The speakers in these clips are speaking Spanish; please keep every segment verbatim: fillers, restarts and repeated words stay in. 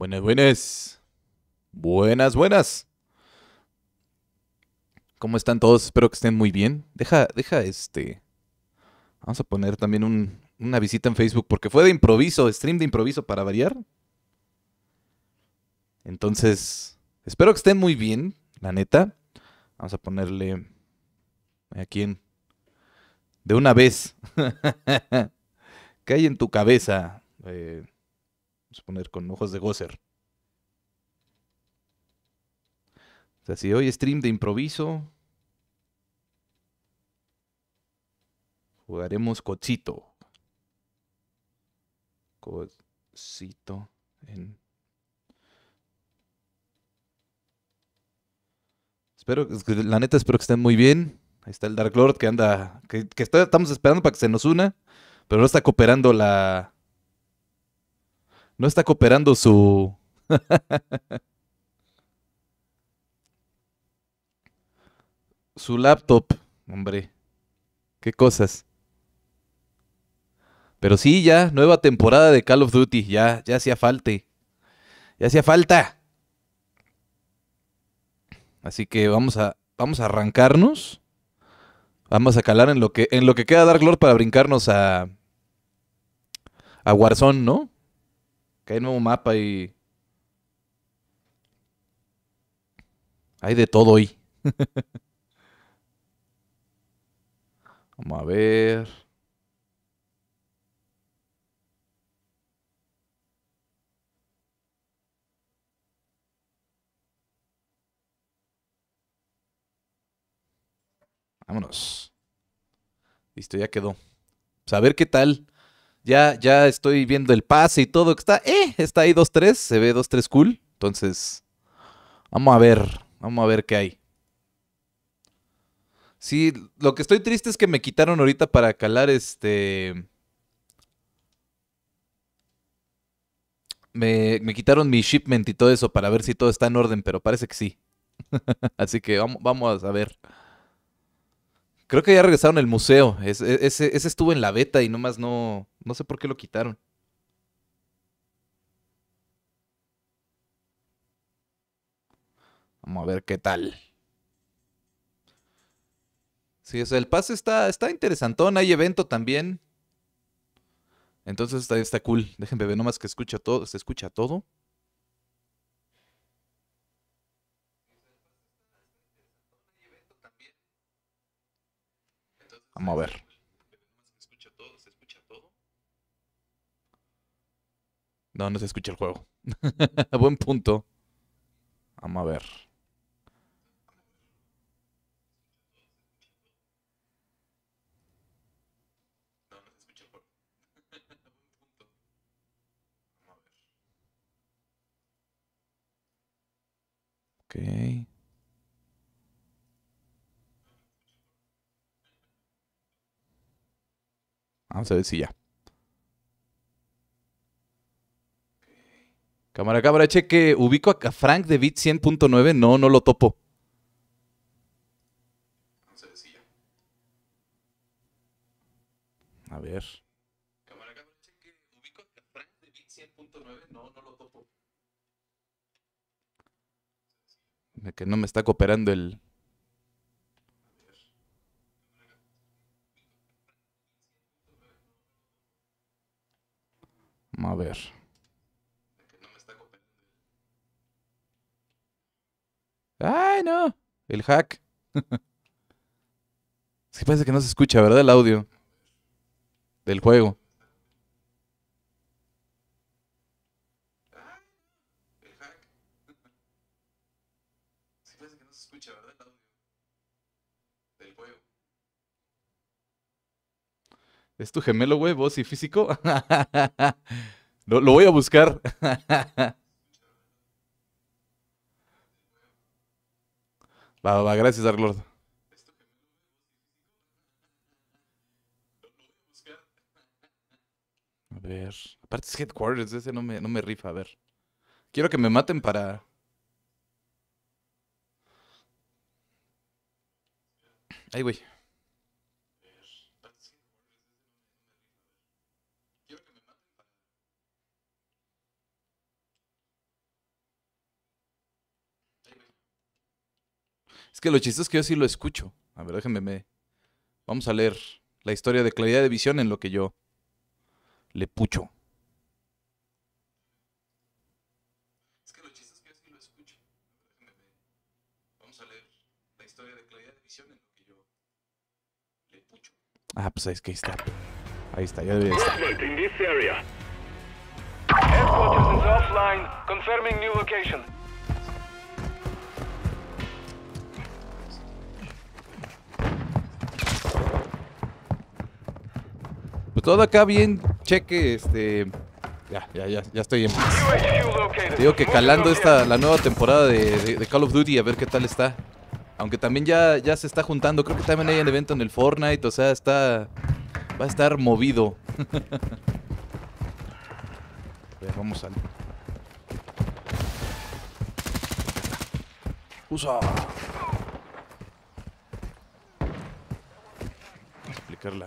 Buenas, buenas. Buenas, buenas. ¿Cómo están todos? Espero que estén muy bien. Deja, deja este. Vamos a poner también un- una visita en Facebook porque fue de improviso, stream de improviso para variar. Entonces, espero que estén muy bien, la neta. Vamos a ponerle aquí en. De una vez. ¿Qué hay en tu cabeza? Eh, vamos a poner con ojos de gozer. O sea, si hoy stream de improviso, jugaremos Cocito. Cocito en. Espero, es que la neta espero que estén muy bien. Ahí está el Dark Lord que anda, que, que está- estamos esperando para que se nos una, pero no está cooperando la, no está cooperando su, su laptop, hombre, qué cosas. Pero sí, ya, nueva temporada de Call of Duty, ya, ya hacía falta, ya hacía falta. Así que vamos a, vamos a arrancarnos, vamos a calar en lo que, en lo que queda Dark Lord para brincarnos a, a Warzone, ¿no? Que hay nuevo mapa y hay de todo hoy. Vamos a ver. Vámonos. Listo, ya quedó. Pues a ver qué tal. Ya, ya estoy viendo el pase y todo. Que está, eh, está ahí dos tres. Se ve dos tres cool. Entonces, vamos a ver. Vamos a ver qué hay. Sí, lo que estoy triste es que me quitaron ahorita para calar este. Me, me quitaron mi shipment y todo eso para ver si todo está en orden, pero parece que sí. Así que vamos, vamos a ver. Creo que ya regresaron el museo. Es- e- ese, ese estuvo en la beta y nomás no. No sé por qué lo quitaron. Vamos a ver qué tal. Sí, o sea, el pase está, está interesantón. Hay evento también. Entonces está, está cool. Déjenme ver nomás que escucha todo, se escucha todo. Vamos a ver. No, no se escucha el juego. Buen punto. Vamos a ver. Ok. Vamos a ver si ya. Cámara, cámara, cheque. ¿Ubico a Frank de Bit cien punto nueve? No, no lo topo. A ver. Cámara, cámara, cheque. ¿Ubico a Frank de Bit cien punto nueve? No, no lo topo. De que no me está cooperando el. Vamos a ver. ¡Ay, no! El hack. Sí parece que no se escucha, ¿verdad? El audio del juego. ¿Es tu gemelo, güey? ¿Vos y físico? lo, lo voy a buscar. Va, va, va, gracias, Arlord. A ver. Aparte es Headquarters, ese no me, no me rifa. A ver. Quiero que me maten para. Ay, güey. Es que lo chistoso es que yo sí lo escucho. A ver, déjenme. Me... Vamos a leer la historia de claridad de visión en lo que yo le pucho. Es que lo chistoso es que yo sí lo escucho. Déjenme. Vamos a leer la historia de claridad de visión en lo que yo le pucho. Ah, pues es que ahí está. Ahí está, ya debería estar. Headquarters is offline. Confirming new location. Pues todo acá bien, cheque, este... Ya, ya, ya, ya estoy en paz. Te digo que calando esta, la nueva temporada de, de, de Call of Duty, a ver qué tal está. Aunque también ya, ya se está juntando, creo que también hay un evento en el Fortnite, o sea, está... Va a estar movido. A ver, vamos al... Usa. Vamos a aplicarla.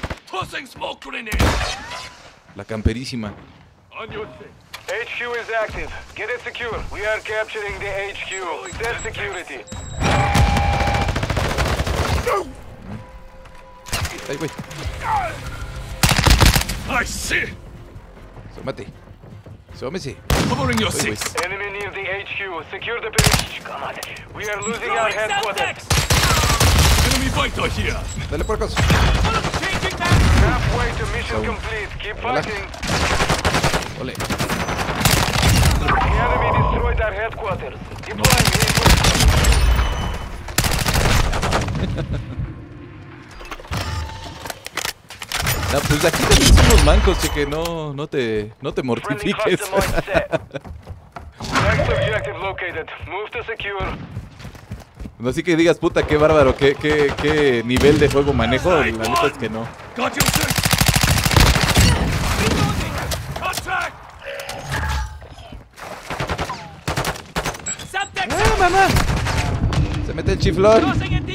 La camperísima. H Q is active. Get it secure. We are capturing the H Q. Set security. Ay, güey. I see. Sómate. Sómese. Covering your Ay, güey. six. Enemy near the H Q. Secure the bridge. Come on. We are losing our headquarters. Enemy fighter here. Dale porcos. Halfway to mission So- complete. Keep Hola. fighting. Ole. The enemy destroyed our headquarters. Deploying reinforcements. No, pues aquí también somos mancos, cheque. No, no te, no te Friendly mortifiques. custom on set. Next objective located. Move to secure. No, así que digas, puta, qué bárbaro, qué, qué, qué nivel de juego manejo. La neta es que no. Got your six. Contact. ¡Ah, mamá! Se mete el chiflón.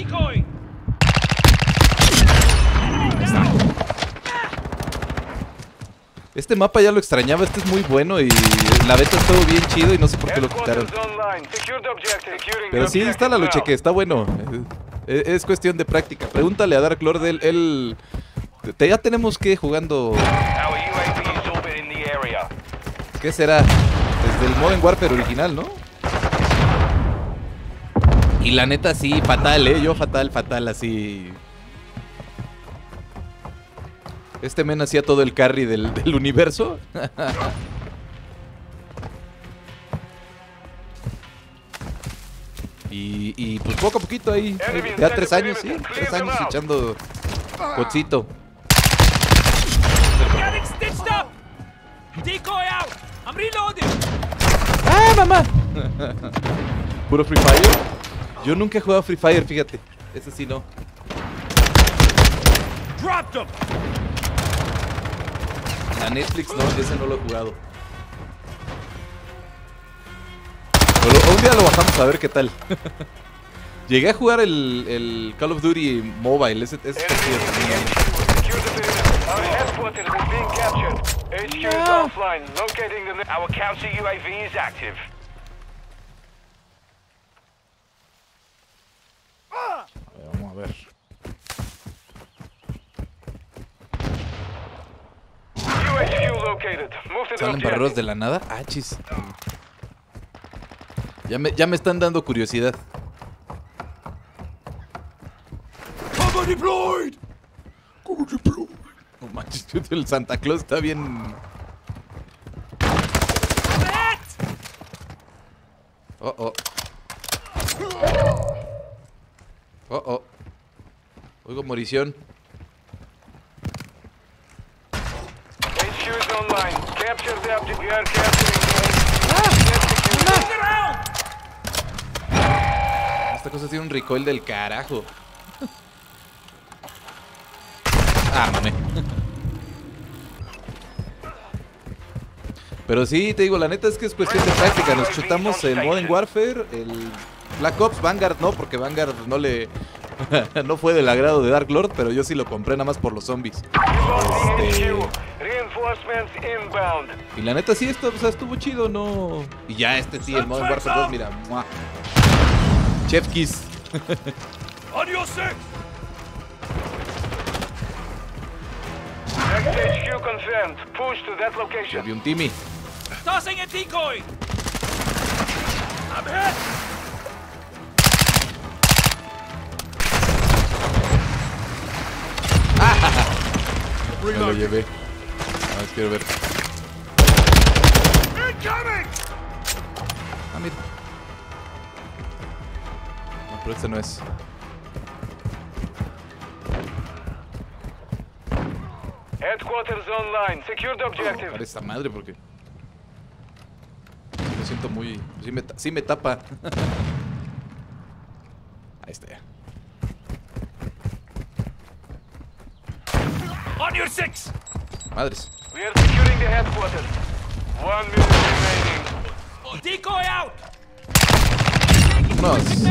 Este mapa ya lo extrañaba, este es muy bueno y la beta estuvo bien chido y no sé por qué lo quitaron. Headquarters online. Secure the objective. Securing Pero the sí, objective instálalo, now. cheque, está bueno. Es, es cuestión de práctica. Pregúntale a Dark Lord, él... él te- ya tenemos que jugando... Our U A V is orbiting the area. ¿Qué será? Desde el Modern Warfare original, ¿no? Y la neta sí, fatal, ¿eh? Yo fatal, fatal, así... Este men hacía todo el carry del, del universo. y, y pues poco a poquito ahí. Ya tres años, sí. Tres años echando cocito. Getting stitched up! Decoy out! I'm reloading! ¡Ah, mamá! ¿Puro Free Fire? Yo nunca he jugado Free Fire, fíjate. Ese sí no. Dropped them! A Netflix no, ese no lo he jugado. Pero un día lo bajamos a ver qué tal. Llegué a jugar el, el Call of Duty Mobile, ese, ese está chido también. Secure the perimeter. Our headquarters is being captured. H Q is offline. Locating the... Our counter U A V is active. A ver, vamos a ver. U H Q located. Move to the ¿Salen barreros objective. de la nada? Ah, chis. Ya me, ya me están dando curiosidad. Cover deployed. Cover deployed. No manches, el Santa Claus está bien... Oh, oh. Oh, oh. Oigo morición. H Q is online. Capture the object. We are capturing the H Q. Esta cosa tiene un recoil del carajo. Ah, mame. Pero sí, te digo, la neta es que es cuestión de práctica. Nos chutamos el Modern Warfare, el Black Ops, Vanguard no, porque Vanguard no le... no fue del agrado de Dark Lord, pero yo sí lo compré nada más por los zombies. Lost the Este... H Q. Reinforcements inbound. Y la neta sí, esto, o sea, estuvo chido, ¿no? Y ya este sí, el Modern Warfare dos, mira. ¡Mua! Chef Kiss. On your six! Next H Q confirmed. Push to that Ya location. vi un Timmy. Tossing a decoy! I'm hit! Me lo llevé. A ver, quiero ver. Incoming! Ah, mira. No, pero este no es. Headquarters online. Secure the objective. Para esta madre porque me siento muy... Sí me, ta- sí me tapa. Ahí está ya. On your six! Madres. We are securing the headquarters. One minute remaining. Decoy out! Vámonos.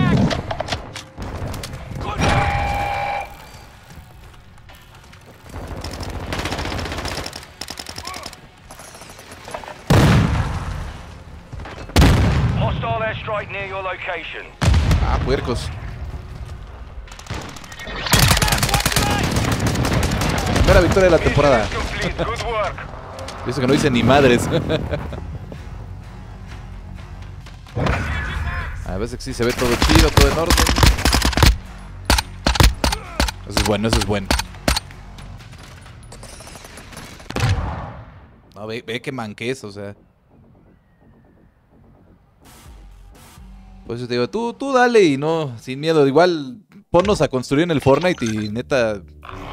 Hostile airstrike near your location. Ah, puercos. Primera victoria de la temporada. Mission is complete. Good work. Dice que no dice ni madres. A veces sí se ve todo chido, todo en orden. Eso es bueno, eso es bueno. No, ve, ve que manques, o sea. Pues yo te digo, tú, tú dale y no, sin miedo. Igual ponnos a construir en el Fortnite y neta...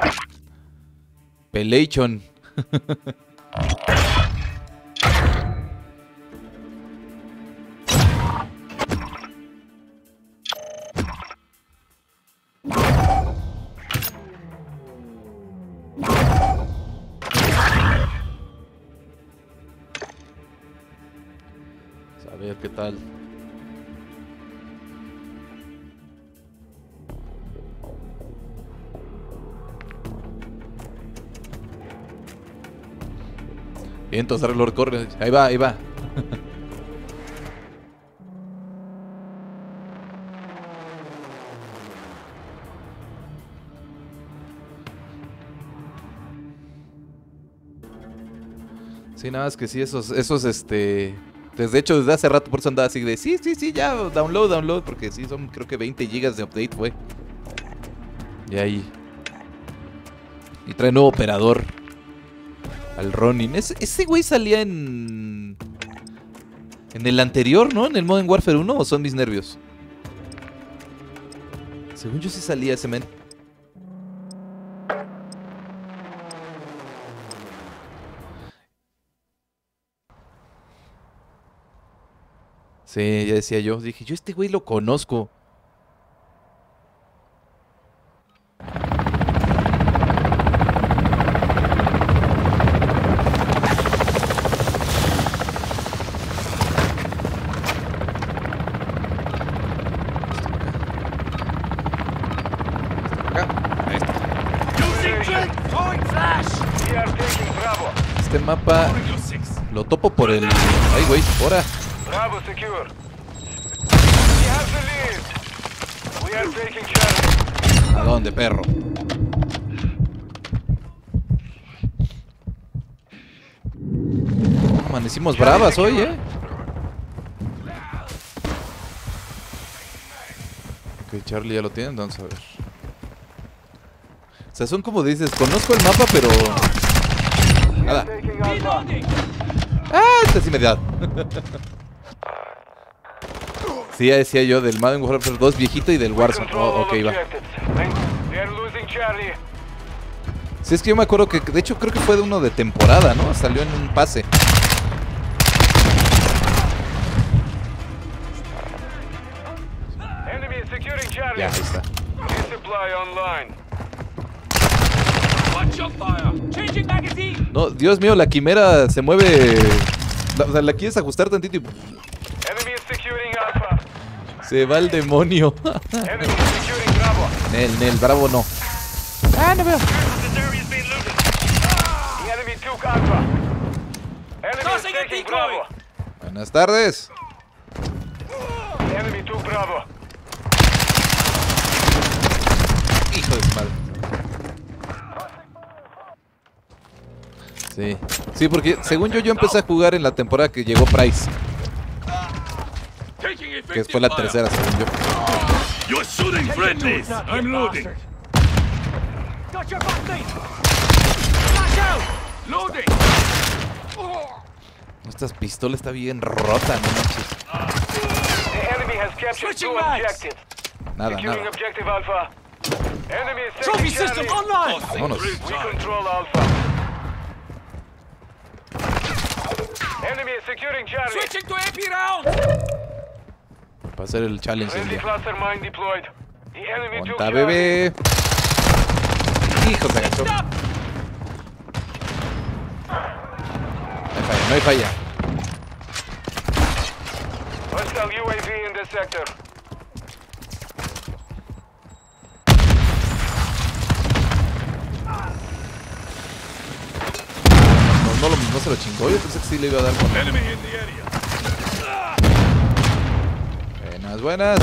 Pelation. A ver qué tal. Bien, entonces Lord corre. Ahí va, ahí va. Sí, nada más que sí, esos, esos, este... Desde hecho, desde hace rato por eso andaba así de... Sí, sí, sí, ya, download, download. Porque sí, son creo que veinte gigas de update, fue. Y ahí... Y trae nuevo operador. Al Ronin. Ese, ese güey salía en... En el anterior, ¿no? En el Modern Warfare uno, ¿o son mis nervios? Según yo sí salía ese men. Sí, ya decía yo. Dije, yo este güey lo conozco. We are taking Bravo. Este mapa On your six! lo topo por el... Ay, güey, ahora. Bravo secure. We have the lead. We are taking Charlie. ¿A dónde, perro? Amanecimos bravas hoy, ¿eh? Ok, Charlie ya lo tiene, entonces a ver. O sea, son como dices, conozco el mapa, pero... Nada. Taking Alpha. Reloading! Ah, este sí me da. Sí, ya decía yo del Modern Warfare dos viejito y del Warzone. Control Oh, all ok, va. objectives. We are losing Charlie. Sí, es que yo me acuerdo que, de hecho, creo que fue de uno de temporada, ¿no? Salió en un pase. Enemy is securing Charlie. Ya, ahí está. Resupply online. Watch your fire! Changing magazine! No, Dios mío, la quimera se mueve... la- o sea, la quieres ajustar tantito y... Enemy is securing Alpha. Se va el demonio. Enemy is securing Bravo. Nel, Nel, bravo no. Ah, no veo. This area is being looted. The enemy took Alpha. Enemy is Tossing a taking decoy. Bravo. Buenas tardes. The enemy took Bravo. hijo de su madre. Sí. Sí, porque según yo, yo empecé a jugar en la temporada que llegó Price. Taking Que effective fue la fire. tercera, según yo. You're shooting friendlies. I'm loading. Got your back, mate! Flash out! Loading. Esta pistola está bien rota, no manches. The enemy has captured Switching two mags. objectives. Nada, Securing nada. objective Alpha. Enemy is Trophy taking system Charlie. online! Vámonos. We control Alpha. Enemy is securing Charlie. Switching to A P rounds! Para hacer el challenge del Friendly día. cluster mine deployed. The enemy took Ponta, Charlie. bebé. Hijo, se agachó. Stop! No hay falla, no hay falla. Hostile U A V in this sector. No, no, lo- no se lo chingó. Yo pensé que sí le iba a dar con... Enemy in the area. Buenas, buenas.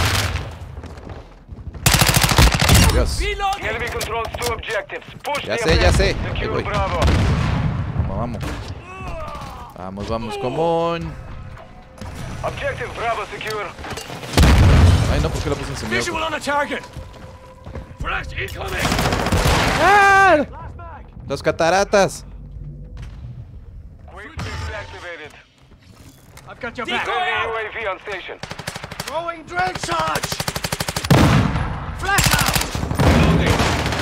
Dios. The Reloading! enemy controls two objectives. Push Ya the sé, ya sé. objective. Ahí Secure voy. Bravo. Vamos, vamos. Vamos, vamos, común. Objective Bravo secure. Ay, no, ¿por qué la puse encendido? Visual on the target. Flash incoming. ¡Ah! Los cataratas. Quick fix activated. I've got your Decoy back. out! U A V on station. Throwing drill charge. Flash out! Loading.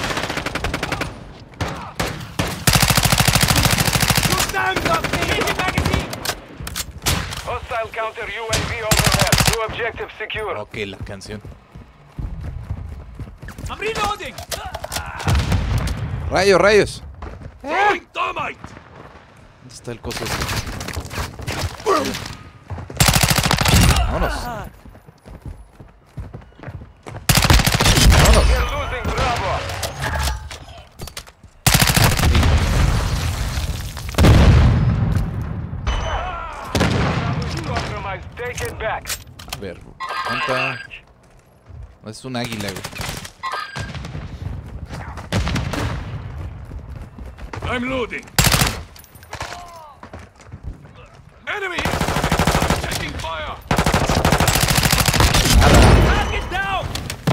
Shoot down, got me! Changing magazine! Hostile counter U A V overhead. Two objectives secure. Ok, la canción. I'm reloading! Rayos, rayos. Throwing thermite. ¿Dónde está el coso este? Vámonos. Vámonos. We're losing Bravo. Compromise. Take it back. A ver, ¿cuánta? Es un águila, güey. I'm loading. Enemy. Taking fire. Target down!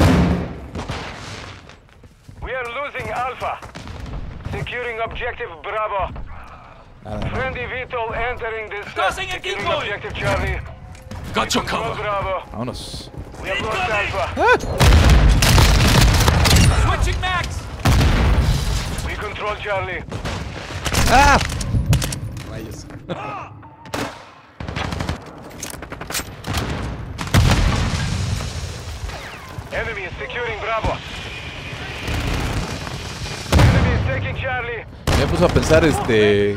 We are losing Alpha. Securing objective Bravo. Nada. Friendly V TOL entering this. Tossing a Securing decoy. objective Charlie. Got your Control cover. Bravo. Vámonos. We have lost Alpha. Switching mags! We control Charlie. ¡Ah! Rayos. Enemy is securing Bravo. Enemy is taking Charlie. Me puso a pensar, este...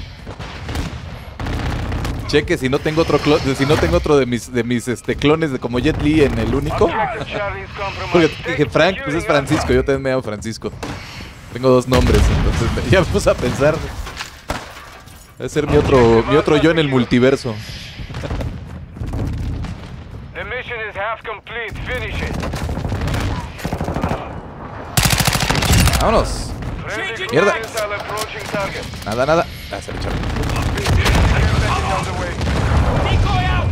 Cheque si no tengo otro clo- si no tengo otro de mis de mis este clones de como Jet Li en el único. Objective Charlie is compromised. Porque Take dije Frank, pues es securing Francisco, yo también me llamo Francisco. Tengo dos nombres, entonces me- ya me puse a pensar. Debe ser mi otro mi otro yo en el multiverso. Alpha. The mission is half complete. Finish it. Vámonos. Friendly Mierda. missile approaching target. Nada, nada. Ah, se lo echaron. On the way. Decoy out!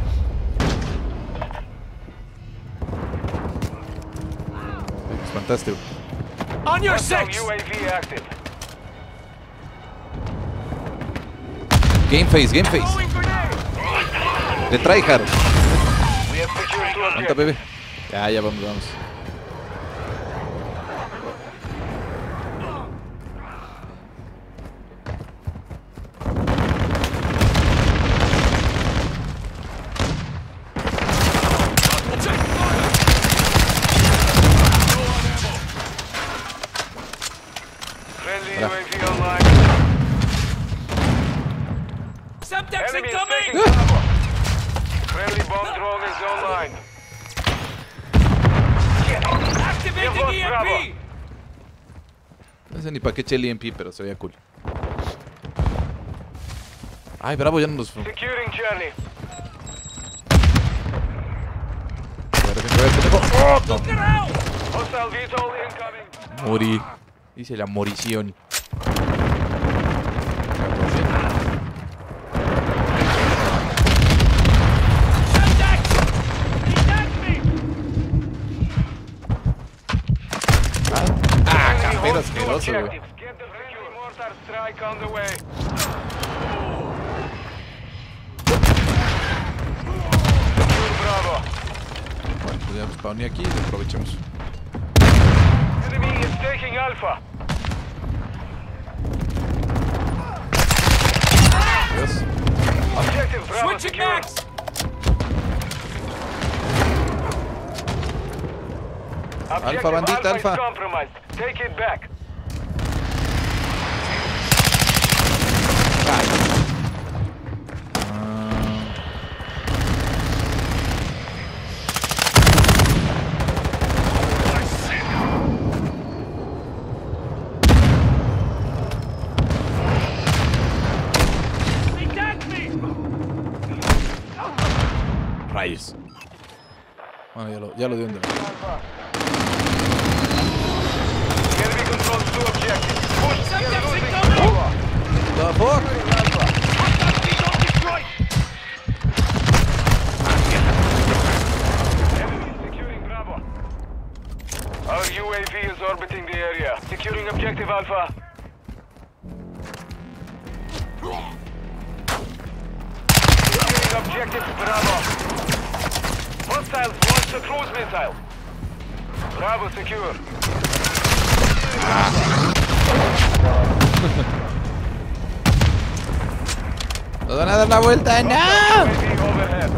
Me espantaste, güey. On your Hostile six! U A V active. Game face, game face. Throwing grenade. De tryhard. We have secured two ¿Cuánta, objectives. bebé? Ya, ya vamos, vamos. Friendly Hola. U A V online. Semtex Enemy is incoming! taking Bravo. Friendly bomb drone is online. Activating You've lost E M Bravo. P! No sé ni para qué eché el E M P, pero se veía cool. Ay, bravo, ya no nos... Securing Charlie. De repente, a ver, pendejo. ¡Oh! No. Look around! Hostile V TOL incoming. Morí. Dice la morición. Ah, campero asqueroso, güey. Get the friendly mortar strike on the way. Secure Bravo. Bueno, pues ya me spawné aquí y lo aprovechemos. Enemy is taking Alpha. Dios. Objective Bravo Switching secure. max! Objective bandita, Alpha Alpha. is compromised. Take it back. They tagged me! Rayos. Bueno, ya lo, ya lo dio en de- Alpha. The enemy controls two objectives. Push, you're Something's losing incoming! Bravo. The fuck? Alpha. Enemy is securing Bravo. Our U A V is orbiting the area. Securing objective Alpha. Securing objective Bravo. Hostiles launched a cruise missile. Bravo secure. ¡Nos van a dar la vuelta! ¡No! U A V overhead.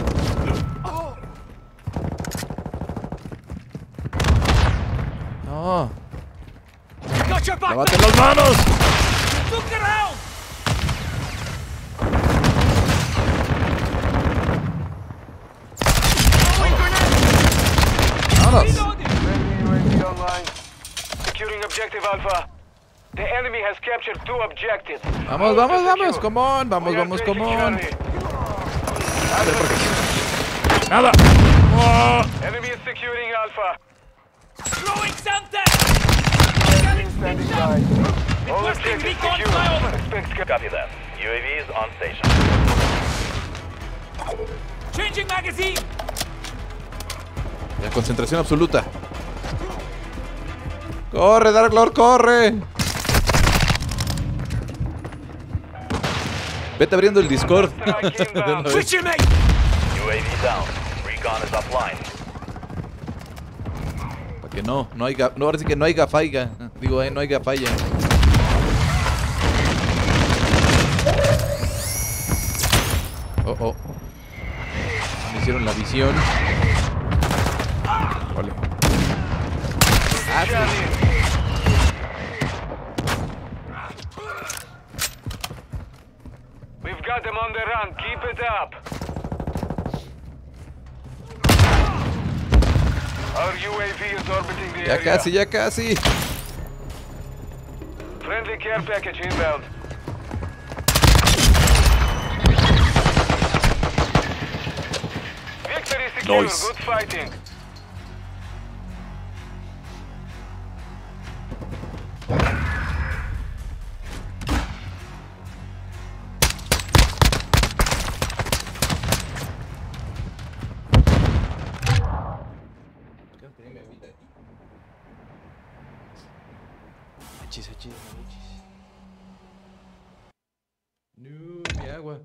¡No! Got your back! ¡Lávate las manos! Look around! ¡Vámonos! Reloading! Friendly U A V online. Securing objective Alpha. The enemy has captured two objectives. Vamos, All vamos, to vamos, secure. come on, vamos, We are vamos, taking come on. Charlie. Alpha secure. ¡Nada! ¡Oh! Enemy is securing Alpha. Throwing something! Standing by. All Requesting objectives recon secure. flyover! Expect Copy that. U A V is on station. Changing magazine! Ya, concentración absoluta. ¡Corre, Dark Lord, corre! Vete abriendo el Discord. De una vez. Switch your mate! U A V down. Recon is offline. Para que no, no haya, no, ahora sí que no haya falla. Digo, eh, no haya falla. Oh, oh. Me hicieron la visión. Vale. Ah, sí. Charlie. We've got them on the run. Keep it up. Our U A V is orbiting the Ya area. casi, ya casi. Friendly care package inbound. Victory secure. Nice. Good fighting. Achis, achis, achis. No, mi agua.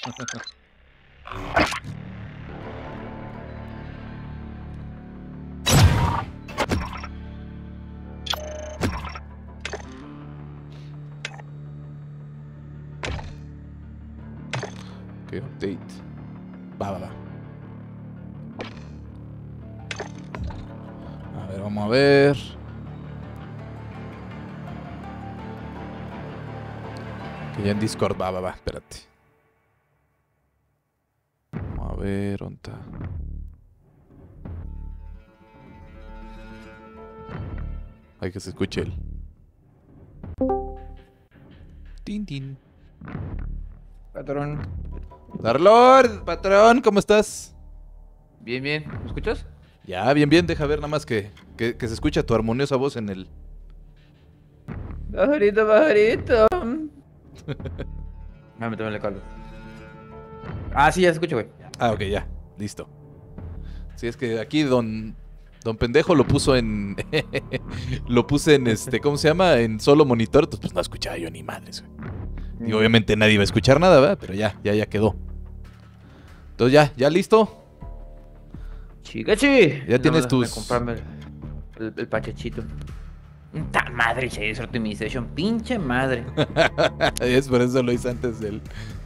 Ok, update. Va, va, va. A ver, vamos a ver. Que ya en Discord, va, va, va, espérate. Vamos a ver, ¿dónde está? Hay que se escuche él. Tin, tin. Patrón. Darlord, patrón, ¿cómo estás? Bien, bien. ¿Me escuchas? Ya, bien, bien, deja ver nada más que Que, que se escucha tu armoniosa voz en el... Pajarito, pajarito. Ah, me tomé el caldo. Ah, sí, ya se escucha, güey. Ah, ok, ya. Listo. Sí, es que aquí don... Don Pendejo lo puso en... lo puse en este... ¿Cómo se llama? En solo monitor. Entonces pues no escuchaba yo ni madres, güey. Y obviamente nadie iba a escuchar nada, ¿verdad? Pero ya, ya, ya quedó. Entonces ya, ya listo. Chigachi. Ya tienes No, tus- comprarme el, el, el pachachito. ¡Ta madre! Shaders Optimization. Pinche madre. Es por eso lo hice antes del...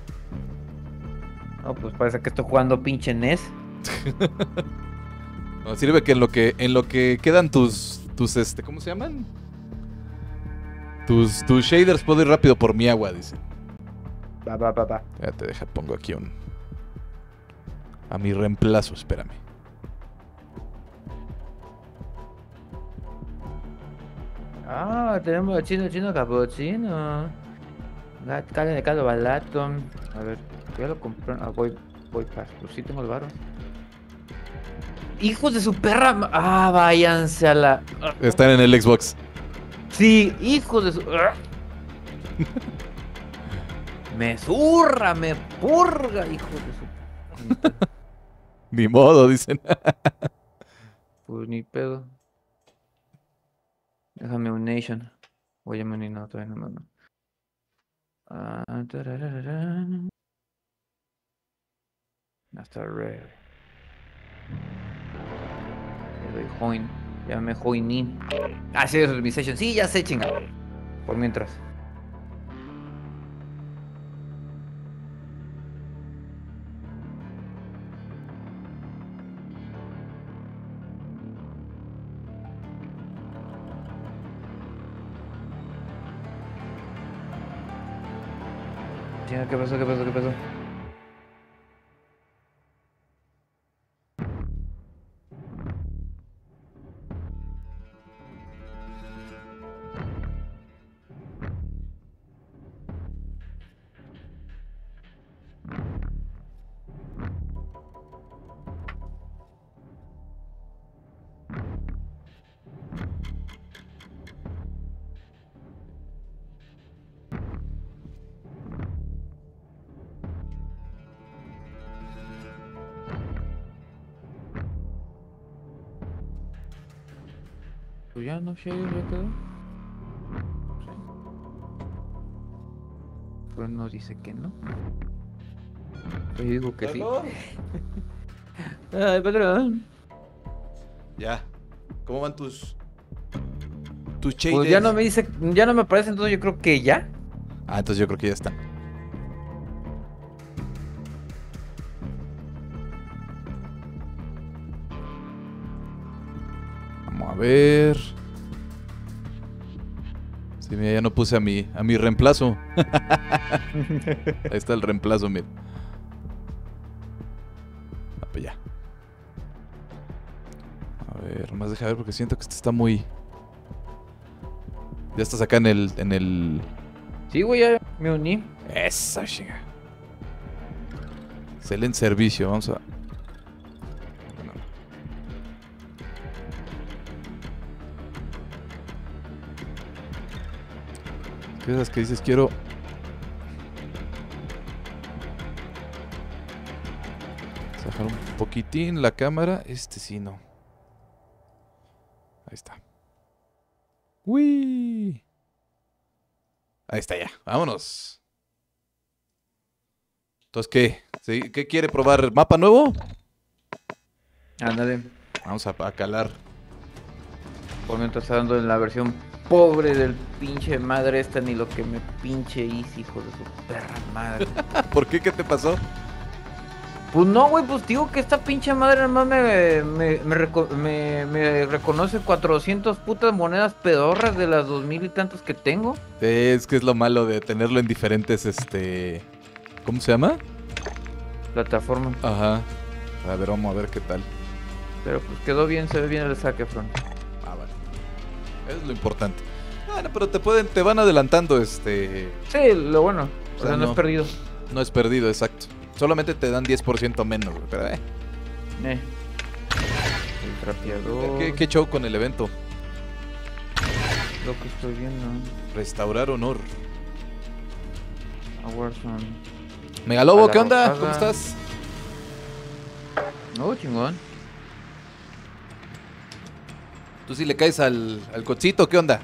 No, pues parece que estoy jugando pinche N E S. No, sirve que en lo que en lo que quedan tus tus este, ¿cómo se llaman? Tus tus shaders puedo ir rápido por mi agua, dice. Va, va, va, va. Ya te deja, pongo aquí un a mi reemplazo, espérame. Ah, tenemos el chino, chino capuchino. La carne de caldo barato. A ver, ya lo compré. Ah, voy, voy para. Pues sí tengo el varo. Hijos de su perra. ma- Ah, váyanse a la. Están en el Xbox. Sí, hijos de su. Me zurra, me purga, hijos de su. Ni modo, dicen. Pues ni pedo. Déjame un nation. Oye, me no, todavía no, no. Ah, tarararán. Hasta ready. Le doy join. Ya me joiní. Ah, sí, eso es mi session. Sí, ya sé, chingada. Por mientras. Chinga, ¿qué pasó? ¿Qué pasó? ¿Qué pasó? Pues ya no, Shady, ya quedó. Sí. Pues no dice que no. Yo digo que sí. Ay, patrón. Ya. ¿Cómo van tus tus shaders? Pues ya no me dice, ya no me aparece, entonces yo creo que ya. Ah, entonces yo creo que ya están. Vamos a ver. Sí, mira, ya no puse a mi a mi reemplazo. Ahí está el reemplazo, mira. Ah, pues ya. A ver, más deja ver porque siento que este está muy... Ya estás acá en el... En el... Sí, güey, ya me uní. Esa chinga. Excelente servicio, vamos a... Bueno. ¿Qué esas que dices? Quiero... Bajar un poquitín la cámara. Este sí no. Ahí está. ¡Uy! Ahí está ya. Vámonos. Entonces, ¿qué? ¿Sí? ¿Qué quiere probar? ¿Mapa nuevo? Ándale. Vamos a, a calar. Por mientras está dando en la versión pobre del pinche madre esta, ni lo que me pinche hice, hijo de su perra madre. ¿Por qué? ¿Qué te pasó? Pues no, güey, pues digo que esta pinche madre nomás me, me, me, reco- me, me reconoce cuatrocientas putas monedas pedorras de las dos mil y tantas que tengo. Sí, es que es lo malo de tenerlo en diferentes, este... ¿Cómo se llama? Plataforma. Ajá. A ver, vamos a ver qué tal. Pero pues quedó bien, se ve bien el saque front. Ah, vale. Es lo importante. Bueno, pero te pueden, te van adelantando, este... Sí, lo bueno. O, O sea, sea, no, no. es perdido. No es perdido, exacto. Solamente te dan diez por ciento menos, güey, pero eh. Eh. El trapeador. ¿Qué, qué show con el evento? Lo que estoy viendo. Restaurar honor. A Warzone. Megalobo, A la ¿qué onda? rosada. ¿Cómo estás? Oh, chingón. Tú sí le caes al, al cochito, ¿qué onda?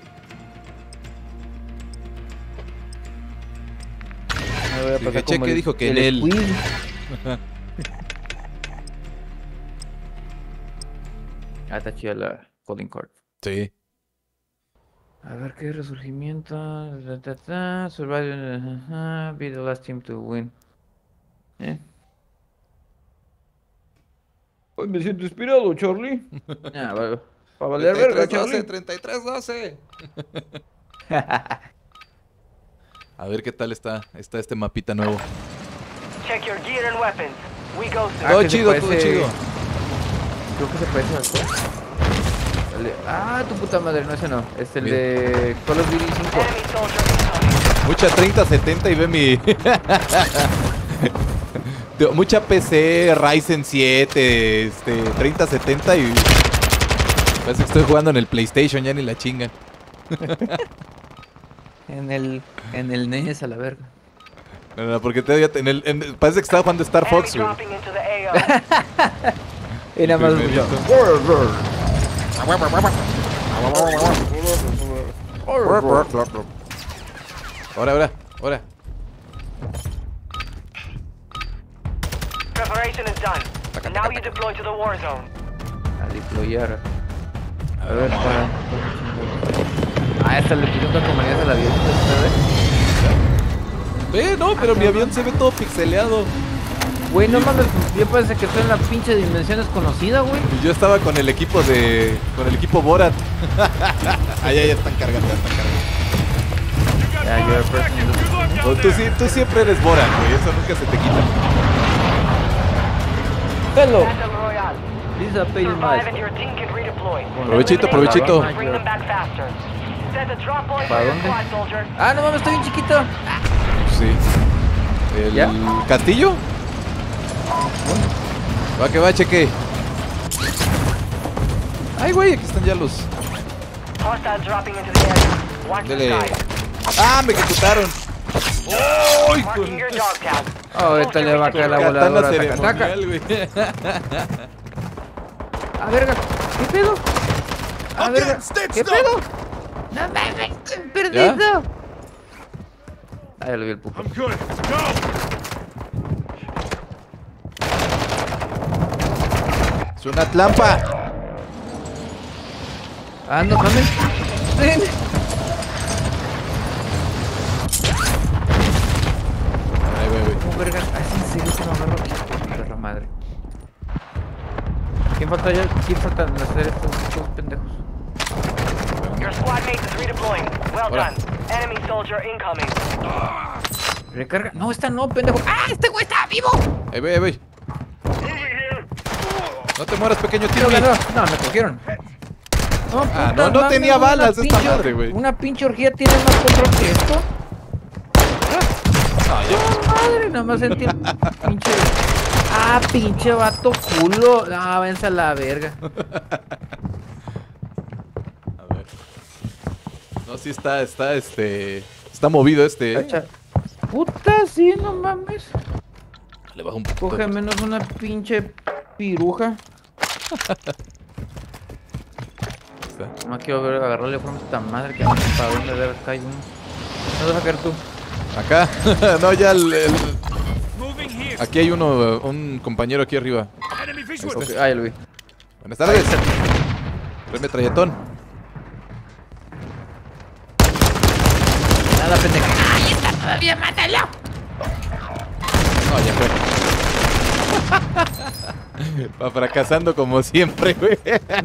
Me voy a Sí, pasar que como Cheque el- dijo que el en él. squid. Ah, está chida la calling card. Sí. A ver qué resurgimiento. Ta, ta, ta, survive. Ajá, be the last team to win. Eh. Hoy me siento inspirado, Charlie. Ah, vale. Para valer verga, Charlie. treinta y tres doce. A ver qué tal está, está este mapita nuevo. Check your gear and weapons. We go soon. Ah, Todo que se chido, todo parece- chido. Creo que se parece al juego. El de- Ah, tu puta madre, no, ese no. Es el Bien. de Call of Duty cinco. Enemy soldier incoming. Mucha treinta setenta y ve mi... Tío, mucha P C, Ryzen siete, este, treinta setenta y... Parece que estoy jugando en el PlayStation, ya ni la chingan. En el, en el N E S a la verga. No, no, porque todavía en el, en- parece que estaba jugando Star Enemy Fox, güey. dropping into the A O. Y nada más primerito. escuchó. Ahora, ahora, ahora. Preparation is done. Now you deploy to the war zone. A deployar. A ver, para. Ah, esta le pusieron con manías a la vida. Eh, no, pero mi avión se ve todo pixeleado. Güey, no mames, yo parece que estoy en la pinche dimensión desconocida, güey. Y yo estaba con el equipo de... Con el equipo Borat. Ahí, ahí están cargando, ya están cargando. Ya, yo era Oh, tú, sí, tú siempre eres Borat, güey. Eso nunca se te quita. Hello, Battle Royale. Lisa Payne Survive and your team can redeploy. Provechito, provechito. Bring them back faster. Set the drop point ¿Para for your dónde? squad, soldier. Ah, no mames, estoy bien chiquito. Sí. ¿El ¿Ya? castillo? Va que va, cheque. Ay, güey, aquí están ya los... Hostiles dropping into the area. Watch the Dele. sky. ¡Ah, me ejecutaron! ¡Ay, Marking con... your dog tag. Ahorita le va a caer la Katana voladora. Taca, taca. ceremonial, güey. A verga, ¿qué pedo? A Okay, verga, step ¿qué stop. pedo? No mames, perdido. Ah, ya lo vi el pupo. I'm good. Go! Es una trampa. Ah, no mames. Ven. Ay, güey, güey. ¿Cómo verga? Ah, sí, en serio se me agarró. Perra madre. ¿Quién falta ya? ¿Quién falta en hacer estos estos pendejos? Your squad mate is redeploying. Well Hola. done. Enemy soldier incoming. Recarga. No, esta no, pendejo. ¡Ah, este güey está vivo! Ahí, güey, ahí, güey. No te mueras, pequeño No, Timmy. no, no, me cogieron. No, Ah, puta no, no madre, tenía una balas esta pinche- madre, güey. Una pinche orgía tiene más control que esto. No, ya. No, madre, nada más sentí el pinche. Ah, pinche vato culo. No, vence a la verga. A ver. No, sí está, está, este... Está movido este, ¿eh? Cacha. Puta, sí, no mames. Le bajo un poquito. Coge menos una pinche piruja. Está. No quiero ver, agarrarle forma a esta madre que no sé para dónde debe caer uno. ¿Dónde vas a caer tú? Acá. No, ya el, el- Moving here. Aquí hay uno, un compañero aquí arriba. Enemy visual. Ok, ah, ya lo vi. Buenas tardes. Trae metralletón. Nada, pendeja. ¡Ahí está todavía! ¡Mátalo! No, ya fue. Va fracasando como siempre, güey.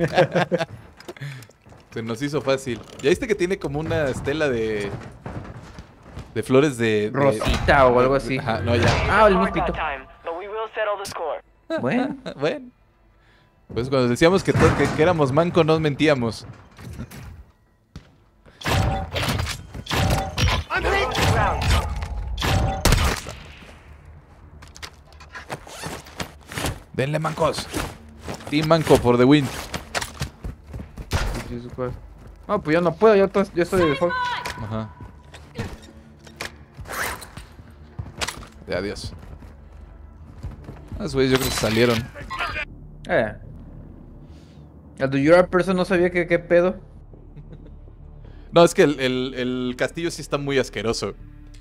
Se nos hizo fácil. ¿Ya viste que tiene como una estela de... De flores de... de- Rosita o algo así. Ajá, no, ya. Ah, el Hard that mosquito. time, but we will settle the score. Bueno. Bueno. Pues cuando decíamos que, to- que, que éramos manco, nos mentíamos. Moving to ground. Denle mancos. Team Manco for the win. No, pues yo no puedo, yo, to- yo estoy de default. Ajá. De adiós. Ah, esos güeyes yo creo que salieron. Eh. El de Your Person no sabía que qué pedo. No, es que el, el, el castillo sí está muy asqueroso.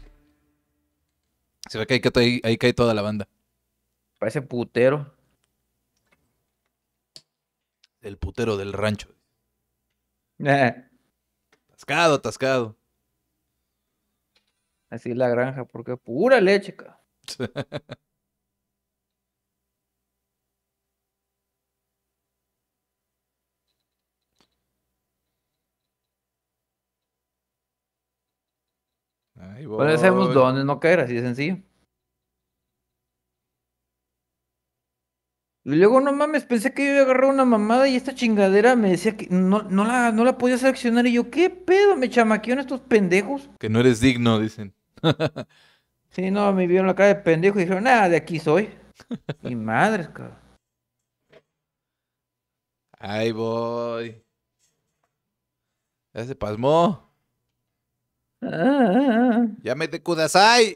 Se ve que ahí, cae- ahí, ahí cae toda la banda. Parece putero. El putero del rancho. Eh. Atascado, atascado. Así es la granja, porque pura leche, cabrón. Ahí Bueno, ya sabemos voy. dónde no caer, así de sencillo. Y luego, no mames, pensé que yo iba a agarrar una mamada y esta chingadera me decía que no, no, la, no la podía seleccionar. Y yo, ¿qué pedo? Me chamaquearon estos pendejos. Que no eres digno, dicen. Sí, no, me vieron la cara de pendejo y dijeron, nada, de aquí soy. Y madres, cabrón. Ahí voy. Ya se pasmó. Ah, Ya mete kudasai.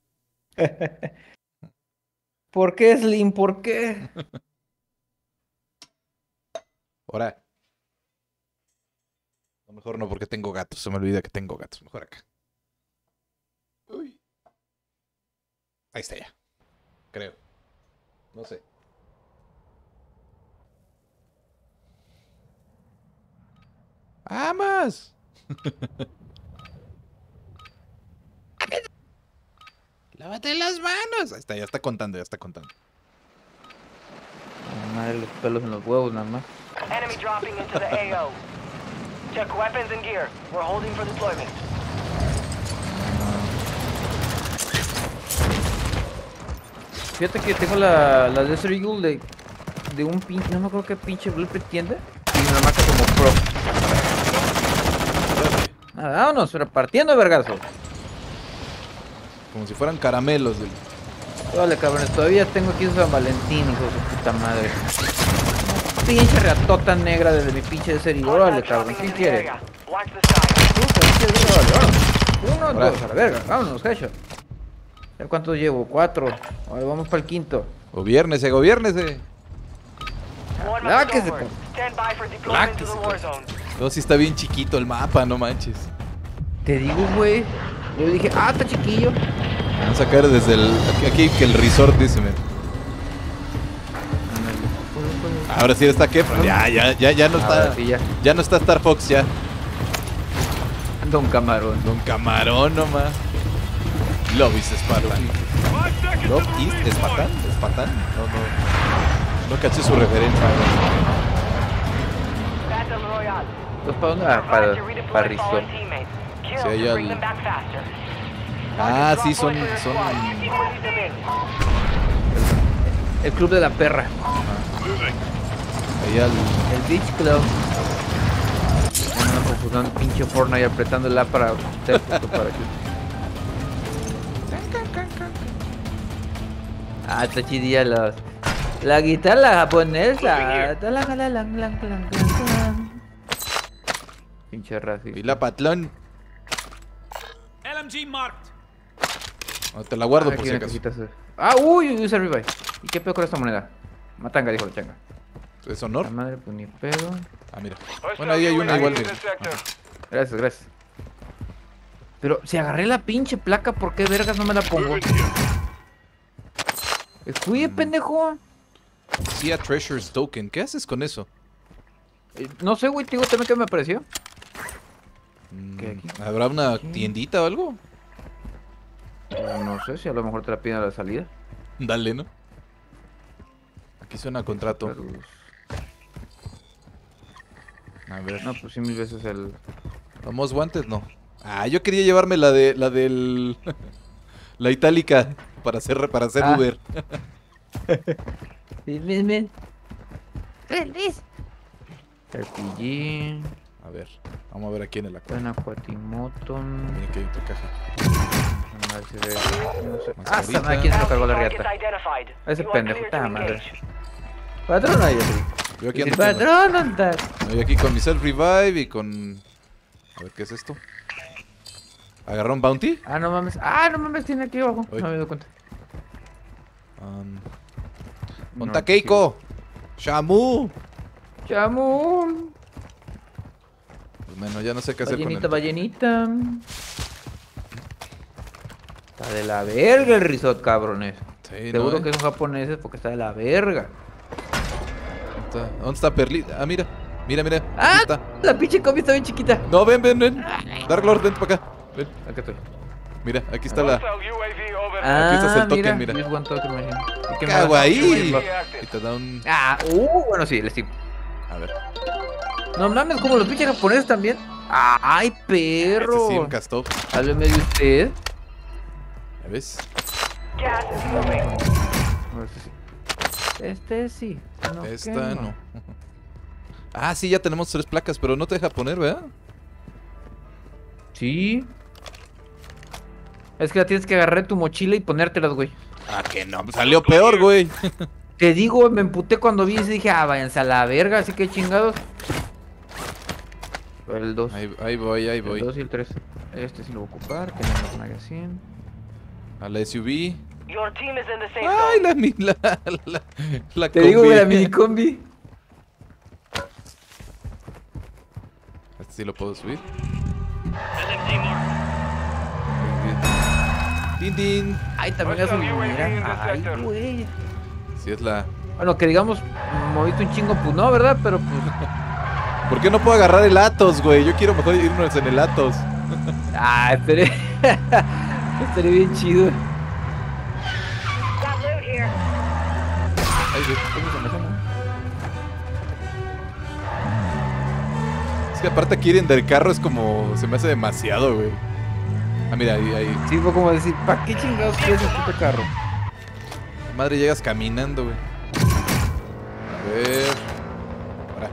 ¿por qué, Slim? ¿Por qué? Ahora. No, mejor no, porque tengo gatos. Se me olvida que tengo gatos. Mejor acá. Uy. Ahí está ya. Creo. No sé. ¡Vamos! ¡Lávate las manos! Ahí está, ya está contando, ya está contando. Ah, madre, los pelos en los huevos nada más. Enemy dropping into the A O. Check weapons and gear. We're holding for deployment. Fíjate que tengo la, la Desert Eagle de, de un pinche, no me acuerdo qué pinche blueprint tienda. Y me marca como pro. Nada, vámonos, repartiendo vergazo. Como si fueran caramelos. Del... Vale, cabrones, todavía tengo aquí un San Valentín, hijo de su puta madre. Una pinche reatota negra desde mi pinche Desert Eagle. Órale, cabrón, ¿quién quiere? Watch the sky. Puta, pinche Desert Eagle, vámonos. Uno, Órale. dos, a la verga, vámonos, headshot. A ver cuántos llevo, cuatro. Ahora vamos para el quinto. Gobiérnese, gobiérnese. One Ah, must que se over. pon- Stand by for deployment to que the se war pon- zone. No, sí está bien chiquito el mapa, no manches. Te digo, güey. Yo dije, ah, está chiquillo. Vamos a caer desde el... Aquí, aquí que el resort, dice, men. Ahora sí está Kefra. Ya, ya, ya, ya no Ahora está... sí, ya. Ya no está Star Fox, ya. Don Camarón. Don Camarón nomás. Love is Spartan. Love is Spartan. Spartan. No, no. No caché su referencia. Battle Royale. ¿Los para dónde? Ah, para, Provide to redeploy para Rizzo. fallen teammates. Kill Sí, ahí to al- bring them back faster. Ah, sí, Drop son... points for your son... squad. Equally them in. El club de la perra. Ahí al... El Beach Club. No me confundan, pinche Fortnite apretando el A para hacer puto parachute. Ah, está chidilla los... La guitarra japonesa. Talang, lang, lang, lang, lang, lang. Pinche racista. Y la patlón. L M G marked. No, te la guardo Ah, por aquí si una acaso. cosita azul. Ah, uy, uy, revive. ¿Y qué pedo con esta moneda? Matanga, dijo la changa. ¿Es La honor? madre, pues ni pedo. Ah, mira. Hostile Bueno, ahí hay una U A V igual, in mira. the sector. Gracias, gracias. Pero si agarré la pinche placa, ¿por qué vergas no me la pongo? Fui, pendejo. Sea Treasures Token. ¿Qué haces con eso? Eh, No sé, güey, te digo también que me apareció. Mm, ¿Qué aquí? ¿Habrá una tiendita o algo? Eh, No sé si a lo mejor te la piden a la salida. Dale, ¿no? Aquí suena contrato. Pero, A ver. no, pues sí, mil veces el... ¿Vamos guantes? No. Ah, yo quería llevarme la de... La del... la itálica. Para hacer, para hacer Ah. Uber. Ven, ven, ven. Feliz. R P G. A ver. Vamos a ver aquí en el acuario. Buena Quatimoto. Mira que hay otra caja. A ver si ve- no sé. Ah, Mascarita. esa madre, ¿quién se lo cargó la Targets riata? identified. Ese You are pendejo, clear to puta madre. engage. Patrón ahí, así. Yo aquí Y el ando con- patrón anda. Yo aquí con mi self-revive y con... A ver, ¿qué es esto? ¿Agarró un bounty? Ah, no mames. Ah, no mames, tiene aquí abajo. Uy. No me doy cuenta. Um, No, ¡Ponta Keiko! ¡Shamu! Chamu. Pues bueno, ya no sé qué hacer Ballenita, con él. ballenita. Está de la verga el risot, cabrones. Sí, Seguro ¿no, que eh? son japoneses porque está de la verga. ¿Dónde está, ¿Dónde está Perlita? Ah, mira. Mira, mira. Aquí ¡Ah! está. La pinche combi está bien chiquita. No, ven, ven, ven. Dark Lord, ven para acá. Ven. Acá estoy. Mira, aquí está la... Hostile U A V overhead. Ah, Aquí estás el token, mira. mira. Use one token, machine. ¿Y qué me ¡Cago da? ahí! U A V active. Y te da un... Ah, uh, bueno, sí, el Steam. A ver. No mames, como los pinches japoneses también. ¡Ay, perro! Este sí, un castop. Hábleme de usted. ¿Ya ves? Gas is moving. A ver si sí. Este sí. No, Esta ¿qué no. Ah, sí, ya tenemos tres placas, pero no te deja poner, ¿verdad? Sí. Es que la tienes que agarrar de tu mochila y ponértelas, güey. Ah, que no. Salió peor, güey. Te digo, me emputé cuando vi y dije, ah, váyanse a la verga, así que chingados. El dos. Ahí, ahí voy, ahí El voy. dos y el tres. Este sí lo voy a ocupar, tenemos magazine. A la S U V. Your team is in the safe Ay, zone. la, mi- la, la, la Te digo, combi. güey, la mini combi. Este sí lo puedo subir. Tin, tin. Ay, también la Hostile U A V in the gasolinera. Ay, sector. güey. Sí, es la... Bueno, que digamos, moviste un chingo, pues no, ¿verdad? Pero pues. ¿Por qué no puedo agarrar el Atos, güey? Yo quiero mejor irnos en el Atos. Ah, estaría. estaría bien chido. Got loot here. Ay, güey. ¿Cómo se me llama? Es que aparte aquí en del carro es como... Se me hace demasiado, güey. Ah, mira, ahí, ahí. Sí, fue como decir, ¿para qué chingados quieres el puto carro? Madre, llegas caminando, güey. A ver... Ahora.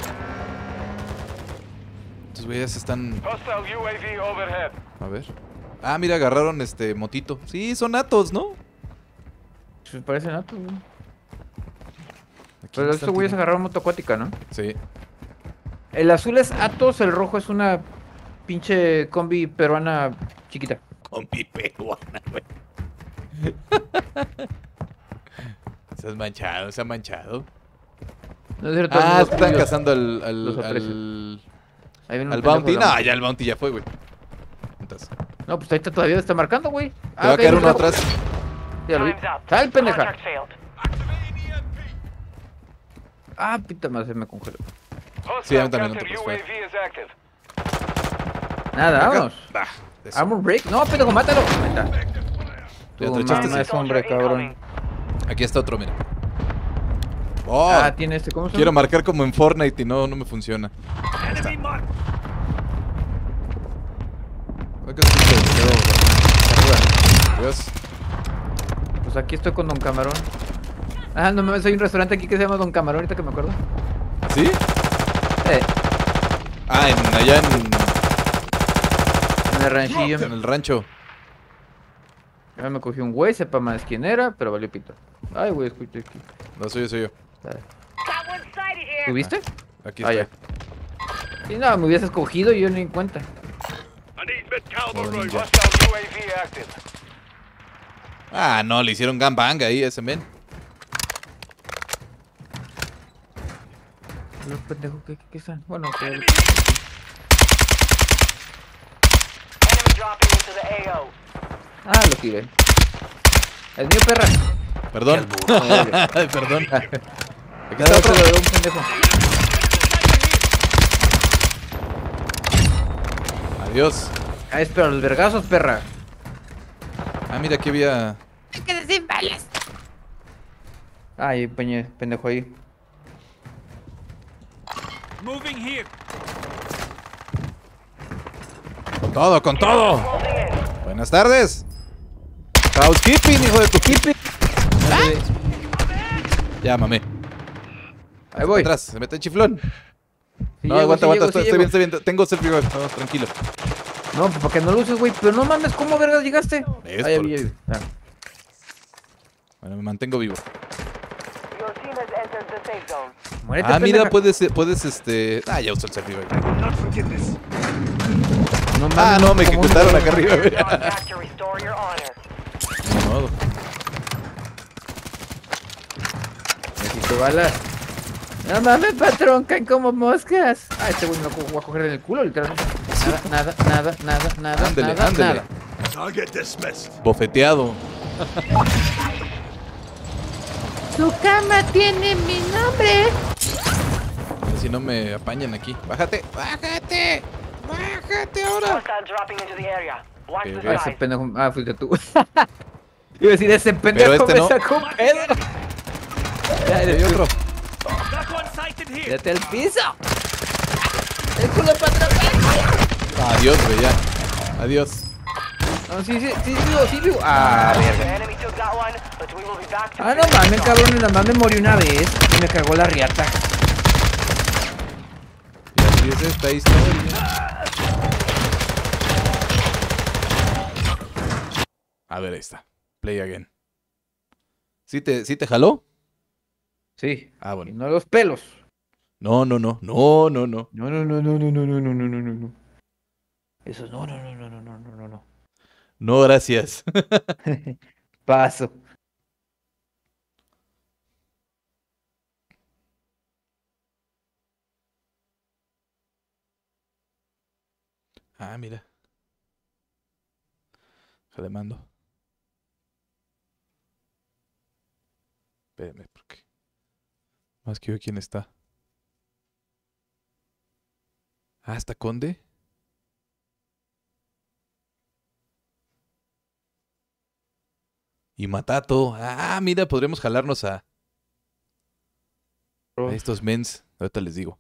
Estos güeyes están... Hostile U A V overhead. A ver. Ah, mira, agarraron este motito. Sí, son Atos, ¿no? Pues parece nato, güey. Aquí Pero no estos están güeyes tirando. agarraron moto acuática, ¿no? Sí. El azul es Atos, el rojo es una pinche combi peruana chiquita. Combi peruana, güey. Se has manchado, se ha manchado. No es cierto, Ah, los están tuyos. cazando al... al, Los aprecio. al, Ahí viene un al pendejo Bounty. de la No, moto. ya el Bounty ya fue, güey. Entonces, te No, pues ahorita todavía está marcando, güey. Ah, va a ok, caer uno mira. atrás. Ya lo vi. Time's up. Sal, pendeja. Contract failed. Ah, pita madre, se me congeló. Sí, a Hostile mí también, no te counter U A preocupes. V is active. Nada, Acá. vámonos. Bah, eso. Armor break. No, pendejo, mátalo. Ahí está. Ya Tu te echaste mamá ese. es hombre, cabrón. Aquí está otro, mira. Oh, Ah, tiene este, ¿cómo se quiero llama? marcar como en Fortnite y no, no me funciona. Enemy mark. Creo que es un pedo. Adiós. Pues aquí estoy con Don Camarón. Ah, no mames, hay un restaurante aquí que se llama Don Camarón, ahorita que me acuerdo. ¿Sí? Eh, Ah, en, allá en, en el ranchillo. en el rancho. Ya me cogió un güey, sepa más quién era, pero valió pito. Ay, güey, escuché aquí. No, soy yo, soy yo. Dale. Got one sighted here. ¿Tú viste? Aquí Ah, está. ya. Sí, no, me hubieses cogido y yo ni en cuenta. I need mid cavalry. ninja. Hostile U A V active. Ah, no, le hicieron gangbang ahí a ese men. Los pendejos, ¿qué, qué, qué están? Bueno, que... Enemy dropping into the A O. Ah, lo tiré. Es mío, perra. Perdón. Ay, perdón. Aquí está Dale otro. otro de un pendejo. Adiós. Ah, espera, los vergazos, perra. Ah, mira, aquí había... Ay, peñe, pendejo ahí. Moving here. Con todo, con todo. Closing in. Buenas tardes. Housekeeping, hijo de tu keeping. Ya, mamé. Ahí voy. Atrás, se mete el chiflón. Sí No, llego, aguanta, sí aguanta. llego, Estoy, sí estoy bien, llego. estoy bien. Tengo selfie, güey. No, tranquilo. No, pues para que no lo uses, güey. Pero no mames, ¿cómo vergas llegaste? Es Ahí por- había. Ah. Bueno, me mantengo vivo. Your team has entered the safe zone. Muérete, Ah, mira, pendeja. puedes, puedes, este... Ah, ya usó el servidor. Not forget this. No Ah, mames, no, me como un- ejecutaron acá arriba, güey. Gone back to restore your honor. Ni modo. Necesito balas. No mames, patrón, caen como moscas. Ah, este güey me lo voy a coger en el culo, literalmente. Nada, nada, nada, nada, nada, Ándele, nada, ándele. nada. Target dismissed. Bofeteado. Tu cama tiene mi nombre. A ver si no me apañan aquí. Bájate, bájate. Bájate ahora. Hostile dropping into the area. Watch Ok, the ok. Ah, ese skies. pendejo. Ah, fuiste tú. Iba a decir, ese pendejo este me no. sacó un pedo. Ya, Hay eres tú. otro. Got one sighted here. Tírate al piso. El culo para atrás. Adiós, güey, ya. Adiós. No, sí, sí, sí, vivo, sí, vivo. Ah, The verga. enemy took that one, but we will be back to Ah, no finish mames, the job. cabrón, nada más me morí una vez y me cagó la riata. Y así es esta historia. A ver, ahí está. Play again. ¿Sí te, sí te jaló? Sí. Ah, Y bueno. no los pelos. No, no, no. No, no, no. No, no, no, no, no, no, no, no, no, no, no, no. Eso no, no, no, no, no, no, no, no, no. No, gracias. Paso. Ah, mira. Le mando. Espérame, porque. Más que yo, ¿quién está? Ah, ¿está Conde? Y Matato. Ah, mira, podremos jalarnos a, a estos mens. Ahorita les digo.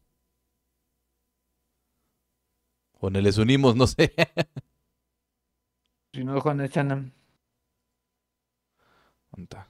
O no les unimos, no sé. Si no, Juan de Chanam. ¿Dónde está?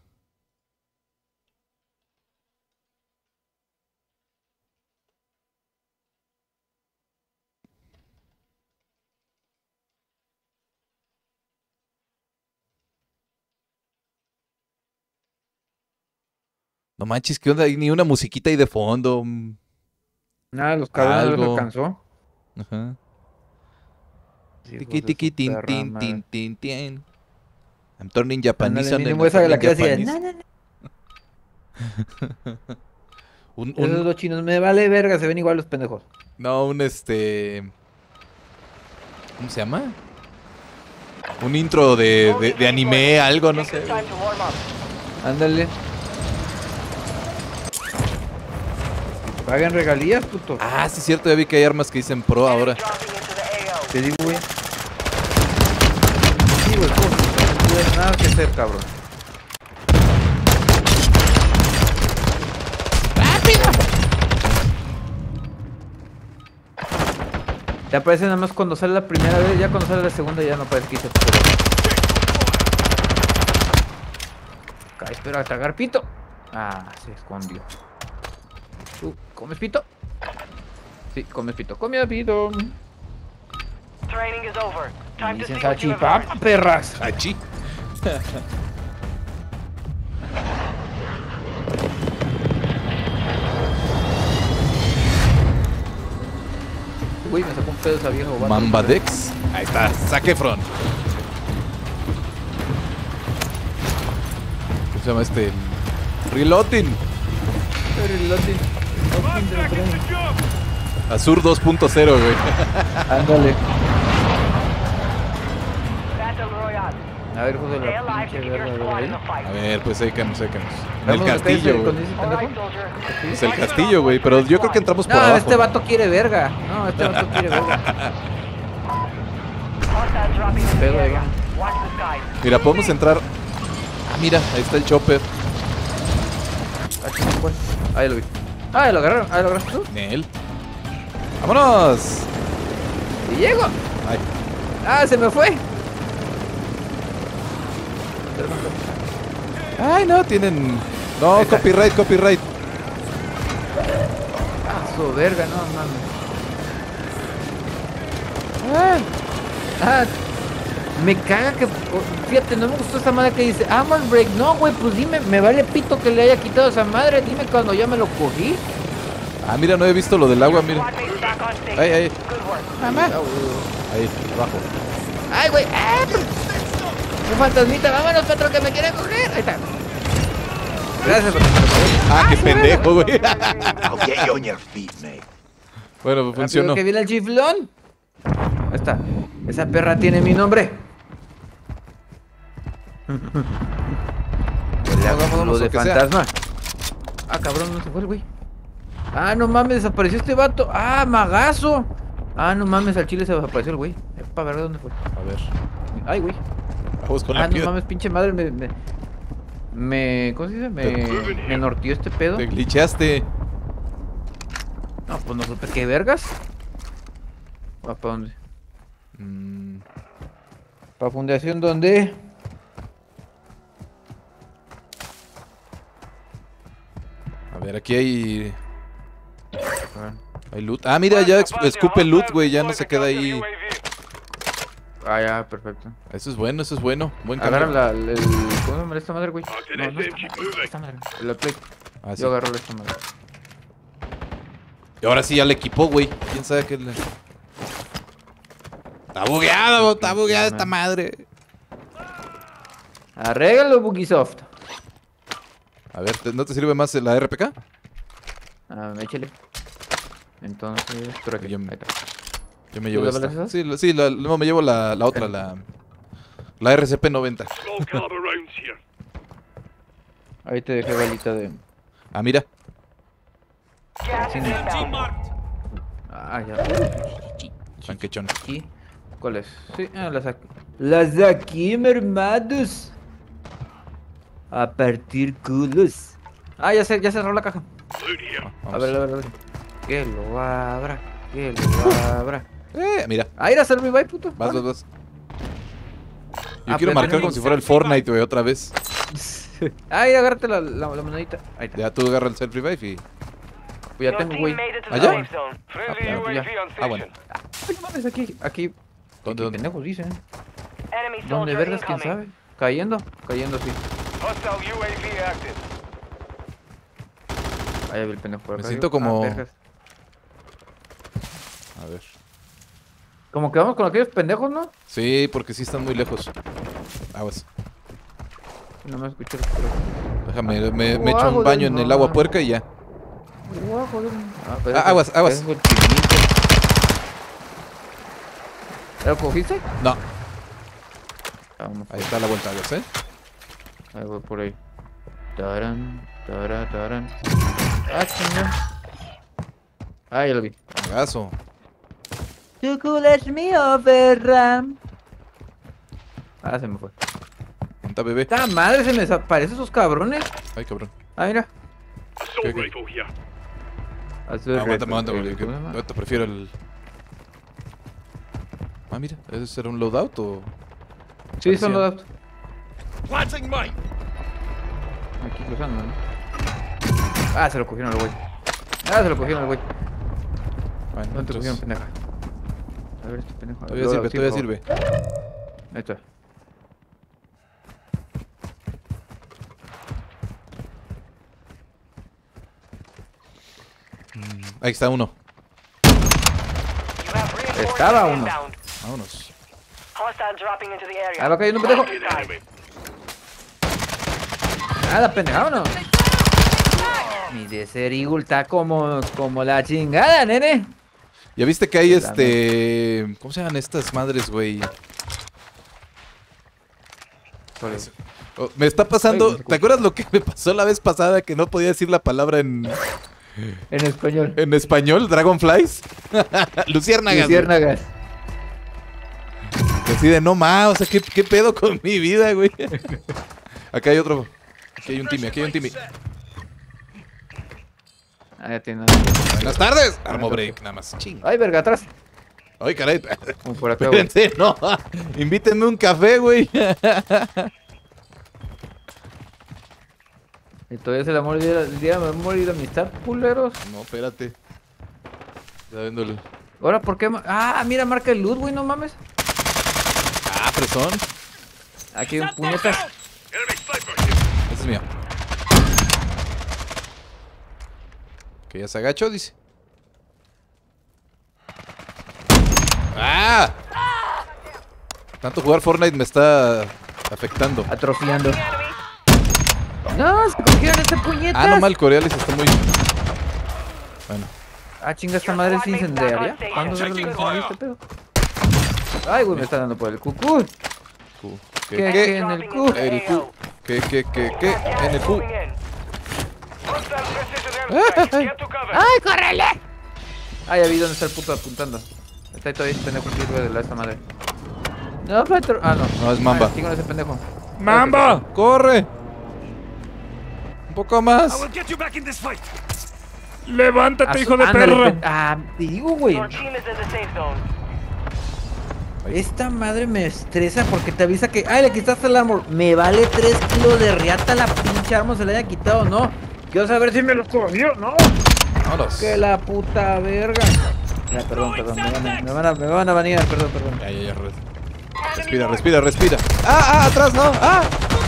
No manches, ¿qué onda? Ni una musiquita ahí de fondo. mm. Nada, los cabrones no les Algo. alcanzó. Ajá. Hijos Tiqui, de tiqui, su tin, perra tin, madre. tin, tin, tin. I'm turning Japanese Ándale, on mínimo the esa de la turning que hacía. Japanese. "Na, na, na". Un, Esos un, dos chinos, me vale verga, se ven igual los pendejos. no, un este. ¿Cómo se llama? Un intro de, de, de anime, algo, no Take sé. the time to warm up. Ándale. Paguen regalías, puto. Ah, sí, es cierto, ya vi que hay armas que dicen pro ahora. Dropping into the A O. Te digo, güey. Sí, güey, pues, no tienes nada que hacer, cabrón. Te aparece nada más cuando sale la primera vez, ya cuando sale la segunda ya no aparece que hice. Acá, espera a tragar pito. Ah, se escondió. ¿Tú comes pito? Sí, comes pito. Come pito. Training is over. Time to Dicen see what you have earned. salchipapa, perras. Hachi. Uy, me sacó un pedo esa vieja. guato. Mambadex. Ahí está, Zac Efron. ¿Cómo se llama este? Reloading. Pero el lote- I'm back in the job. Azur dos punto cero, güey. Ándale. Battle Royale. A ver, hijo de Stay la alive to pinche keep your verga, squad in güey. the fight. A ver, pues sécanos, sécanos. En el Vamos a castillo, ustedes, güey. con ese All right, pendejo. soldier. Es el castillo, güey. Pero yo creo que entramos por No, abajo. este vato quiere verga. No, este vato quiere verga. Hostile dropping into the Pedo, area. ¿no? Watch the skies. Mira, podemos entrar. Ah, mira, ahí está el chopper. Ah, chico, pues. Ahí lo vi. Ah, lo agarraron. Ah, lo agarraste tú. Nel. ¡Vámonos! Y llego. Ay, Ah, se me fue. ay, no, tienen. No, Ahí está. copyright, copyright. Ah, su verga, no mames. Ah, ah, Me caga que... oh, fíjate, no me gustó esta madre que dice Armor Break. No, güey, pues dime, me vale pito que le haya quitado esa madre. Dime cuando ya me lo cogí. Ah, mira, no he visto lo del agua, mira. Squad mates back on station. Ahí, ahí. Good work. Mamá. Ahí, abajo. Ay, güey. ¡Ah! Un fantasmita, vámonos, patrón, que me quiere coger. Ahí está. Gracias, patrón. Ah, qué pendejo, güey. I'll get you on your feet, mate. Bueno, pues funcionó. Rápido que viene el chiflón. Ahí está. Esa perra tiene mi nombre. El Vamos, vamos, lo de aunque sea. fantasma. Ah, cabrón, no se fue el güey. Ah, no mames, desapareció este vato. Ah, magazo. Ah, no mames, al chile se desapareció el güey. Epa, ver dónde fue. A ver. Ay, güey. Vamos con Ah, la no piedra. mames, pinche madre, me... me... me ¿cómo se dice? Me, me norteó este pedo. Te glitchaste. No, pues no supe qué vergas. ¿Va para dónde? Mm, ¿Para fundación dónde? a ver, aquí hay... Hay loot. Ah, mira, ya ex- escupe loot, güey. Ya no se queda ahí. Ah, ya, perfecto. Eso es bueno, eso es bueno. Buen cambio. Agarra la, el, el... ¿Cómo se llama esta madre, güey? No, no, esta madre, esta madre. La play. Ah, sí. Yo agarro esta madre. Y ahora sí ya le equipó, güey. ¿Quién sabe qué le... Está bugueado, está bugueada esta madre. Arréglalo, Bugisoft. A ver, ¿te- ¿no te sirve más la R P K? Ah, échale. Entonces, por aquí. Yo- Ahí está. Yo me ¿Tú llevo le esta. vales esa? Sí, la- sí la- no, me llevo la, la otra, la... La R C P noventa. Small caliber rounds here. Ahí te dejé balita de... Ah, mira. Gas is G inbound. marked. Ah, ya. Panquechón. Aquí. ¿Cuál es? Sí, ah, las aquí. Las de aquí, mi hermanos. A partir culos. Ah, ya se, ya cerró la caja. Loot here. A Vamos. ver, a ver, a ver. Que lo abra. Que lo abra. Eh, mira. Ah, ir a hacer mi bye, puto. Vas, Vale. vas, vas. Yo Ah, quiero pero marcar tenemos como si fuera el Fortnite, güey, otra vez. Ay, agárrate la, la, la monedita. Ahí está. Ya tú agarra el self revive y... Pues ya Your tengo, team güey. made it to the ¿Allá? safe zone. Friendly Ah, U A ya. V on Ah, bueno. station. Ay, no mames, aquí, aquí. ¿Dónde, dónde? Pendejos dicen. Enemy ¿Dónde soldier vergas, quién incoming. sabe? Cayendo, cayendo, sí. Hostile U A V active. Ahí vi el pendejo por Me acá. siento digo, como- ah, vergas. A ver. Como que vamos con aquellos pendejos, ¿no? Sí, porque sí están muy lejos. Aguas. No me escuché. Déjame, me, me Oh, echo joder, un baño en el no. agua puerca y ya. Ah, pero Ah, ese- aguas, aguas. ese es el pinito. ¿Lo cogiste? No, Vamos, ahí está la vuelta, aguas, ¿eh? ahí voy por ahí. Tarán, tarán, tarán. Ah, chinga. Ah, ya lo vi. Agazo. Tu culo es mío, perra. Ah, se me fue. Monta, bebé. ¡Esta madre! Se me desaparecen esos cabrones. Ay, cabrón. Ah, mira. Assault Okay, okay. rifle here. Azul Aguanta, rifle, aguanta, eh, porque ¿cómo se llama? ahorita prefiero el... Ah, mira, ¿ese será un loadout o...? Sí, son parecía. los Planting mine. aquí cruzando, ¿no? Ah, se lo cogieron al güey. Ah, se lo cogieron al güey. Bueno, ¿Dónde te cogieron, entonces... pendeja? A ver, este pendejo. Todavía Lo- sirve, sí, todavía por favor. sirve. Ahí está. Ahí está uno. You have reinforcements Estaba uno. inbound. Vámonos. Hostiles dropping into the area. Ah, va cayendo un pendejo. Marking enemy. Ah, la pendeja, ¿o no? Mi Desert Eagle está como, como la chingada, nene. ¿Ya viste que hay La este... ¿Cómo se llaman estas madres, güey? Sorry. Oh, me está pasando... Ay, no se ¿Te acuerdas lo que me pasó la vez pasada que no podía decir la palabra en, En español. en español? ¿Dragonflies? Luciérnagas. güey. Luciérnagas. Así de no más, o sea, ¿qué, qué pedo con mi vida, güey? Acá hay otro. Aquí hay un Timmy, aquí hay un Timmy. Ah, ya tiene. Buenas tardes. Armo break, nada más. Ching. Ay, verga, atrás. Ay, caray. Como por acá, güey. Espérense, no. Invítenme un café, güey. Y todavía se le morir el día de morir de amistad, culeros. No, espérate. Está viendo el... Ahora, ¿por qué? ma- Ah, mira, marca el loot, güey, no mames. Ah, fresón. Aquí hay un puñetas. Enemy sniper here. Ese es mío. Que ya se agachó, dice. ¡Ah! Tanto jugar Fortnite me está afectando. Atrofiando. No, se cogieron ese puñetas. Ah, no mal, Corealis está muy... Bueno. Ah, chinga, esta madre es incendiaria. ¿Cuándo se lo incendió este pedo? Ay, güey, me está dando por el cucú. Q. ¿Qué, ¿Qué? qué ¿Qué? en el cu? El Q. ¿Qué? ¿Qué? ¿Qué? ¿Qué? En el Q. Hostile precision airstrike. Get to cover. ¡Ay, córrele! Ah, ya vi dónde está el puto apuntando. Está ahí todavía ese pendejo aquí, güey, de la esta madre. No, Petro. Ah, no. No, es Mamba. Ah, estoy con ese pendejo. ¡Mamba! ¡Corre! Un poco I más. will get you back in this fight. Levántate, hijo de Ándale, perra. pen- Ah, te digo, güey. Your team is in the safe zone. Esta madre me estresa porque te avisa que. ¡Ay, le quitaste el armor! Me vale tres kilos de riata la pinche armor, se le haya quitado, ¿no? Quiero saber si me lo cogió, ¿no? Vámonos. Que la puta verga. Ya, perdón, perdón. Me van a, me van a, me van a banear, perdón, perdón. Ya, ya, ya. res- Respira, respira, respira. ¡Ah, ah! ¡Atrás, no! ¡Ah!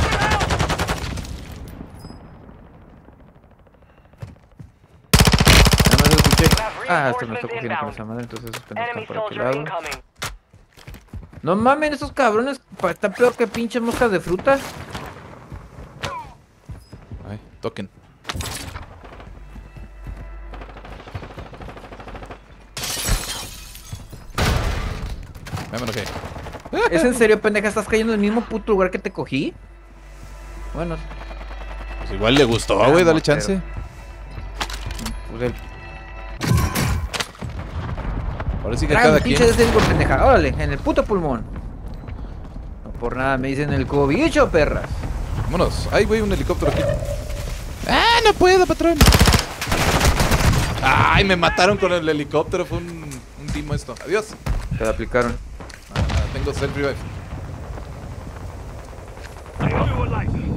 Nada más lo escuché. Ah, esto me Reinforcements está cogiendo con inbound. esa madre, entonces esos pendejos Enemy están por aquel soldier lado. incoming. No mamen, esos cabrones pa- están peor que pinches moscas de fruta. Ay, toquen. Ya me enojé. ¿Es en serio, pendeja? ¿Estás cayendo en el mismo puto lugar que te cogí? Bueno, Pues igual le gustó, Ah, güey. Dale mortero. chance. pues el. Ahora sí que Trágame cada pinche quien. de ese pendeja. Órale, en el puto pulmón. No por nada me dicen el cobicho, perras. Vámonos. Ay, güey, un helicóptero aquí. ¡Ah, no puedo, patrón! ¡Ay, me mataron con el helicóptero! Fue un, un timo esto. Adiós. Te lo aplicaron. Ah, tengo self revive. You alive.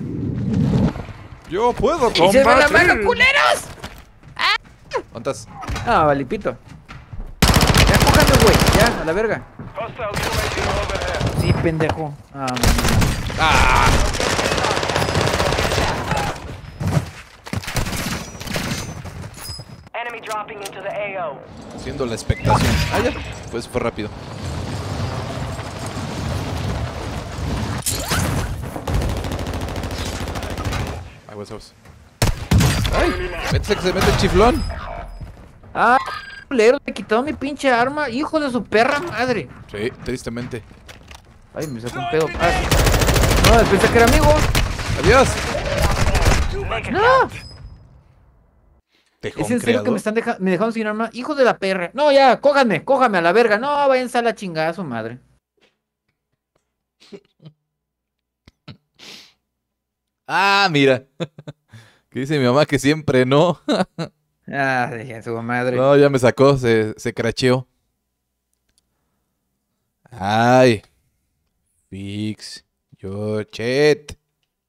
Yo puedo ¡Y se me la mano, combatir. culeros! ¿Cuántas? Ah, valipito. Ya cójame, güey. Ya, a la verga. Hostile U A V overhead. Sí, pendejo. Ah, man. ¡Ah! Enemy dropping into the A O. Haciendo la expectación. Ah, ya. Pues fue rápido. Ay, güey, sabes. ¡Ay! Métese que se mete el chiflón. Ah, culero, me quitó mi pinche arma. Hijo de su perra madre. Sí, tristemente. Ay, me sacó un pedo. Ah, no, pensé que era amigo. ¡Adiós! No. Tejón ¿Es en serio creador. que me están deja me dejaron sin arma? Hijo de la perra. No, ya, cójanme, cójame a la verga. No, váyanse a la chingada a su madre. Ah, mira. Que dice mi mamá que siempre no. Ah, dejen su madre. No, ya me sacó, se, se cracheó. Ay. Fix your chat.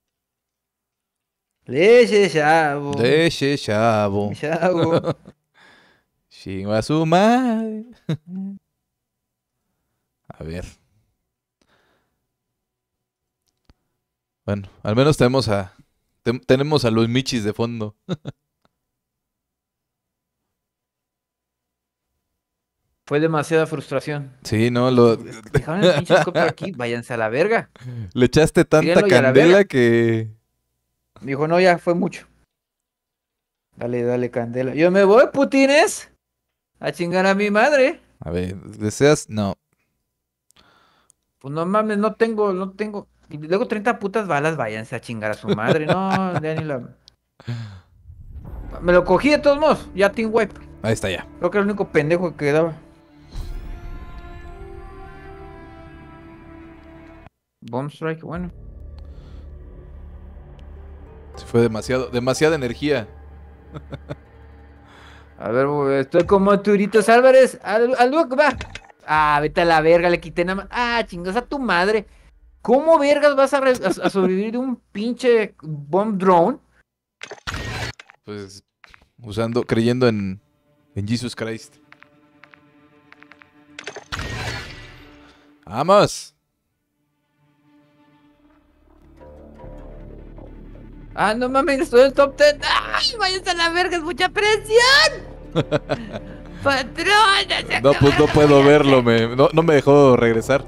Leche, chavo. Deje chavo. Chavo. Chingo a su madre. A ver. Bueno, al menos tenemos a te- tenemos a los michis de fondo. Fue demasiada frustración. Sí, no, lo Dejaron el pinche helicóptero aquí, váyanse a la verga. le echaste tanta Tírenlo y a la candela verga. que Me dijo, no, ya, fue mucho. Dale, dale, candela. Yo me voy, putines. A chingar a mi madre. a ver, deseas no. Pues no mames, no tengo, no tengo. Y luego treinta putas balas, váyanse a chingar a su madre. No, ya ni la. Me lo cogí de todos modos, ya team wipe. Ahí está ya. Creo que era el único pendejo que quedaba. Bomb strike, bueno. Se fue demasiado, demasiada energía. A ver, güey, estoy como Turitos Álvarez. Al, al look, va. Ah, vete a la verga, le quité nada más. Ah, chingas a tu madre. ¿Cómo vergas vas a, re- a- a sobrevivir de un pinche bomb drone? Pues usando, creyendo en, en Jesus Christ. Vamos. Ah, no mames, estoy en el top diez. ¡Ay, váyanse a la verga! ¡Es mucha presión! ¡Patrón! se No, pues no acabaron puedo las verlo, me, no, no me dejó regresar.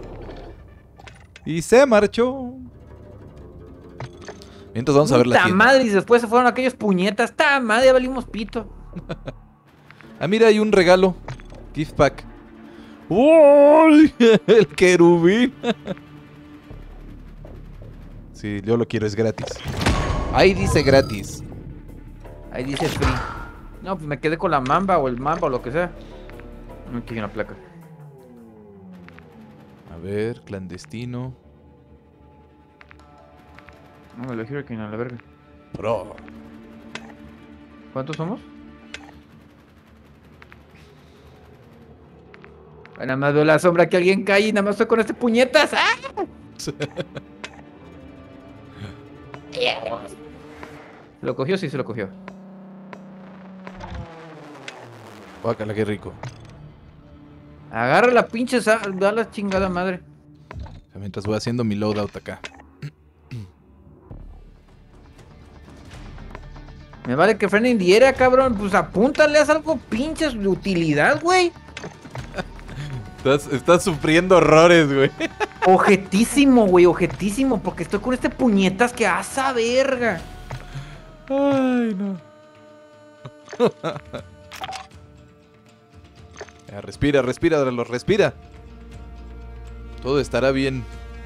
Y se marchó. Mientras vamos a ver la Puta tienda. madre, y después se fueron aquellos puñetas. ¡Ta madre! Ya valimos pito. Ah, mira, hay un regalo. Gift pack. ¡Uy! El querubín. Sí, yo lo quiero, es gratis. Ahí dice gratis. Ahí dice free. No, pues me quedé con la mamba o el mamba o lo que sea. Aquí hay una placa. A ver, clandestino. No, el Hurricane a la verga. Pro. ¿Cuántos somos? Ah, nada más veo la sombra que alguien cae y nada más estoy con este puñetas. ¡Ah! ¿Lo cogió? Sí, se lo cogió. Guácala, qué rico. Agarra la pinche sa... Da la chingada madre. O sea, mientras voy haciendo mi loadout acá. Me vale que frenen diera, cabrón. Pues apúntale, haz algo pinches de utilidad, güey. Estás, estás sufriendo horrores, güey. Ojetísimo, güey, ojetísimo. Porque estoy con este puñetas que asa verga. Ay, no. Ya, respira, respira, Dralo, respira. Todo estará bien.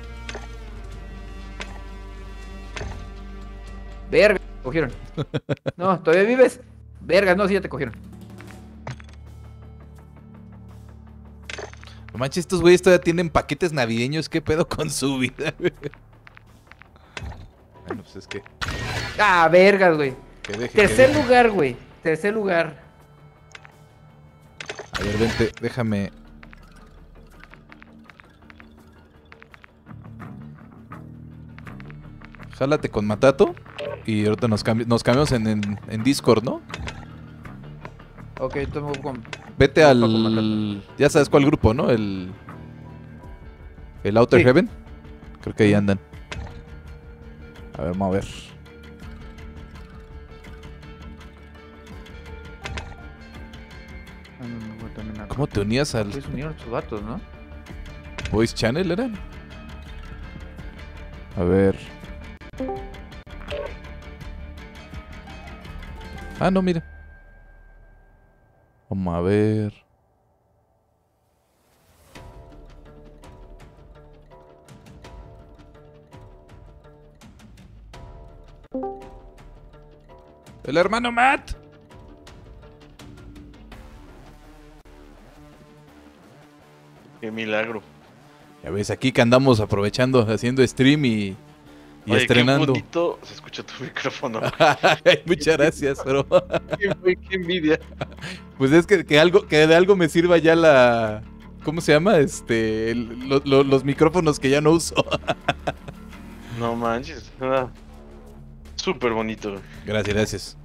Verga, te cogieron. No, ¿todavía vives? Verga, no, sí, ya te cogieron. No manches, estos güeyes todavía tienen paquetes navideños. ¿Qué pedo con su vida, güey? Bueno, pues es que... Ah, vergas, güey. que deje, Tercer que deje. lugar, güey. Tercer lugar. A ver, vente, déjame... Jálate con Matato. Y ahorita nos, cambi nos cambiamos en, en, en Discord, ¿no? Ok, tomo con... Vete Con al... Ya sabes cuál grupo, ¿no? El... El Outer Sí. Heaven. Creo que ahí andan. A ver, vamos a ver. Ah, no, no, güey, también acá. ¿Cómo te unías al Pues unieron sus vatos, ¿no? Voice Channel, eran? A ver. Ah, no, mira. Vamos a ver. El hermano Matt. Qué milagro. Ya ves, aquí que andamos aprovechando, haciendo stream y, y Oye, estrenando. Qué bonito se escucha tu micrófono. Muchas gracias, pero qué, güey, qué envidia. pues es que, que algo, que de algo me sirva ya la, ¿cómo se llama? Este, el- lo- lo- los micrófonos que ya no uso. No manches. Ah, súper bonito. Gracias, gracias.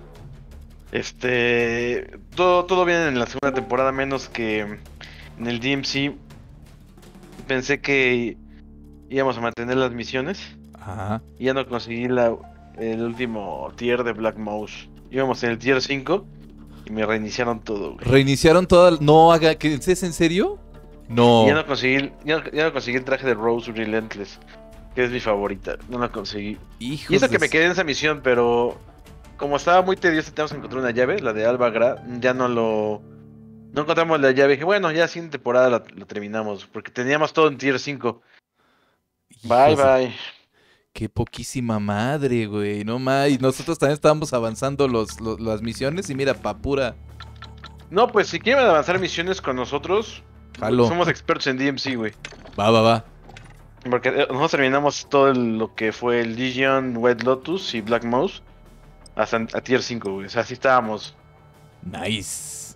Este. Todo, todo bien en la segunda temporada, menos que en el D M C. Pensé que íbamos a mantener las misiones. Ajá. Y ya no conseguí la, el último tier de Black Mouse. Íbamos en el tier cinco y me reiniciaron todo, güey. Reiniciaron toda, no haga, ¿que es en serio? No. Y ya no conseguí, ya no, ya no conseguí el traje de Rose Relentless, que es mi favorita. No la conseguí. Hijos Y eso de que me su- quedé en esa misión, pero como estaba muy tedioso, teníamos que encontrar una llave, la de Alba Gra, ya no lo... No encontramos la llave, dije, bueno, ya sin temporada la, la terminamos, porque teníamos todo en tier cinco. Bye, Hijos de- bye. Qué poquísima madre, güey. No más. Y nosotros también estábamos avanzando los, los- las misiones y mira, pa' pura. No, pues si quieren avanzar misiones con nosotros, Jalo. somos expertos en D M C, güey. Va, va, va. Porque eh, nosotros terminamos todo el- lo que fue el Legion, White Lotus y Black Mouse hasta en- a tier cinco, güey. O sea, así estábamos. Nice.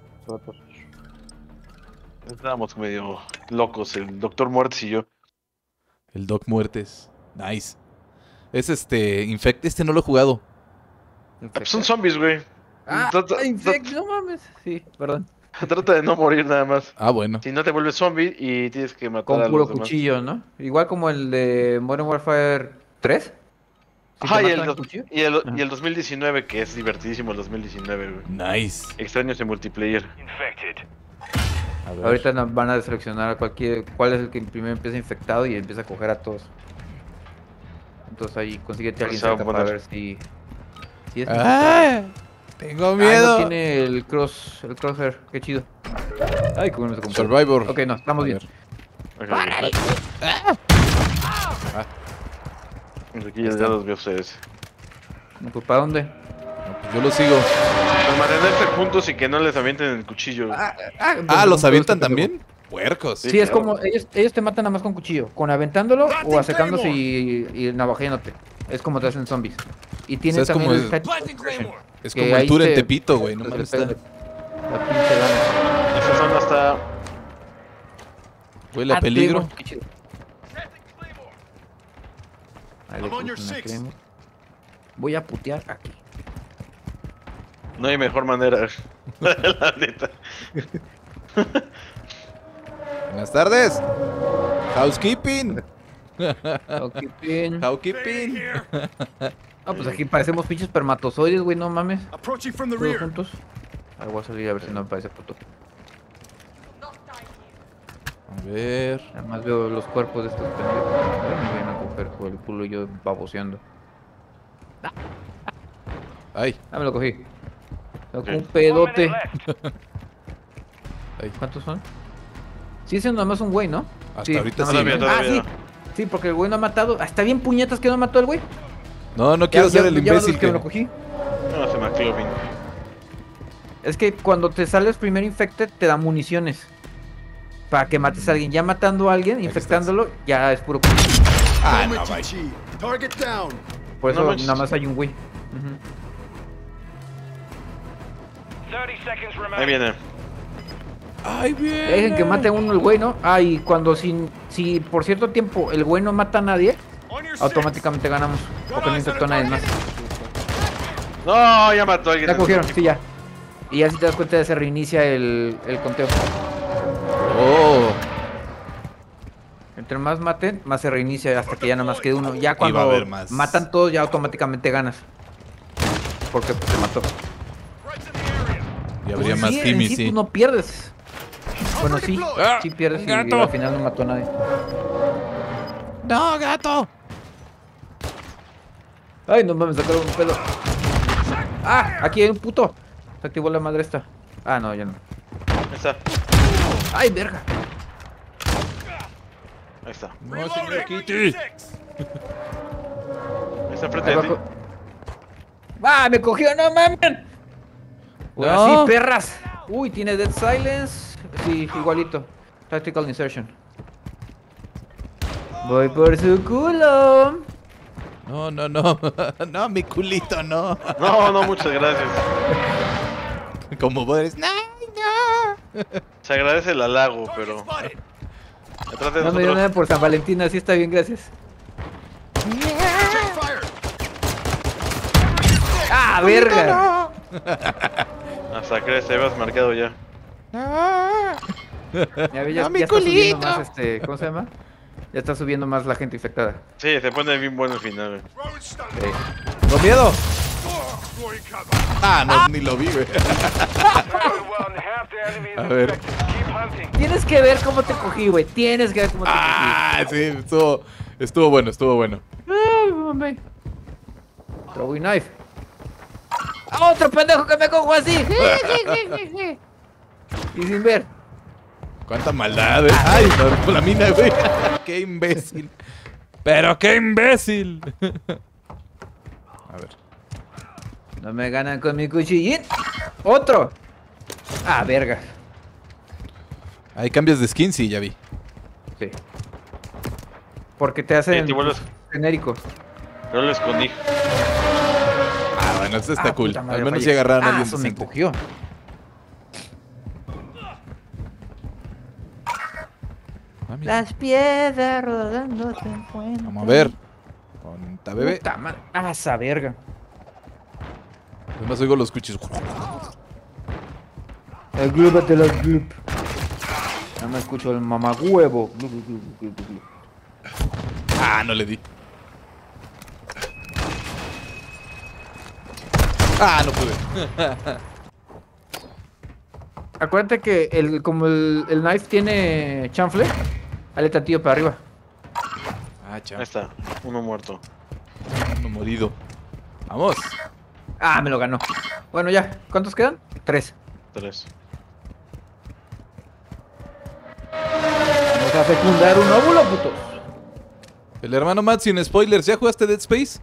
Estábamos medio locos, el Doctor Muertes y yo. El Doc Muertes. Nice. Es este. Infect. Este no lo he jugado. Pues son zombies, güey. Ah, Trata, infect, no mames. Sí, perdón. trata- trata de no morir nada más. Ah, bueno. Si no te vuelves zombie y tienes que matar Con a puro los demás. cuchillo, ¿no? Igual como el de Modern Warfare tres. Ajá, te y el, matan dos- con cuchillo. y, el, Ajá. y el dos mil diecinueve, que es divertidísimo el dos mil diecinueve, güey. Nice. Extraño ese multiplayer. Infected. A ver. Ahorita nos van a seleccionar a cualquier, cuál es el que primero empieza infectado y empieza a coger a todos. Entonces ahí consíguete a alguien Pues se va a cerca para poner. ver si, si es ¡Ah! Tengo Ah, miedo. no tiene el cross, el crosshair, qué chido. Ay, cómo no se compró. Survivor. Ok, no, estamos A bien. ver. Ok, ok. Aquí ya, ya los veo ustedes. No, pues, ¿para dónde? No, pues yo lo sigo. Pues mantenerse juntos y que no les avienten el cuchillo. Ah, Ah, ¿los avientan este también? Puercos. Sí, Sí, es claro. como, ellos, ellos te matan nada más con cuchillo, con aventándolo o acercándose y, y navajeándote. Es como te hacen zombies. Y tiene O sea, es también como el el- tactical Planting Claymore. Es que como el ahí tour en te- Tepito, güey. No te mames, depende. está. La pinche gana. Esta zona está. Huele a Ah, peligro. Claymore, qué chido. Ahí le I'm on puse your una six. Claymore. Voy a putear aquí. No hay mejor manera. La neta. Buenas tardes. Housekeeping. Ok, bien. Housekeeping. Ah, pues aquí parecemos pinches espermatozoides, güey, no mames. Approaching from the Todos rear. juntos. Ahí voy a salir a ver si no me parece puto. A ver. Nada más veo los cuerpos de estos pendejos. Ay, me vienen a coger por el culo y yo baboseando. Ay. Ah, me lo cogí. Tengo Ok. un pedote. One minute left. Ay. ¿Cuántos son? Sí, ese nada más un güey, ¿no? Hasta Sí, ahorita nada sí. más Todavía, un- todavía. Ah, sí. Sí, porque el güey no ha matado. Ah, está bien puñetas que no mató el güey. No, no quiero Ya- ser ya- el ya imbécil ves que que... me lo cogí. No, se me McLovin. Es que cuando te sales primero infected te da municiones. Para que mates a alguien. Ya matando a alguien, Aquí infectándolo, ya es puro. Ah, Helmet no, bye. T G. Target down. Por eso No manches. nada más hay un güey. Ujú. thirty seconds Ahí remaining. viene. Ay, bien. Dejen que mate a uno el güey, ¿no? Ah, y cuando si, si por cierto tiempo el güey no mata a nadie, On your six. automáticamente ganamos. Porque no infectó a nadie más. No, ya mató a alguien. Ya cogieron, sí, ya. Y ya si te das cuenta ya se reinicia el, el conteo. Oh. Entre más maten, más se reinicia hasta que ya nada más quede uno. Ya Y va a cuando haber más. matan todos, ya automáticamente ganas. Porque pues, te mató. Threats in the area. Y habría Pues más sí, en Timmy, sí, sí. pues, no pierdes. Bueno, sí, Ah, sí pierdes y gato. al final no mató a nadie. No, gato. Ay, no mames, sacaron un pedo. Ah, aquí hay un puto. Se activó la madre esta. Ah, no, ya no. Ahí está. Ay, verga. Ahí está. No, Reloading. señor On your Kitty. six. Ahí está enfrente Ahí de ti. abajo. ¡Ah, me cogió! ¡No mames! Ahora No. sí, perras. Uy, tiene Dead Silence. Sí, igualito. Tactical Insertion. Voy por su culo. No, no, no. No, mi culito, no. No, no, muchas gracias. Como vos eres. No, no. Se agradece el halago, Target pero. spotted. Detrás de No me dio nada nosotros. por San Valentín, así está bien, gracias. Check fire. ¡Ah, verga! Hasta crees, te habías marcado ya. Ya, ve, ya, No, mi ya está subiendo culito. más este, ¿cómo se llama? Ya está subiendo más la gente infectada. Sí, se pone bien bueno el final. Throwing stun. Sí. Con miedo. Throwing cover. Ah, no, ni lo vi, güey. Very well, half the enemy is A ver. infected. Keep hunting. Tienes que ver cómo te cogí, güey. Tienes que ver cómo te Ah, sí, estuvo, estuvo bueno, estuvo bueno. cogí. Ay, mami. Throwing knife. ¡Ah, otro pendejo que me cojo así! Y sin ver. Cuánta maldad, eh. Ay, no, la mina, güey. Qué imbécil. Pero qué imbécil. A ver. No me ganan con mi cuchillín. ¡Otro! Ah, verga. Hay cambios de skin, sí, ya vi. Sí. Porque te hacen Sí, te vuelves- genérico. No lo escondí. Ah, bueno, eso está Ah, cool. puta madre, Al menos fallé. si agarraron a Ah, alguien eso me decente. cogió. Ah, mira. Las piedras rodando se encuentran. Vamos a ver. Con ta bebé. Puta madre. Ah, esa verga. Además oigo los cuchillos. El glúbate los glub. Ya me escucho el mamagüevo. Glu, glu, glu, glu, glu, glu. Ah, no le di. Ah, no pude. Acuérdate que el, como el, el knife tiene chanfle, dale tantillo para arriba. Ah, chao. Ahí está, uno muerto. Uno morido. Vamos. Ah, me lo ganó. Bueno, ya. ¿Cuántos quedan? Tres. Tres. Vamos a fecundar un óvulo, putos. El hermano Matt, sin spoilers, ¿ya jugaste Dead Space?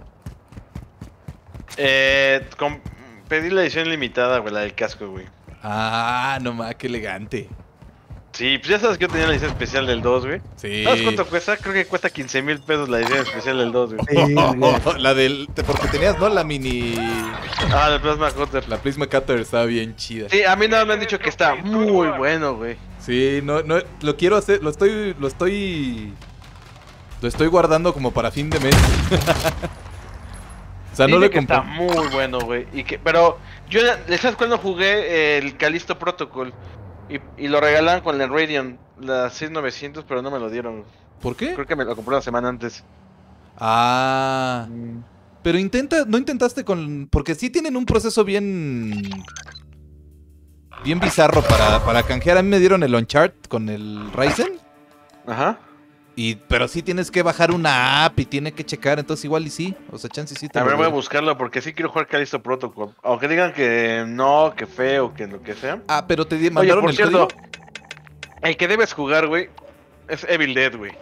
Eh, con- pedí la edición limitada, güey, la del casco, güey. Ah, no más, qué elegante. Sí, pues ya sabes que yo tenía la edición especial del dos, güey. Sí. ¿Sabes cuánto cuesta? Creo que cuesta quince mil pesos la edición especial del dos, güey. La del... Porque tenías, ¿no? La mini... Ah, el Plasma Cutter. La Plasma Cutter estaba bien chida. Sí, a mí nada me han dicho que está muy bueno, güey. Sí, no, no, lo quiero hacer, lo estoy, lo estoy... Lo estoy guardando como para fin de mes. O sea, no Dime le que compré. está muy bueno, güey. Y que, pero yo, ¿sabes cuándo jugué el Callisto Protocol? Y, y lo regalaban con la Radeon, la seis mil novecientos, pero no me lo dieron. ¿Por qué? Creo que me lo compré una semana antes. Ah... Pero intenta, no intentaste con... Porque sí tienen un proceso bien... Bien bizarro para, para canjear. A mí me dieron el Uncharted con el Ryzen. Ajá. Y, pero sí tienes que bajar una app y tiene que checar. Entonces igual y sí. O sea, chance sí te A lo ver, voy a doy. buscarlo porque sí quiero jugar Callisto Protocol. Aunque digan que no, que feo, que lo que sea. Ah, pero te di- Oye, mandaron por el cierto, código. el que debes jugar, güey, es Evil Dead, güey.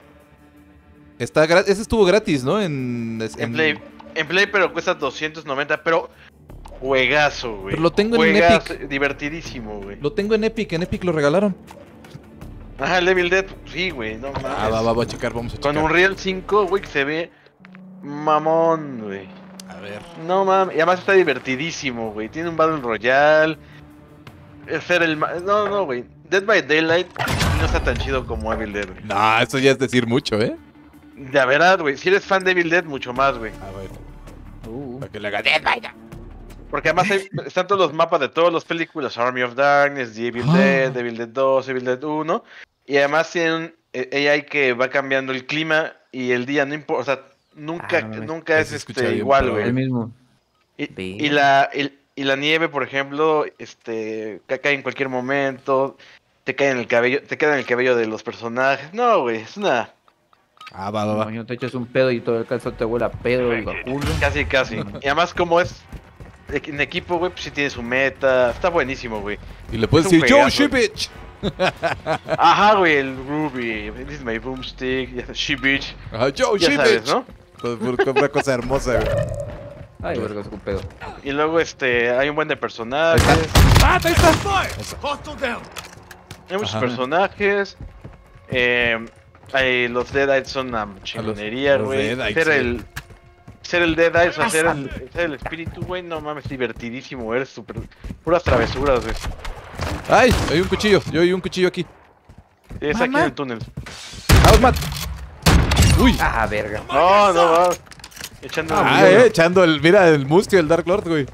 Está gra- Ese estuvo gratis, ¿no? En, En Play, en Play, pero cuesta doscientos noventa, pero juegazo, güey. Pero lo tengo en Juegazo, Epic. divertidísimo, güey. Lo tengo en Epic. En Epic lo regalaron. Ajá, el Evil Dead, sí, güey, no mames. Ah, va, va, va a checar. Vamos a checar. Con Unreal cinco, güey, que se ve mamón, güey. A ver. No mames, y además está divertidísimo, güey. Tiene un Battle Royale. Es ser el ma- No, no, güey. Dead by Daylight no está tan chido como Evil Dead, güey. No, eso ya es decir mucho, ¿eh? De verdad, güey. Si eres fan de Evil Dead, mucho más, güey. A ver. Uh. Para que le haga Dead by Daylight. Porque además hay- están todos los mapas de todas las películas. Army of Darkness, The Evil Ah. Dead, Evil Dead dos, Evil Dead uno. Y además tienen un eh, A I que va cambiando el clima y el día. No importa, o sea, nunca, Ah, no mames. nunca es Se escucha este, bien, igual, pero- güey. El mismo. Y, Ve. y la, y, y la nieve, por ejemplo, este, ca- cae en cualquier momento, te cae en el cabello, te queda en el cabello de los personajes. No, güey, es una Ah, va, va, va. Imagino te echas un pedo y todo el calzón te huele a pedo y a culo. casi, casi. Y además como es en equipo, güey, pues sí tiene su meta. Está buenísimo, güey. Y le puedes Es un decir, Joe juegazo. Shipich. Ajá, güey, el Ruby, this is my boomstick, ya sabes, she bitch. Ajá, Joe Ya sabes, Shipich. ¿no? Una cosa hermosa, güey. Ay, verga, es un pedo. Y luego este, hay un buen de personajes. Ah, ahí está. Hostile down. Hay muchos Ajá. personajes. Eh, hay- los Deadites son una chingonería, los güey. Deadites, Ser sí. el. Ser el Deadite, o sea, ser el, ser el espíritu, güey, no mames, divertidísimo, eres súper. Puras travesuras, güey. Ay, hay un cuchillo. Yo hay un cuchillo aquí. Sí, es aquí en el túnel. Vamos, Matt. Uy. Ah, verga. No, no, va. Echando. Ah, eh, echando el, mira, el mustio del Dark Lord, güey.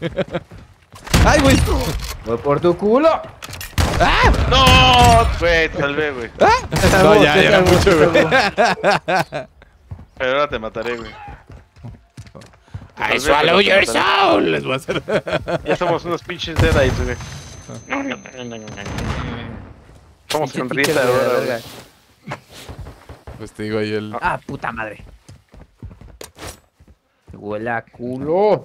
Ay, güey. Voy por tu culo. No, güey, te salvé, güey. No, ya, ya era mucho, güey. Pero ahora te mataré, güey. I Te salvé, swallow pero te your mataré. soul. Les voy a hacer. Ya somos unos pinches Deadites, güey. Somos Pinche con risa teacher de la ahora, verga. güey. Pues te digo ahí el. Ah, puta madre. Huele a culo.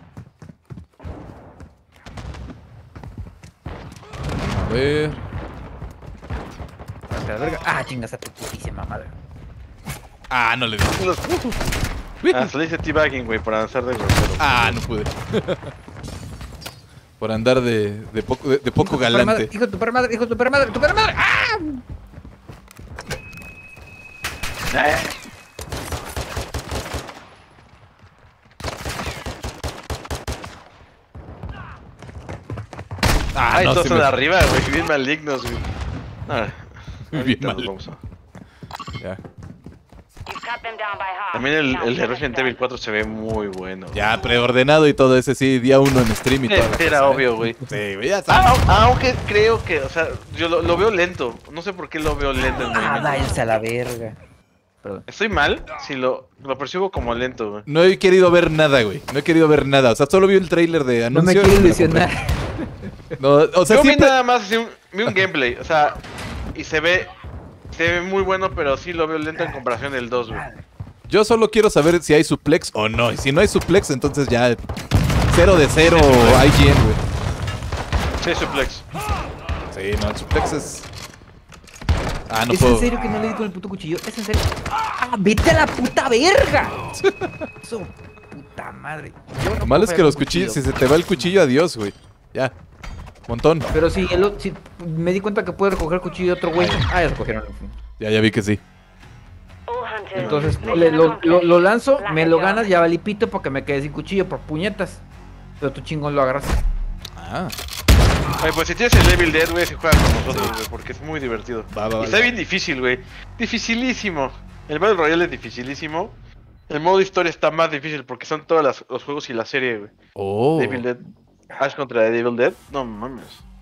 A ver. Hasta la verga. Ah, chingas a tu putísima madre. Ah, no le di. Los- Ah, se le dice teabagging, güey, para avanzar de grosero. Ah, no pude. Por andar de, de poco, de, de poco Hijo de tu perra madre, galante. Hijo de tu perra madre, hijo de tu perra madre, tu perra madre. ¡Ah! Ah, Ay, no, todos sí son me- de arriba, güey, bien malignos, güey. Ah, Bien ahorita nos mal. vamos a- Ya, You've cut them down by half. También el, Now el de finish Resident them. Evil cuatro se ve muy bueno. ya preordenado y todo ese, sí, día uno en stream y todo. Era obvio, güey. Sí, güey, ya sabes. Ah, aunque creo que, o sea, yo lo, lo veo lento. No sé por qué lo veo lento en Ah, movimiento. váyanse a la verga. perdón. Estoy mal si lo, lo percibo como lento, güey. No he querido ver nada, güey. No he querido ver nada. O sea, solo vi el trailer de No me anuncio. quiero y lo ilusionar. compré. No, o sea, Yo vi siempre... nada más así un, vi un gameplay, o sea, y se ve, se ve muy bueno, pero sí lo veo lento en comparación del dos, güey. Yo solo quiero saber si hay suplex o no. Y si no hay suplex, entonces ya cero de cero I G N, güey. Sí, suplex. Sí, no, el suplex es... Ah, no ¿Es puedo. en serio que no le di con el puto cuchillo? ¿Es en serio? ¡Ah, vete a la puta verga! Eso, puta madre. Yo no Lo malo puedo es que fallar los con cuchillos, si cuchillo. se te va el cuchillo, adiós, güey. Ya. Montón. Pero si, el, o- si me di cuenta que puede recoger el cuchillo de otro güey. Ah, ya se cogieron. Ya, ya vi que sí. All hunters. Entonces Mission le- lo, lo, accomplished. lo lanzo, La me lo gente ganas, va. ya valí pito porque me quedé sin cuchillo por puñetas. Pero tu chingón lo agarras. Ah. Oye, pues si tienes el Evil Dead, güey, si juega con nosotros, güey, porque es muy divertido. Va, va, va, y está va. bien difícil, güey. Dificilísimo. El Battle Royale es dificilísimo. El modo historia está más difícil porque son todos las- los juegos y la serie, güey. Oh. Evil Dead. Ash contra Evil Dead. No mames.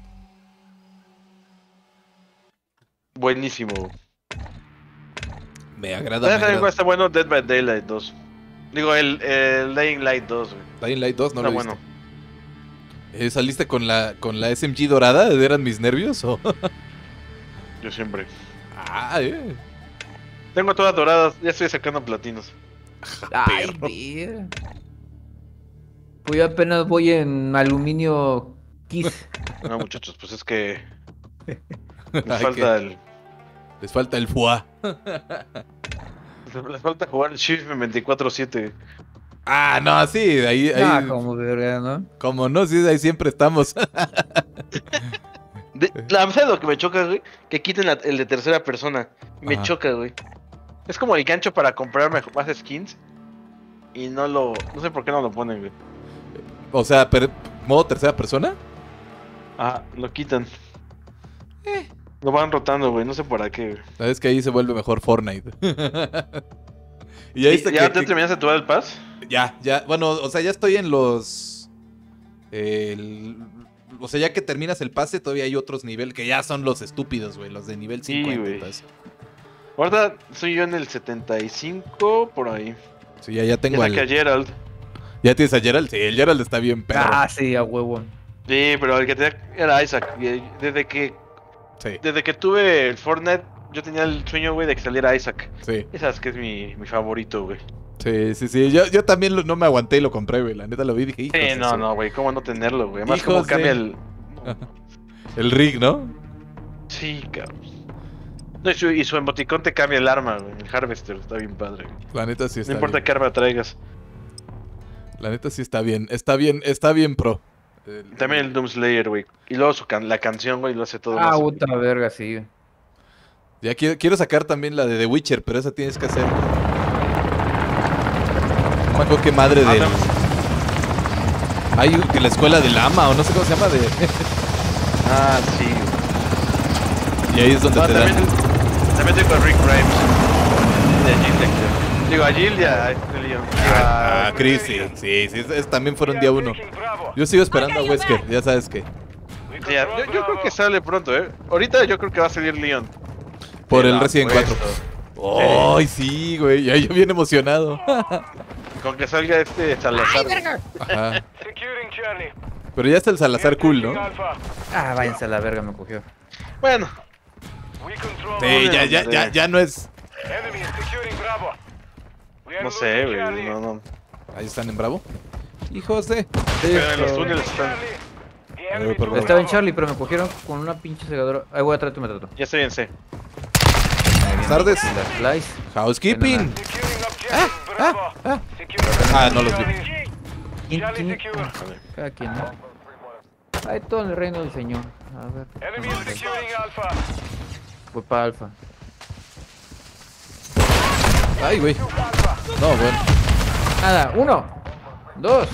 Buenísimo. güey. Me agrada, me ¿Sabes también cuál agrada. está bueno? Dead by Daylight dos. Digo, el, el Dying Light dos, güey. Dying Light dos, no Está lo he bueno. visto. Eh, ¿Saliste con la, con la S M G dorada? ¿Eran mis nervios o...? Yo siempre. Ah, eh. Tengo todas doradas, ya estoy sacando platinos. Ay, ver. Pues yo apenas voy en aluminio Kiss. No, muchachos, pues es que les Ay, falta que- el. Les falta el foie. Les falta jugar el Shift veinticuatro siete. Ah, no, sí, ahí... ahí Ah, como verga, ¿no? como no, sí, ahí siempre estamos. De, la verdad lo que me choca, güey, que quiten la- el de tercera persona. Me Ajá. choca, güey. Es como el gancho para comprar mejor- más skins. Y no lo. No sé por qué no lo ponen, güey. O sea, per- ¿modo tercera persona? Ah, lo quitan. Lo van rotando, güey. No sé para qué, güey. Sabes que ahí se vuelve mejor Fortnite. Y ya ¿Y- viste ¿Ya que, te que- terminaste tu el pass? Ya, ya, bueno, o sea, ya estoy en los... el- o sea, ya que terminas el pase, todavía hay otros niveles que ya son los estúpidos, güey, los de nivel Sí, cincuenta. güey. entonces. Ahorita soy yo en el setenta y cinco, por ahí. Sí, ya, ya tengo Ya al... saqué a Gerald. ¿Ya tienes a Gerald? Sí, el Gerald está bien perro. Ah, sí, a huevo. Sí, pero el que tenía era Isaac. Y desde que Sí, desde que tuve el Fortnite, yo tenía el sueño, güey, de que saliera Isaac. sí, Y sabes que es mi, mi favorito, güey. sí, sí, sí. Yo, yo también lo- no me aguanté y lo compré, güey. La neta lo vi y dije, hijos Sí, de no, su- no, güey, ¿cómo no tenerlo, güey? Además, Hijos cómo cambia de- el... El rig, ¿no? Sí, cabrón. No, y, su, y su emoticón te cambia el arma, güey. El Harvester está bien padre, güey. La neta sí está No importa bien. qué arma traigas. La neta sí está bien. Está bien, está bien pro. El- Y también el Doomslayer, güey. Y luego su can- la canción, güey, lo hace todo Ah, más. puta verga, sí. Ya quiero, quiero sacar también la de The Witcher, pero esa tienes que hacer. No me acuerdo qué madre Ah, de. no. Hay que la escuela del ama o no sé cómo se llama. De... Ah, sí. y ahí es donde No, te también, dan. también estoy con Rick Grimes. De Jill Lecter. Digo, a Jill y a este Leon. Ah, Chris, sí, sí, sí, es- es- también fueron día uno. Yo sigo esperando a Wesker, ya sabes que. Sí, ya, yo, yo creo que sale pronto, eh. Ahorita yo creo que va a salir Leon. Por Sí, el la Resident apuesto. cuatro. ¡Ay, sí, güey! Ya yo bien emocionado. Con que salga este Salazar. Ajá. Securing Charlie. Pero ya está el Salazar cool, ¿no? Alpha. Ah, váyanse a la verga, me cogió. Bueno, We control Sí, all ya, ya, ya, ya no es. enemy is securing Bravo. We are no sé, losing güey. Charlie. No, no. Ahí están en Bravo. Hijos de. Pero en los túneles están. Charlie. The ver, enemy por took favor. Estaba en Bravo. Charlie, pero me cogieron con una pinche segadora. Ahí voy a traer tu metato. Ya estoy en C. Buenas tardes. Las flies. Housekeeping. Securing objectives, Bravo. Securing Ah, no los vi. Charlie. ¿Quién- Charlie quién- secure. Cada quien, ¿no? Hay todo en el reino del señor. A ver. Enemy is securing Alpha. Voy para Alfa. Ay, güey. No, bueno. Nada, uno, dos,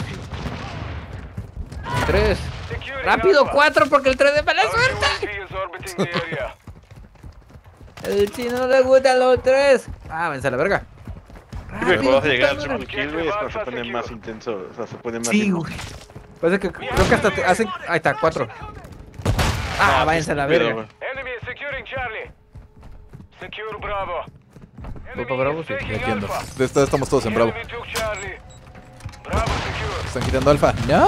tres. Securing Rápido, Alpha. cuatro, porque el tres de mala Our suerte. U A V is orbiting the area. El chino no le gustan los tres. Ah, vence a la verga. Siempre que vas a llegar al puta triple madre. kill, güey, es cuando se pone más intenso. O sea, se pone más. Sí, intenso. güey. Parece que creo que hasta te hacen. Ahí está, cuatro. Ah, Ah, váyanse a la estúpido, verga. güey. Enemy is securing Charlie. Secure Bravo. ¿Voy para Bravo? Sí. Y aquí ando. De esta estamos todos en Bravo. Enemy took Charlie. Bravo secure. Están quitando Alfa. ¡No!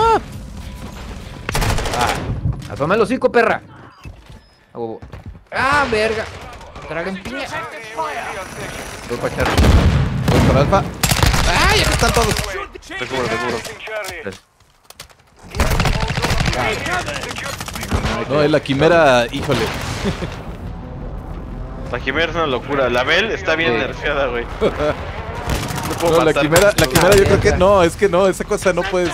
Asoma el hocico, perra. A huevo. ¡Ah, verga! Tragan piña. Voy para Charlie. Voy para Alfa. ¡Ay! Aquí están todos. Te cubro, te cubro. No, es la quimera, híjole. La quimera es una locura. La Bell está bien Sí. nerfeada, güey. No puedo No, la matar. quimera, la quimera yo creo que no, es que no, esa cosa no puedes.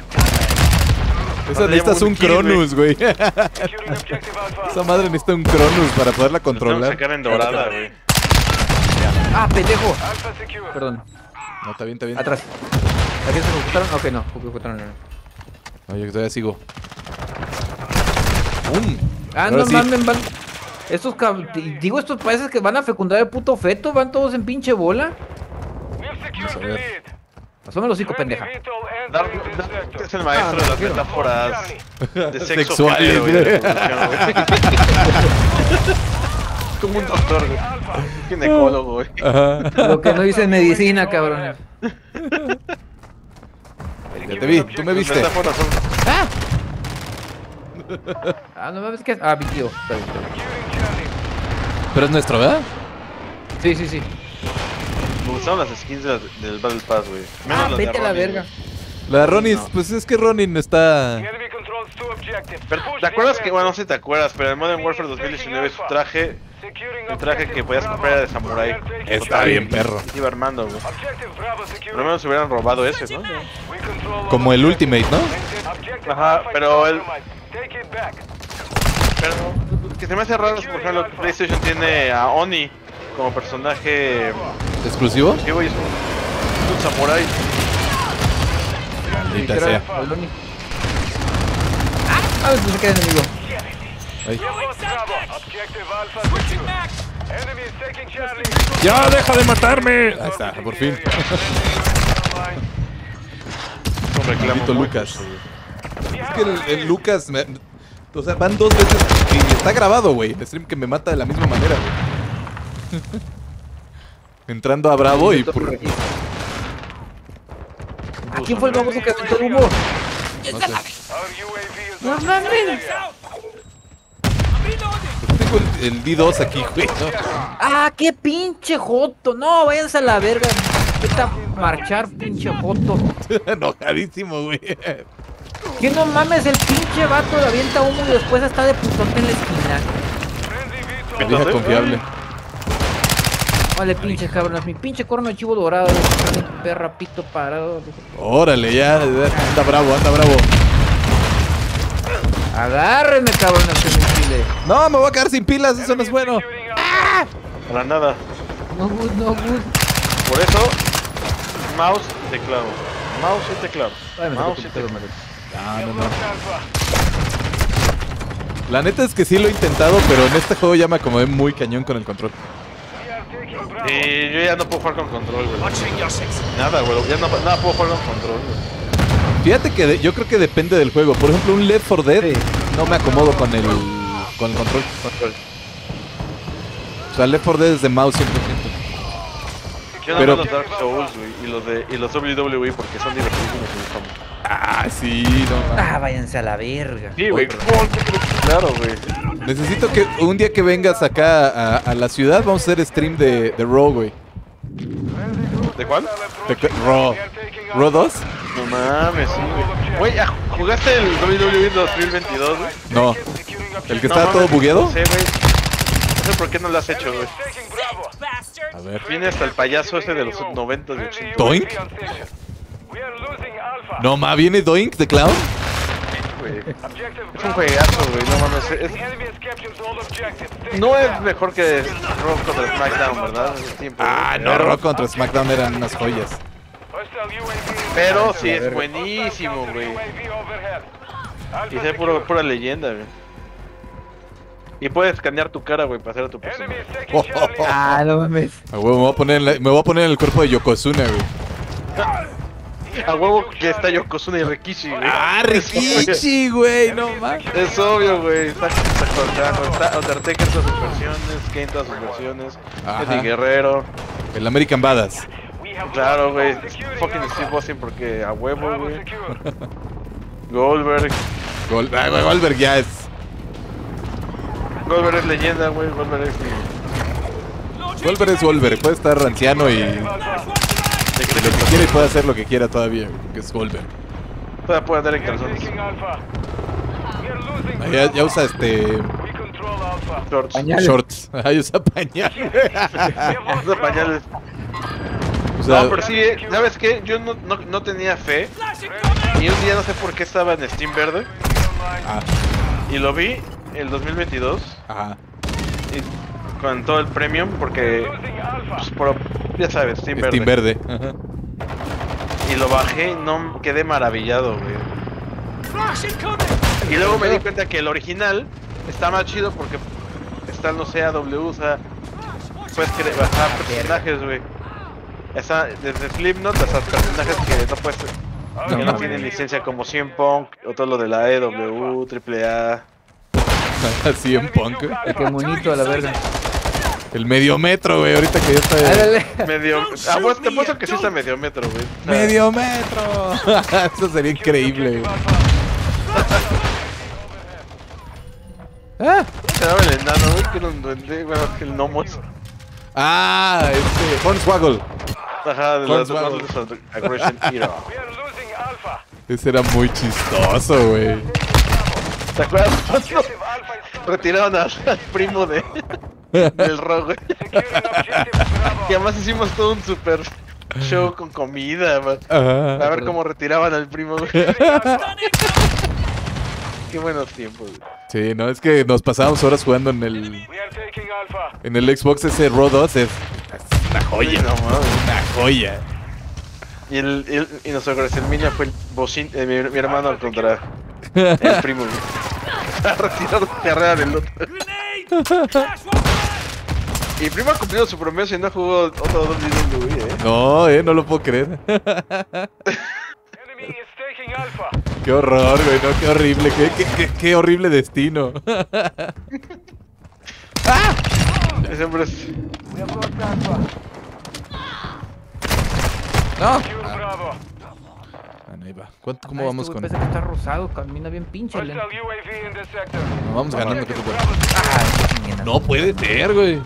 Esa necesitas un Cronus, güey. Esa madre necesita un Cronus para poderla Tengo que controlar. sacar en dorada, güey. ¡Ah, pendejo! Alpha secure. Perdón. No, está bien, está bien. Atrás. ¿Aquí se ejecutaron? Ok, no. Ejecutaron. No, yo todavía sigo. ¡Bum! Ah, Ahora no sí. mames, van. Estos cab... Digo, estos países que van a fecundar el puto feto, van todos en pinche bola. We've secured Vamos a the ver. lead. Asome los hocico, pendeja. Friendly VTOL Dar- entering Dar- this sector. es el maestro Ah, de las tranquilo. metáforas de sexo, Sexuales, género, güey, güey. de reproducción, güey. Como un doctor, güey. Un ginecólogo, güey. Ajá. Lo que no dice medicina, cabrón. Ya te vi, tú me Las viste. metáforas son... ¡Ah! Ah, no mames, ¿qué? Ah, mi tío. Está bien, está bien. Securing Charlie. Pero es nuestro, ¿verdad? Sí, sí, sí. Me gustaron las skins de las- del Battle Pass, güey. Menos Ah, las de vete a la Ronin, verga. güey. La de Ronin, pues es que Ronin está. The enemy controls two objectives. Pero, Push ¿te acuerdas the que, bueno, no sé si te acuerdas, pero en Modern Warfare dos mil diecinueve su traje, Securing el traje que podías comprar era de samurái? Está bien, perro. Y se iba armando, güey. Objective Bravo Por lo secure. menos se hubieran robado ese, ¿no? We control Como el Ultimate, ¿no? Objective Ajá, Alpha pero is el- compromised. Take it back. Pero que se me hace raro, es, por ejemplo, que PlayStation tiene a Oni como personaje ¿Exclusivo? que güey, es un, es un samurái. Maldita sea. Baloni. Ah, pues se queda enemigo. Ay. Lost Bravo. Objective Alpha Switching secure. back. Enemy is taking Charlie. ¡Ya, deja de matarme! Ahí está, por fin. Un reclamo Maldito muy Lucas. justo, güey. Es que el, el Lucas, me- o sea, van dos veces y está grabado, güey. El stream que me mata de la misma manera, güey. Entrando a Bravo y... pur- ¿A quién fue el baboso que aventó el humo? no sé. Our U A V is No on mames. Out. I'm reloading. Tengo el, el D dos aquí, güey. ¿no? Ah, qué pinche joto. No, váyanse a la verga. Vete a marchar, pinche joto. Enojadísimo, güey. Que no mames, el pinche vato le avienta humo y después está de putote en la esquina. friendly V TOL. Vieja confiable. Vale, pinche cabronas, mi pinche corno de chivo dorado. Mi perra pito parado. Órale, ya. Anda bravo, anda bravo. Agárrenme, cabronas, que me chile. No, me voy a quedar sin pilas, eso no es bueno. Securing Alpha. Para nada. No good, no good. Por eso, mouse y teclado. Mouse y teclado. Ay, me Mouse y tocó tu pedo, teclado. No, no, no. Lost Alpha. La neta es que sí lo he intentado, pero en este juego ya me acomodé muy cañón con el control. We are taking Bravo. Y yo ya no puedo jugar con control, güey. Watching your six. Nada, güey. Ya no, nada puedo jugar con control, güey. Fíjate que de- yo creo que depende del juego. Por ejemplo, un Left four Dead Sí. no me acomodo con el, con el control. O sea, Left four Dead es de mouse cien por ciento. Yo no Pero- los Dark Souls, güey. Y los, de, y los W W E porque son divertidos y me gustan mucho. Ah, sí, no. Ah, váyanse a la verga. Sí, güey. Claro, güey. Necesito que un día que vengas acá a, a la ciudad, vamos a hacer stream de, de Raw, güey. ¿De cuál? De que- Raw. ¿Raw dos? No mames, sí, güey. Güey, ¿ya ¿jugaste el W W E dos mil veintidós, güey? No. ¿El que No estaba todo mames, bugueado? No sé, güey. No sé por qué no lo has hecho, güey. Taking Bravo. Bastard. A ver. Viene hasta el payaso ese de los noventa y ochenta. ¿Doink? We are losing Alpha. No, ma, ¿viene Doink the Clown? güey. Objective Es un Bravo. juegazo, güey. No mames. es- The enemy has captured all objectives. Take no them es back. mejor que Raw contra SmackDown, ¿verdad? En ese tiempo, Ah, güey. no, Pero- Raw contra SmackDown eran unas joyas. Hostile U A V. Pero sí es verga. buenísimo, Hostile güey. U A V overhead. Alpha Y es puro, secure. pura leyenda, güey. Y puedes escanear tu cara, güey, para hacer a tu Enemy personaje. is taking Charlie. Ah, no mames. A huevo, me voy a poner en, la- me voy a poner en el cuerpo de Yokozuna, güey. A huevo que está Yokozuna y Rikishi, güey. Ah, Rikichi, güey, no mames. Es obvio, güey. Está, está, está, está Undertaker en todas sus versiones, Kane en todas sus versiones, Ajá. Eddie Guerrero. El American Badass. Claro, güey. Fucking Steve Austin porque a huevo, güey. Goldberg. Gol ah, güey, Goldberg ya es. Goldberg es leyenda, güey. Goldberg es mi... Goldberg es Goldberg. Puede estar anciano y. De lo que quiera y puede hacer lo que quiera todavía. Que es Goldberg. Todavía puede andar en calzones. Ah, ya, ya usa este. Shorts. Pañales. Shorts. Ahí usa pañales. Usa pañales. O sea, No, pero sí, eh, ¿sabes qué? Yo no, no, no tenía fe. Y un día no sé por qué estaba en Steam Verde. ah, Y lo vi el dos mil veintidós. ajá. Y con todo el premium. Porque, pues, por, ya sabes, Steam Verde. Steam verde. Ajá. Y lo bajé y no quedé maravillado, güey. Y luego me di cuenta que el original está más chido porque está, no sé, A W, o sea, puedes cre- bajar personajes, güey. Está desde Slipknot hasta personajes que no puedes, que no tienen licencia como C M Punk, o todo lo de la E W, triple A. Así en punk. Ay, qué bonito a la verga. El medio metro, güey. Ahorita que ya está. Ándale. Medio, ah, pues te puesto que sí está medio metro, güey. O sea, ¡Medio metro! Eso sería increíble, güey. Ah, se daba el enano, güey, que era un duende, bueno, que el Nomos. ah este. Hornswoggle. Ajá, de las Hornswoggle. dos de Aggression Era. Ese era muy chistoso, güey. ¿Te acuerdas cuando retiraron al, al primo de, del rock, güey? Y además hicimos todo un super show con comida, man. Ajá. A ver cómo retiraban al primo, güey. Qué buenos tiempos, güey. Sí, no, es que nos pasábamos horas jugando en el. En el Xbox ese Raw dos. Es, es una joya. No, mames. Una joya. Y, el, el, y nuestro WrestleMania fue el bocín, eh, mi, mi hermano contra el primo, güey. A retirar la carrera del otro. Y primo ha cumplido su promesa y no jugó otro doble u doble u E, eh. No, eh, no lo puedo creer. Qué horror, güey, no, qué horrible, qué, qué, qué, qué horrible destino. Ese hombre es... No. Bueno, ahí va. ¿Cuánto, ¿Cómo Ah, vamos este con...? güey parece que está rosado, camina bien pinche lento. No, vamos ganando. ¿Qué te puedo? Ah, esta chingada. No puede ser, güey.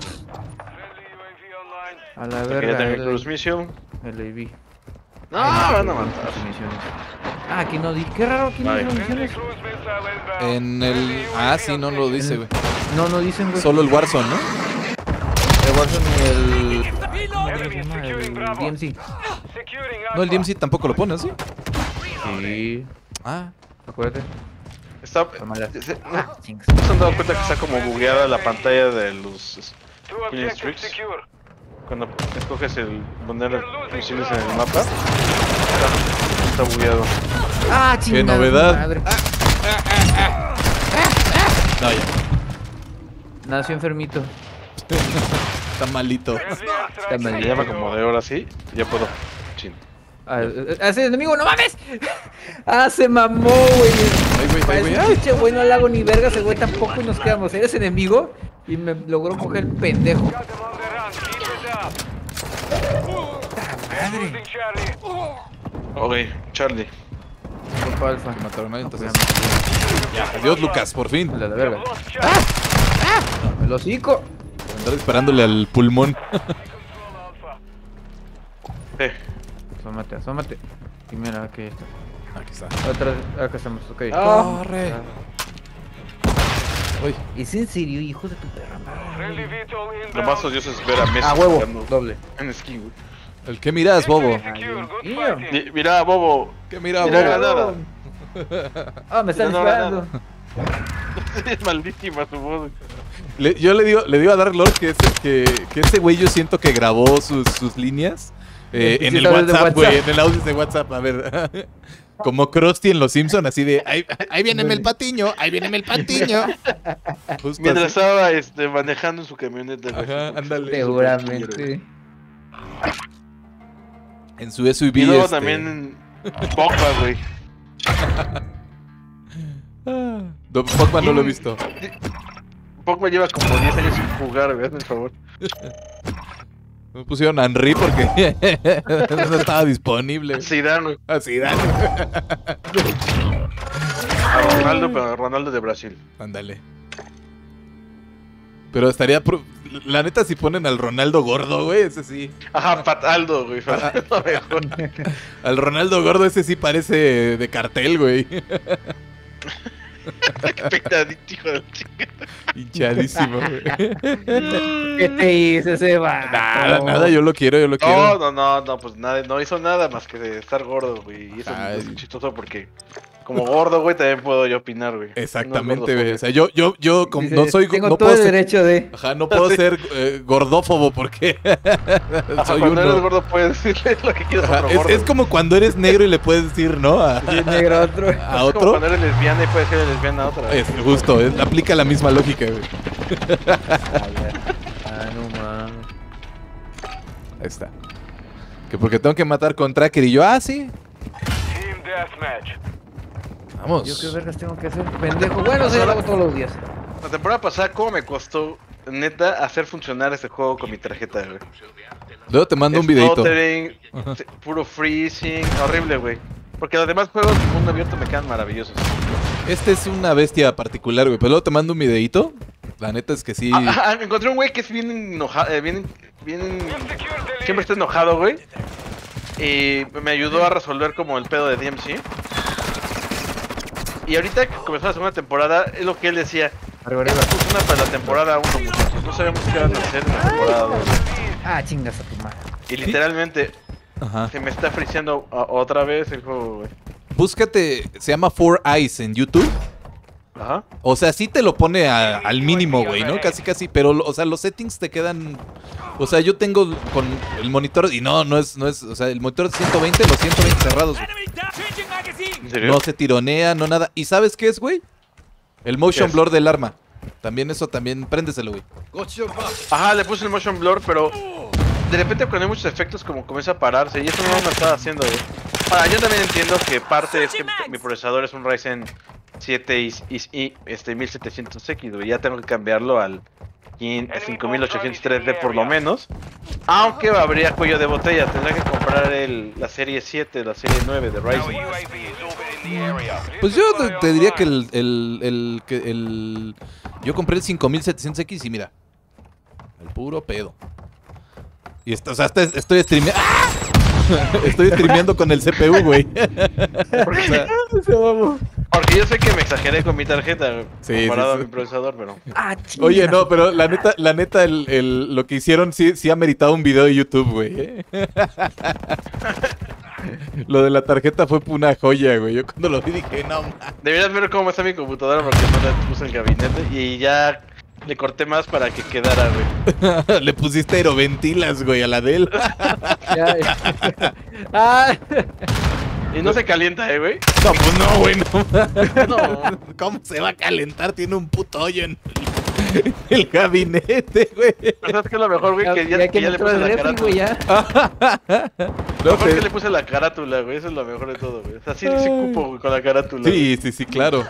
A la Quería verga, tener el Cruise Mission. el A V. No, van a matar. Misiones. Ah, aquí no di. Qué raro, aquí no Ay. dicen misiones. En el... Ah, sí, no lo dice, güey. No, no dicen, güey. Solo el Warzone, ¿no? El Warzone y el... ¿Cómo se llama? El D M C. No, el D M C tampoco lo pone, ¿sí? Sí. Ah. Acuérdate. Está... mala. se- Ah, ¿No chingas. se han dado cuenta que está como bugueada la pantalla de los Killing Streaks? Cuando escoges el poner misiones en el mapa, está, está bugueado. Ah, chingada. novedad. madre. No, ya. Nació enfermito. Está malito. Está Me mal. llama como de hora así, y ya puedo. Chin. Ah, eh, ese enemigo, no mames. Ah, se mamó, güey. Ay, güey, ay, Parece güey. un Ay. pinche güey, no le hago ni verga, ese güey tampoco y nos quedamos. Eres enemigo y me logró coger el pendejo. Madre. Ok, Charlie. Grupo alfa. Te mataron ahí, entonces. Cuidado. Ya, adiós, Lucas, por fin. La de verga. El hocico. Por andar disparándole al pulmón. Eh, Asómate, asómate. Y mira, aquí está. Aquí está. Atrás, acá estamos, ok. Corre. Uy. ¿Es en serio, hijo de tu perra madre? lo más odioso es ver a Messi Ah, huevo. jugando Doble. en skin, güey. ¿El qué miras, bobo? Mío. Mi- Mira, Bobo. ¿Qué mira, Mira, bobo? nada. Ah, me están No, no, disparando. Es maldísima su voz. Le- yo le digo, le digo a Dark Lord que ese, que, que ese güey yo siento que grabó sus, sus líneas eh, Sí, en sí, el sabes de WhatsApp, güey, WhatsApp. en el audio de WhatsApp. A ver, como Krusty en Los Simpson, así de, ahí, ahí viene el patiño, ahí viene el patiño. Justo Mientras así. estaba este, manejando en su camioneta, güey. Ajá, ándale. Seguramente. En su S U V. Y luego este, también Pogba, güey. Ah, Don Pogba no lo he visto. Pogba lleva como diez años sin jugar, güey, por favor. Me pusieron a Henry porque no estaba disponible. Zidane, güey. A Zidane. A Ronaldo, pero Ronaldo de Brasil. Ándale. Pero estaría... pro- La neta, si ponen al Ronaldo gordo, güey, ese sí. Ajá, Fataldo, güey. Fataldo mejor. Al Ronaldo gordo ese sí parece de cartel, güey. Qué peinadito, hijo de chica. Hinchadísimo, güey. ¿Qué te hice ese vato? Nada, nada, yo lo quiero, yo lo No, quiero. no, no, no, pues nada, no hizo nada más que de estar gordo, güey. Y eso Ay. es chistoso porque como gordo, güey, también puedo yo opinar, güey. Exactamente, güey. O sea, yo, yo, yo como Dice, no soy... Tengo no todo puedo el ser, derecho de... Ajá, no puedo ser eh, gordófobo porque Ajá, soy cuando eres uno. gordo puedes decirle lo que quieras a Ajá, otro es, gordo. es como cuando eres negro y le puedes decir, ¿no? A, Sí, negro otro. a Es como otro. cuando eres lesbiana y puedes ser lesbiana a otra. Es justo, es- aplica la misma lógica, güey. Ah, no mames. Ahí está. Que porque tengo que matar con Tracker y yo, ah, sí. Team Deathmatch. Vamos. Yo qué vergas tengo que hacer, pendejo. Bueno, sí, lo hago todos los días. La temporada pasada, ¿cómo me costó, neta, hacer funcionar este juego con mi tarjeta, güey? Luego te mando un videito. Stuttering, se- puro freezing, horrible, güey. Porque los demás juegos de mundo abierto me quedan maravillosos. Este es una bestia particular, güey. Pero luego te mando un videito. La neta es que sí. Ah, ah, encontré un güey que es bien enojado, eh, bien, bien... Siempre está enojado, güey. Y me ayudó a resolver como el pedo de D M C. Y ahorita que comenzó la segunda temporada, es lo que él decía. Arriba, Esta arriba. es una para la temporada uno, muchachos. No sabemos qué van a hacer en la temporada dos. Ah, chingas a tu madre. Y literalmente Ajá. se me está friseando a- otra vez el juego, güey. Búscate, se llama Four Eyes en YouTube. Ajá. O sea, sí te lo pone a- al mínimo, güey, ¿no? Casi, casi. Pero, o sea, los settings te quedan. O sea, yo tengo con el monitor. Y no, no es, no es. O sea, el monitor de ciento veinte, los ciento veinte cerrados, güey. Enemy down. Changing magazine. ¿En serio? No se tironea, no nada. ¿Y sabes qué es, güey? El motion ¿Qué es? blur del arma. También eso, también, préndeselo, güey. Ajá, le puse el motion blur, pero de repente cuando hay muchos efectos como comienza a pararse y eso no me estaba haciendo, güey. Ahora, yo también entiendo que parte es que mi procesador es un Ryzen siete y, y- y, este mil setecientos X, güey. Ya tengo que cambiarlo al cinco mil ochocientos tres D por lo menos. Aunque habría cuello de botella, tendría que comprar el, la serie siete, la serie nueve de Ryzen. U A V is orbiting the area. Pues yo te, te diría que el, el, el, que el... Yo compré el cinco mil setecientos X y mira. El puro pedo. Y esto, o sea, hasta estoy streameando... Estoy streameando con el C P U, güey. O sea, Porque yo sé que me exageré con mi tarjeta, güey, Sí, comparado sí, sí. a mi procesador, pero... Ah, chingas. oye, no, pero la neta, la neta, el, el- lo que hicieron sí, sí ha meritado un video de YouTube, güey. ¿eh? Lo de la tarjeta fue una joya, güey. Yo cuando lo vi dije, no, man. Deberías ver cómo está mi computadora porque no la puse en el gabinete y ya le corté más para que quedara, güey. Le pusiste aeroventilas, güey, a la de él. Ya, ya. Ah, Y no se calienta, eh, güey. No, pues no, güey, no. No. ¿Cómo se va a calentar? Tiene un puto hoyo en el, el gabinete, güey. ¿Sabes qué es lo mejor, güey? ya, Que ya, ya que que ya le entró puse el la refri, güey, carátula. ya. No, Lo mejor te- que le puse la carátula, güey. Eso es lo mejor de todo, güey. O sea, sí, sí cupo, güey, con la carátula. Sí, sí, sí, claro.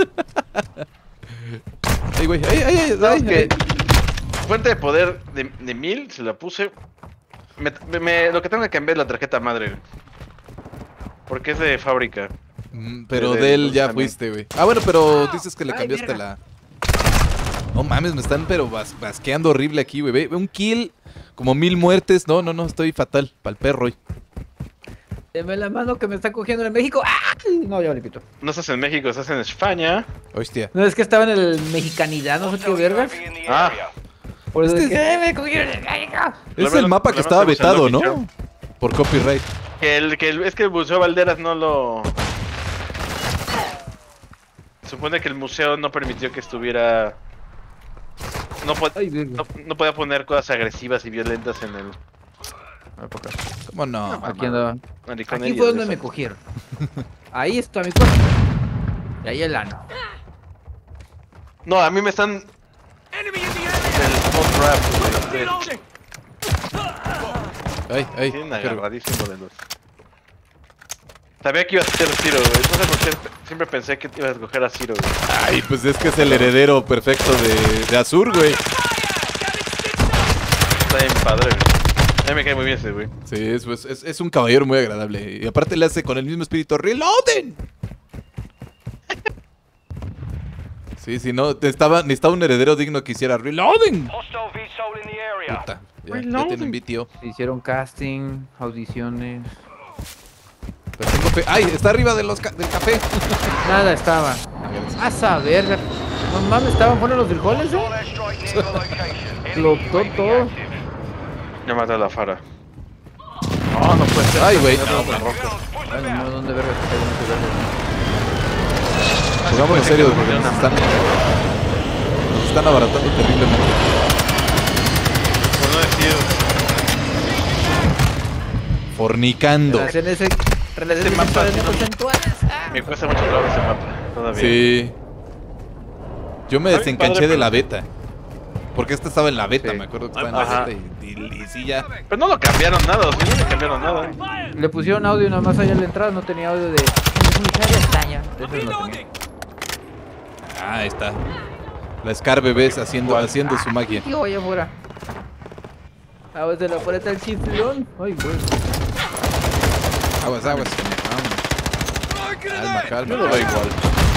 Ay, güey, ay, ay, ay, ¿Sabes ay, qué? ay. Fuente de poder de, de mil, se la puse. Me, me- me- lo que tengo que cambiar es la tarjeta madre, güey. Porque es de fábrica. Mm, Pero De- de él de- ya también. fuiste, güey. Ah, bueno, pero dices que le Ay, cambiaste verga. la... No mames, me están pero bas- basqueando horrible aquí, güey. Ve, ve un kill, como mil muertes. No, no, no, estoy fatal. Pa'l perro hoy. Deme la mano que me está cogiendo en México. ¡Ah! No, ya le pito. No estás en México, estás en España. Hostia. No, es que estaba en el mexicanidad, no sé qué vergas. U A V in the Ah. area. Por eso Este es que "Eh, me cogieron en México". Es Problema- el mapa que problema estaba tenemos en vetado, Lucky ¿no? Por copyright. Que el, que el- es que el Museo Valderas no lo... Supone que el museo no permitió que estuviera... No, po- Ay, verga. no, no podía poner cosas agresivas y violentas en el... ¿Cómo no? Aquí andaba. Maricón Aquí y fue el- donde me cogieron. Ahí está mi cuerpo. Y ahí el ano. No, a mí me están... Enemy in the El area. spot rap, güey. Reloading. Ay, ay. Tienen qué- agarradísimo de los... Sabía que ibas a ser Ciro, güey. No sé por qué siempre pensé que ibas a escoger a Ciro, güey. Ay, pues es que es el heredero perfecto de, de Azur, güey. Está bien padre, güey. A mí me cae muy bien ese, güey. Sí, es, pues, es, es un caballero muy agradable. Y aparte le hace con el mismo espíritu ¡Reloading! Sí, sí, no, estaba, necesitaba un heredero digno que hiciera ¡Reloading! Hostile V SOL in the area. Puta, ya, ya tienen V T O. Hicieron casting, audiciones. Pero tengo fe- ¡Ay! Está arriba de los ca- del café. Nada estaba. A saber. No mames, estaban buenos los frijoles, All eh. airstrike near the location. Explotó Enemy todo. active. Ya mata a la Fara. No, no puede ser. Ay, güey. No, No, no, no. no. Ay, no, no, ¿dónde verga está? ¿Dónde verga? Pongámonos serios porque nos están, nos están abaratando terriblemente. Por no decir. Fornicando. Relaciones ex- relaciones Este mapa sexuales sí no no- consensuales. Ah. Me cuesta mucho trabajo ese mapa. Todavía. Sí. Yo me Está bien desencanché padre, de pero- la beta. Porque este estaba en la beta, Sí. me acuerdo que estaba en la Ajá. beta y, y, y sí ya. Pero no lo cambiaron nada, o sea, no le cambiaron nada. Le pusieron audio nada más allá en la entrada, no tenía audio de comunitaria extraña. De eso no tenía. Ah, ahí está. La Scar Bebés haciendo, haciendo su magia. Tío, allá afuera. A ver, de la afuera está el chiflón. Ay, güey. Aguas, aguas. Calma, calma. Yo lo veo igual.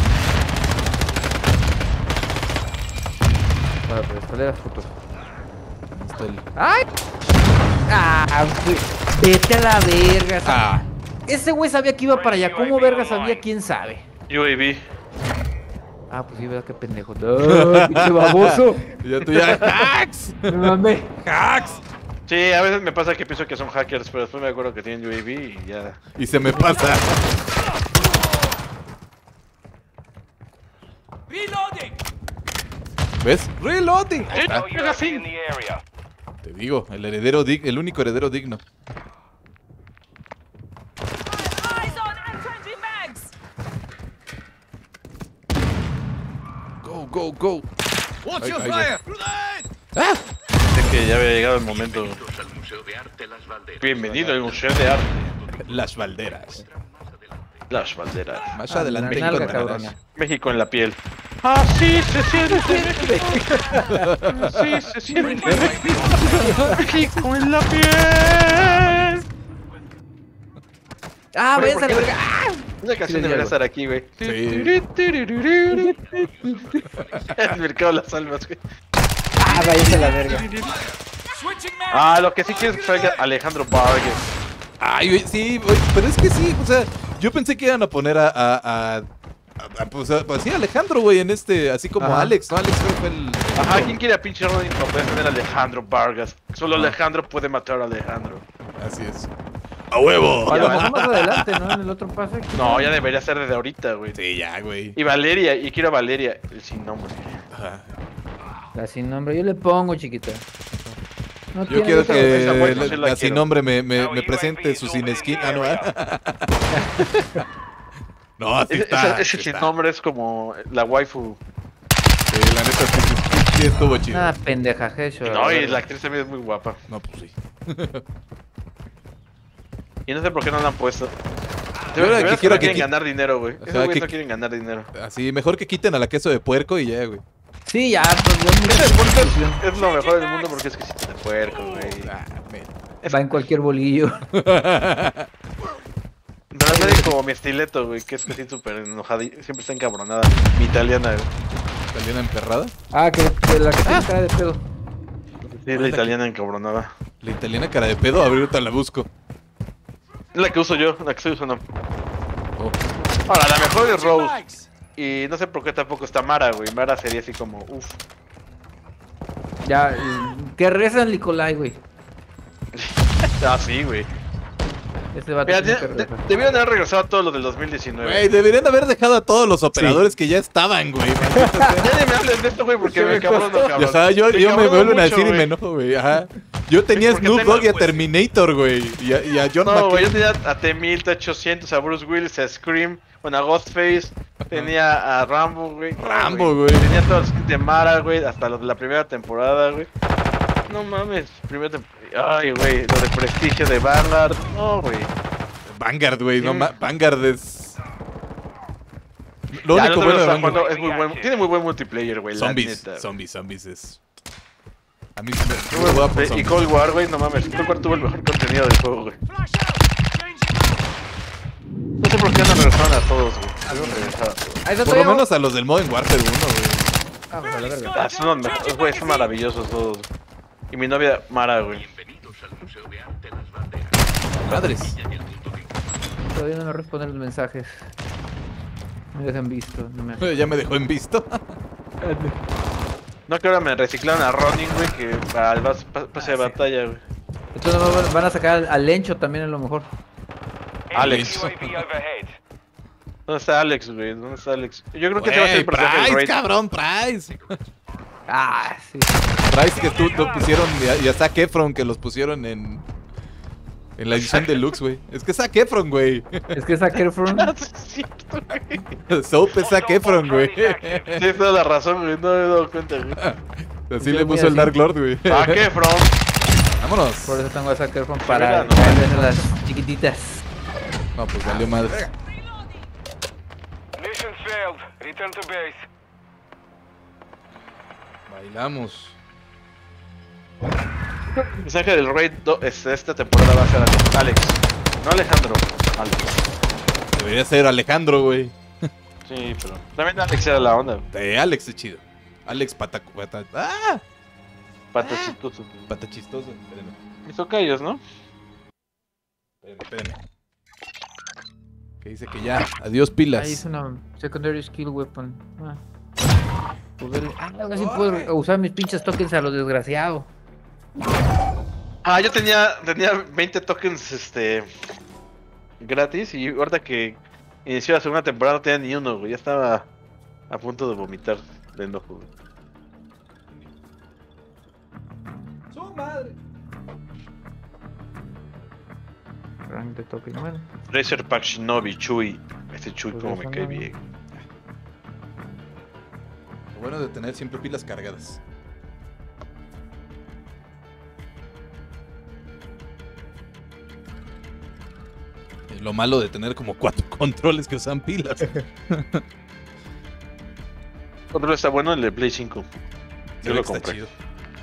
Para, pero sale las fotos. Ahí está el- ¡Ay! ¡Ah, güey! Vete a la verga. Ah, Ese güey sabía que iba para allá. ¿Cómo verga sabía? ¿Quién sabe? U A V. Ah, pues sí, ¿verdad? Qué pendejo. ¡No, pinche baboso! ya tú ya. ¡Hacks! Me mamé. ¡Hacks! Sí, a veces me pasa que pienso que son hackers, pero después me acuerdo que tienen U A V y ya. Y se me pasa. Reloading! ¿Ves? Reloading. Ahí está. No U A V in the area. Te digo, el heredero dig- el único heredero digno. Eyes on infantry mags! Go, go, go. Watch Ay, your ay, fire! ¡Ah! Pensé que ya había llegado el momento. Al Museo de Arte Las Valderas. Bienvenido al Museo de Arte. Las Valderas. Las Valderas. Más Ah, adelante la nalga, encontrarás. cabrona. México en la piel. Así se siente. Así se siente. México en la piel. ¡Ah, Oye, váyanse ¿por a la qué? verga! ¡Ah! Una canción Sí, debería algo. estar aquí, güey. Sí. El mercado de las almas, güey. ¡Ah, váyanse a la verga! Switching mags! Ah, lo que sí quiero es que salga Alejandro Vargas. Ay, güey, sí, güey, pero es que sí, o sea, yo pensé que iban a poner a, a, a, a- a- pues, a- pues sí, Alejandro, güey, en este, así como Ajá. Alex, ¿no? Alex fue, fue el... Ajá, ¿quién quiere a pinche Ronin? No puede tener a Alejandro Vargas. Solo Alejandro puede matar a Alejandro. Así es. ¡A huevo! A Ya lo va. mejor más adelante, ¿no? En el otro pase. No, ya debería ser desde ahorita, güey. Sí, ya, güey. Y Valeria, y quiero a Valeria, el sin nombre. Ajá. La sin nombre, yo le pongo, chiquita. No Yo tiene quiero otra- que esa vuelta sí la, la la sin quiero. nombre me, me, No, me U A V presente su is sin over skin. in the Ah, no, area. ah. No, así Ese, está. ese así sin está. nombre es como la waifu. Sí, la neta sí, sí, sí estuvo chido. Nada, pendeja, Hecho. Y no, y la actriz también es muy guapa. No, pues sí. Y no sé por qué no la han puesto. De Yo ahora verdad que que quiero no que quieren qui- ganar dinero, güey. Ajá, Esos güeyes que- no quieren ganar dinero. Así, mejor que quiten a la queso de puerco y ya, güey. Sí, ya, pues ya Es, me- es lo mejor del mundo porque es que sí tiene puerco, güey. Ah, men. va en cualquier bolillo. No es nadie como mi estileto, güey, que es que sí súper enojada. y Siempre está encabronada. Mi italiana, güey. ¿Italiana emperrada? Ah, que, que la que tiene cara de pedo. Sí, es la italiana encabronada. La italiana cara de pedo, a ver, ahorita la busco. Es la que uso yo, la que estoy usando. Oh. Ahora, la mejor es Rose. Mags! Y no sé por qué tampoco está Mara, güey. Mara sería así como, uff. Ya, eh, que reza el Nicolai, güey. Ah, sí, güey. Ese va a Mira, tener de- que de- rezar. debieron haber regresado a todos los del dos mil diecinueve. Güey, deberían haber dejado a todos los operadores que ya estaban, güey. Ya ni me hablen de esto, güey, porque Se me me cabrono, costó. cabrón. Ajá, yo, yo me cabrono vuelven a mucho, decir y güey. me enojo, güey. Ajá. Yo tenía a porque Snoop tengo, Dogg y a pues- Terminator, güey. Y a, y a John No, güey, yo McClane. tenía a T mil, T ochocientos, a Bruce Willis, a Scream, bueno, a Ghostface, tenía a Rambo, güey. No, Rambo, güey. Tenía todos los skins de Mara, güey, hasta los de la primera temporada, güey. No mames, primera temporada. Ay, güey, lo de prestigio de Vanguard. No, güey. Vanguard, güey. No, Sí. ma- Vanguard es... Lo Ya, único no te bueno de lo está Vanguard. jugando, es muy buen, tiene muy buen multiplayer, güey. la Zombies, neta. zombies, zombies es... A mí me, me voy a por Y zombies. Cold War, güey, no mames. Cold War tuvo el mejor contenido del juego, güey. Flash out! Changing No sé por qué no regresaron a todos, güey. Debieron regresar a todos. Ahí está Por lo todavía- menos a los del Modern Warfare uno, güey. Ah, pues a la verga. Ah, son los mejores, güey, son maravillosos todos. Y mi novia, Mara, güey. Madres. Todavía no me responden los mensajes. Me dejan visto. No me... Ya me dejó en visto. No, que ahora me reciclaron a Ronin, güey, que para el pas- pas- pase de batalla, güey. Entonces no van- van a sacar al, al Lencho también a lo mejor. Alex. U A V overhead. ¿Dónde está Alex, güey? ¿Dónde está Alex? Yo creo que ese va a ser Güey, el personaje del Price, raid. cabrón, Price. Ah, sí. Price que tú lo pusieron, y a- y a Zac Efron que los pusieron en... En la edición deluxe, güey. Es que es Zac Efron, güey. Es que Zac Efron. Sí, es cierto, güey. Soap es Zac Efron, güey. Tienes toda la razón, güey. No me he dado cuenta, güey. Así Yo le muy puso el así. Dark Lord, güey. ¿A qué, From? Vámonos. Por eso tengo a Zac Efron verga, para no. caerles a las chiquititas. No, pues valió madre. Mission failed. Return to base. Bailamos. El mensaje del Raid do- este, esta temporada va a ser Ale- Alex. No Alejandro. Alex. Debería ser Alejandro, güey. Sí, pero también Alex era la onda. Eh, Alex es chido. Alex pata... pata ¡Ah! Pata chistoso. Pata chistoso. Espérenme, Mis tocayos, ¿no? espérenme, espérenme. Que dice que ya. Adiós pilas. Ahí es una secondary skill weapon. Ah. Poder- Ah, ahora sí puedo usar mis pinches tokens a lo desgraciado. Ah, yo tenía, tenía veinte tokens este gratis y ahorita que inició la segunda temporada no tenía ni uno, güey. Ya estaba a punto de vomitar de enojo, güey. ¡Su madre! Rank de token, bueno. Tracer Pack Shinobi, Chuy. Este Chuy Pues como eso me cae no. bien. Lo bueno de tener siempre pilas cargadas. Y lo malo de tener como cuatro controles que usan pilas. Control está bueno el de Play cinco. Yo lo Está compré. chido.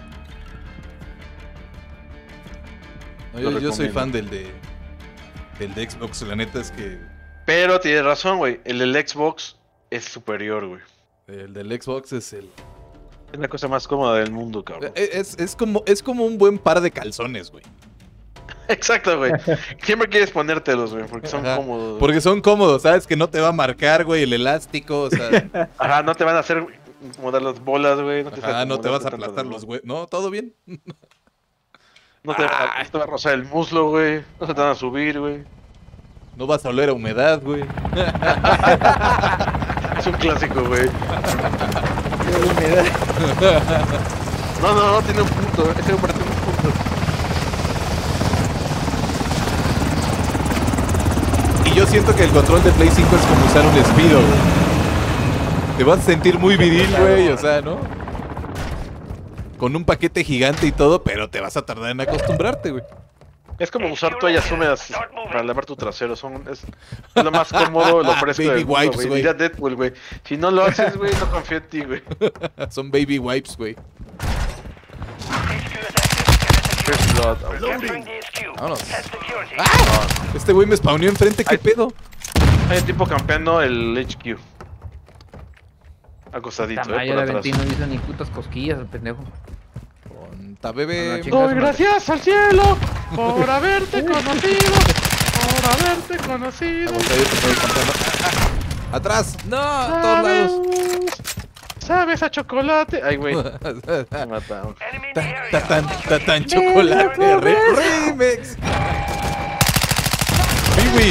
No, Lo yo, yo soy recomiendo. fan del de del de Xbox, la neta es que Pero tienes razón, güey. El del Xbox es superior, güey. el del Xbox es el Es la cosa más cómoda del mundo, cabrón. es, es como es como un buen par de calzones, güey. Exacto, güey. Siempre quieres ponértelos, güey, porque son Ajá, cómodos. güey. Porque son cómodos, sabes que no te va a marcar, güey, el elástico, o sea, Ajá, no te van a hacer incomodar las bolas, güey. No te, ajá, no te vas a acomodar tanto aplastar las los bolas. güey. No, todo bien. No te, va, no te va a rozar el muslo, güey. No se te van a subir, güey. No vas a oler a humedad, güey. Es un clásico, güey. No, no, no, tiene un punto. Ese hombre tiene un punto. Y yo siento que el control de Play cinco es como usar un Speedo, güey. Te vas a sentir muy viril, güey, o sea, ¿no? Con un paquete gigante y todo, pero te vas a tardar en acostumbrarte, güey. Es como usar toallas húmedas para lavar tu trasero. Son, es, es lo más cómodo, lo fresco Baby del mundo, wipes, güey. güey. Diría Deadpool, güey. Si no lo haces, güey, no confío en ti, güey. Son baby wipes, güey. First blood. Capturing the H Q. Vámonos. Set security. Este güey me spawneó enfrente, ¿qué Ay. pedo? Hay un tipo campeando el H Q. Acostadito, eh, Tamayo por de atrás. Aventino no hizo ni putas cosquillas, el pendejo. Ponta, bebé. No, chinga. Doy gracias al cielo por haberte conocido, por haberte conocido. Aguanta, yo te estoy contando. Atrás, no, a todos lados. Sabes a chocolate. Ay, güey. Me mataron. Enemy in the Tan, area. tan, tan, tan, tan, chocolate. Re- remix. Piwi.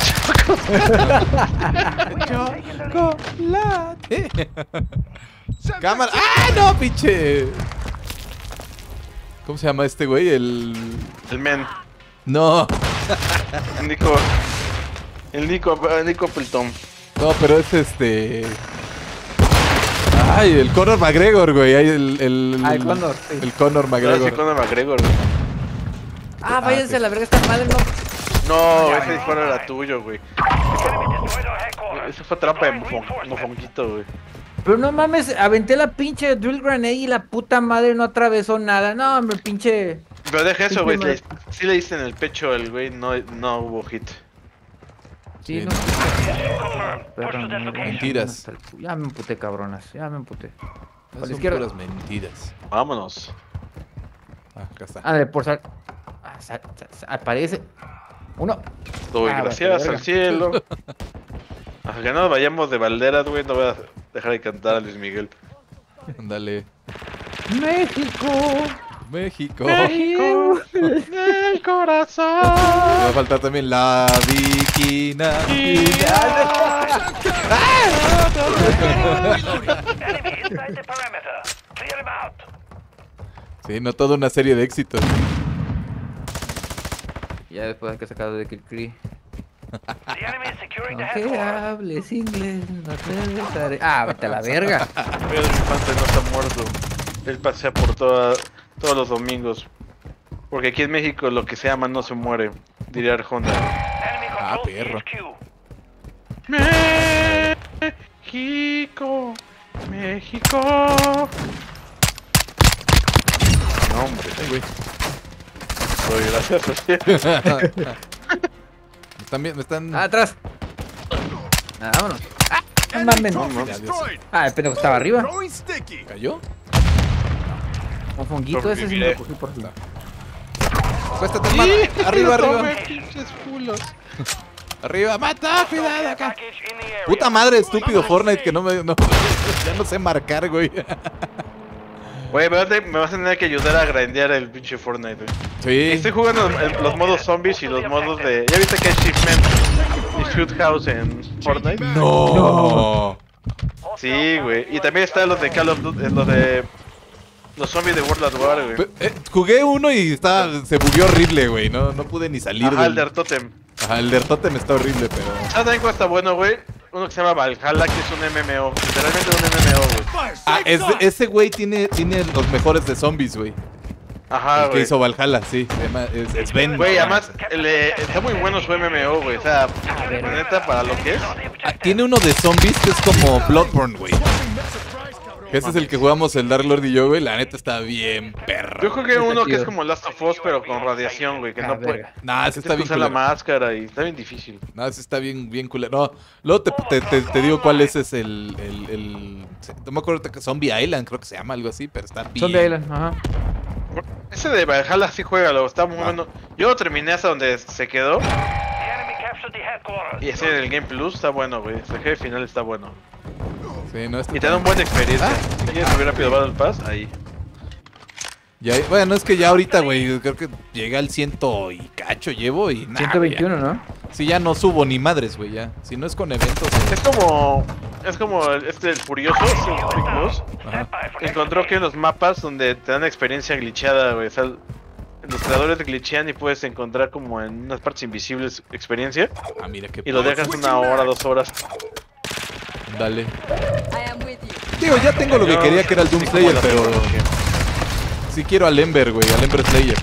Chocolate. Cámara. ¡Ah, no, pinche! ¿Cómo se llama este güey? El. El men. No. El Nico. El Nico, el Nico Pelton. No, pero es este. Ay, el Conor McGregor, güey. Ay, el, el, Ah, el Conor, sí. El Conor Ahora sí McGregor. con el McGregor, güey. Ah, váyanse a la verga, están mal, no. No, ese disparo era tuyo, güey. Enemy destroyed our headquarters. Eso fue trampa de Deploying mofon- reinforcements. mofonquito, güey. Pero no mames, aventé la pinche drill grenade y la puta madre no atravesó nada. No, hombre, pinche... Pero deja eso, güey. Pinche le- Sí le diste en el pecho al güey, no, no hubo hit. Sí, Sí, no. Perra, Push to mierda. Mentiras. Ya me emputé, cabronas. Ya me emputé. Son Por la izquierda. puras mentiras. Vámonos. Ah, acá está. A ver, por sal... Ah, sal- sal- sal- aparece... Uno. Doy Ah, gracias verga. al cielo. Hasta que no nos vayamos de balderas, güey, no voy a dejar de cantar a Luis Miguel. Ándale. México. México. México, el corazón. Me va a faltar también la viquina. Enemy inside the perimeter. Clear him out. Sí, no toda una serie de éxitos. Ya después hay que sacar de Kill Cree. The enemy is securing the Aunque headquarters. hables inglés, no te dejaré. Ah, vete a la verga. Pedro Infante no está muerto. Él pasea por toda, todos los domingos. Porque aquí en México lo que se ama no se muere, diría Arjona. Enemy Ah, controls perro. H Q. México, México. No, hombre. Ay, güey. Doy gracias al cielo. Me están, vi- me están... Ah, atrás. Ah, vámonos. Ah, no mames. No, no. Ya, Dios. Ah, el pendejo estaba arriba. ¿Cayó? Un fonguito ese sí me lo cogí por Está. Acuéstate, mata. Arriba, arriba. Arriba, mata. Cuidado acá. Package in the area. Puta madre, estúpido Fortnite que no me... no- ya no sé marcar, güey. Güey, me vas, a, me vas a tener que ayudar a grindear el pinche Fortnite, güey. Sí. Estoy jugando en los modos zombies y los modos de... ¿Ya viste que hay Shipment y Shoot House en Fortnite? No. Sí, güey. Y también está los de Call of Duty, los de... Los zombies de World at War, güey. Pe- eh, jugué uno y estaba, se bugueó horrible, güey. No, no pude ni salir. Ajá, el del- de Totem. Ajá, el de Totem está horrible, pero... ¿Sabes también cuál está bueno, güey? Uno que se llama Valhalla, que es un M M O. Literalmente un M M O, güey. Ah, ese, ese güey tiene, tiene los mejores de zombies, güey. Ajá, El que güey. hizo Valhalla, sí. Se llama- Es, es Ben. Güey, además, el, eh, está muy bueno su M M O, güey. O sea, la neta, para lo que es. Ah, tiene uno de zombies que es como Bloodborne, güey. Ese es el que jugamos el Dark Lord y yo, güey. La neta está bien perro. Yo jugué uno que es chido. como Last of Us, pero con radiación, güey. Que Ah, no puede. verga. Nah, ese Tienes está que bien usar la culero. máscara y está bien difícil. No, ese está bien, bien culero. No, luego te, te, te, te digo cuál es, es el, el, el... No me acuerdo que Zombie Island, creo que se llama algo así, pero está bien. Son de Island, ajá. Ese de Valhalla sí juégalo, está muy Ah. bueno. Yo lo terminé hasta donde se quedó. The enemy captured the headquarters. Y ese del Game Plus está bueno, güey. El jefe final está bueno. Sí, no, este Y te da un buen experiencia. Ah. Si quieres subir rápido Battle Pass, ahí. Ya, bueno, es que ya ahorita, güey, creo que llegué al ciento y cacho llevo y nada. ciento veintiuno, ¿no? Sí, ya no subo ni madres, güey, ya. Si no es con eventos, güey. Es como. Es como el- este el Furioso, este el Quick Plus. Ajá. Encontró que en los mapas donde te dan experiencia glitchada, güey. O sea, los creadores glitchean y puedes encontrar como en unas partes invisibles experiencia. Ah, mira qué Y lo dejas una hora, dos horas. Dale. I am with you. Digo, ya tengo lo que Yo- quería, que era el Doom sí, como Slayer, la pero... tecnología. Sí quiero al Ember, güey, al Ember Slayer.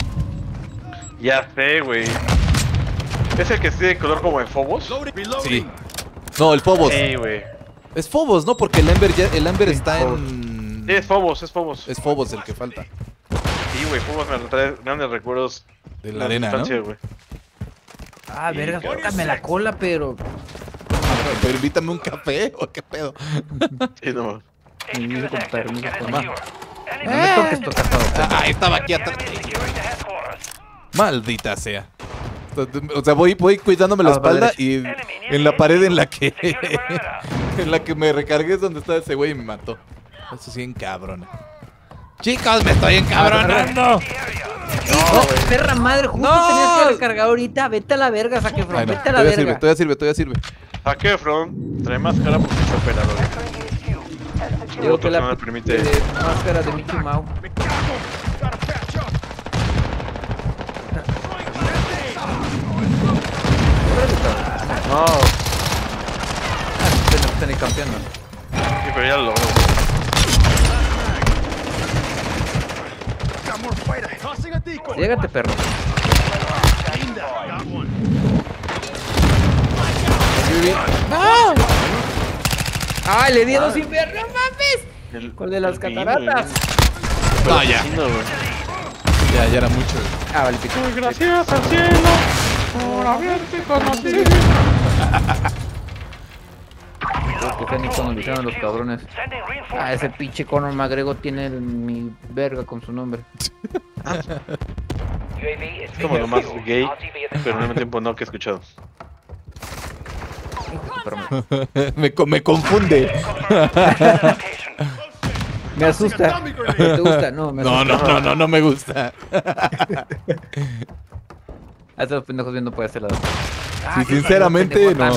Ya sé, güey. ¿Es el que tiene color como en Phobos? Sí. No, el Phobos. Sí, güey. Es Phobos, ¿no? Porque el Ember ya, el Ember está en... Sí, es Phobos, es Phobos. Es Phobos el que falta. Sí, güey, Phobos me trae grandes recuerdos De la arena, infancia, ¿no? güey. Ah, verga, tócame la cola, pero... Pero invítame un café, ¿o qué pedo? Sí, no. Permiso, con permiso, con Secure. No Enemy me toques, tocatado. Ah, estaba aquí atrás. enemy securing the headquarters. Maldita sea. O sea, voy, voy cuidándome la Ah, para espalda y en la pared en la que en la que me recargué es donde estaba ese güey y me mató. Eso sí, encabrona. Chicos, me estoy encabronando. No, perra madre, justo No. tenías que recargar ahorita. Vete a la verga, saque Ay, no, vete a la todavía sirve, verga. todavía sirve, todavía sirve. ¿A qué Efron? Trae máscara porque es operador. Digo que Otro la no me p- permite. de máscara de Mickey Mouse. No, Ah, están ahí campeando. sí, pero ya lo logró. Llégate, perro. ¡Ay, le di a dos inviernos! ¡No mames! El- ¿Cuál de las el vino, cataratas? el- No, el ya. vecino, güey. Ya, ya era mucho. Ah, vale, pico. Gracias al cielo por haberte conocido. Que están economizando los cabrones. Sending Ah, reinforcements. ese pinche Conor McGregor tiene el- mi verga con su nombre. U A V is Es como lo más fuel. gay, R T B at the pero al mismo tiempo no que he escuchado. me, co- me confunde. location. Me asusta. ¿No te gusta? No, me No, asusta. no, no, no, no me gusta. Hasta los pendejos viendo por este lado. Sí, sinceramente, no.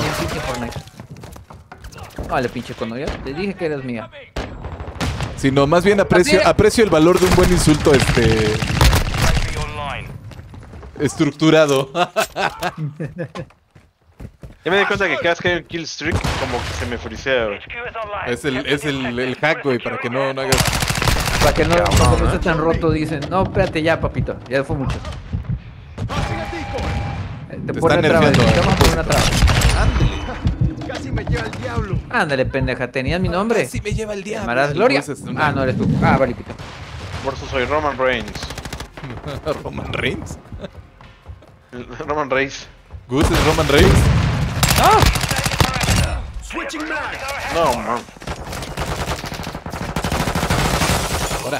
Vale, pinche Conor, ya te dije que eres mía. Sino más bien aprecio, aprecio el valor de un buen insulto este Be online. estructurado. Ya me di cuenta que cada vez que hay un kill streak, como que se me frisea, güey. H Q is online. Es el, es el, el hack, güey, para que no, no hagas. Para que no, para que no esté tan roto, dicen. No, espérate ya, papito. Ya fue mucho. Eh, Te, Te pone están traba, nerfeando, te vamos a poner una traba. Casi me lleva el diablo. Ándale, pendeja, ¿tenías mi nombre? Sí me lleva el diablo. ¿Llamarás Gloria? Entonces, una- Ah, no eres tú. Ah, vale, pito. Por eso soy Roman Reigns. Roman Reigns. El- Roman Reigns. Gus es Roman Reigns. Switching mag. No, man. Ahora.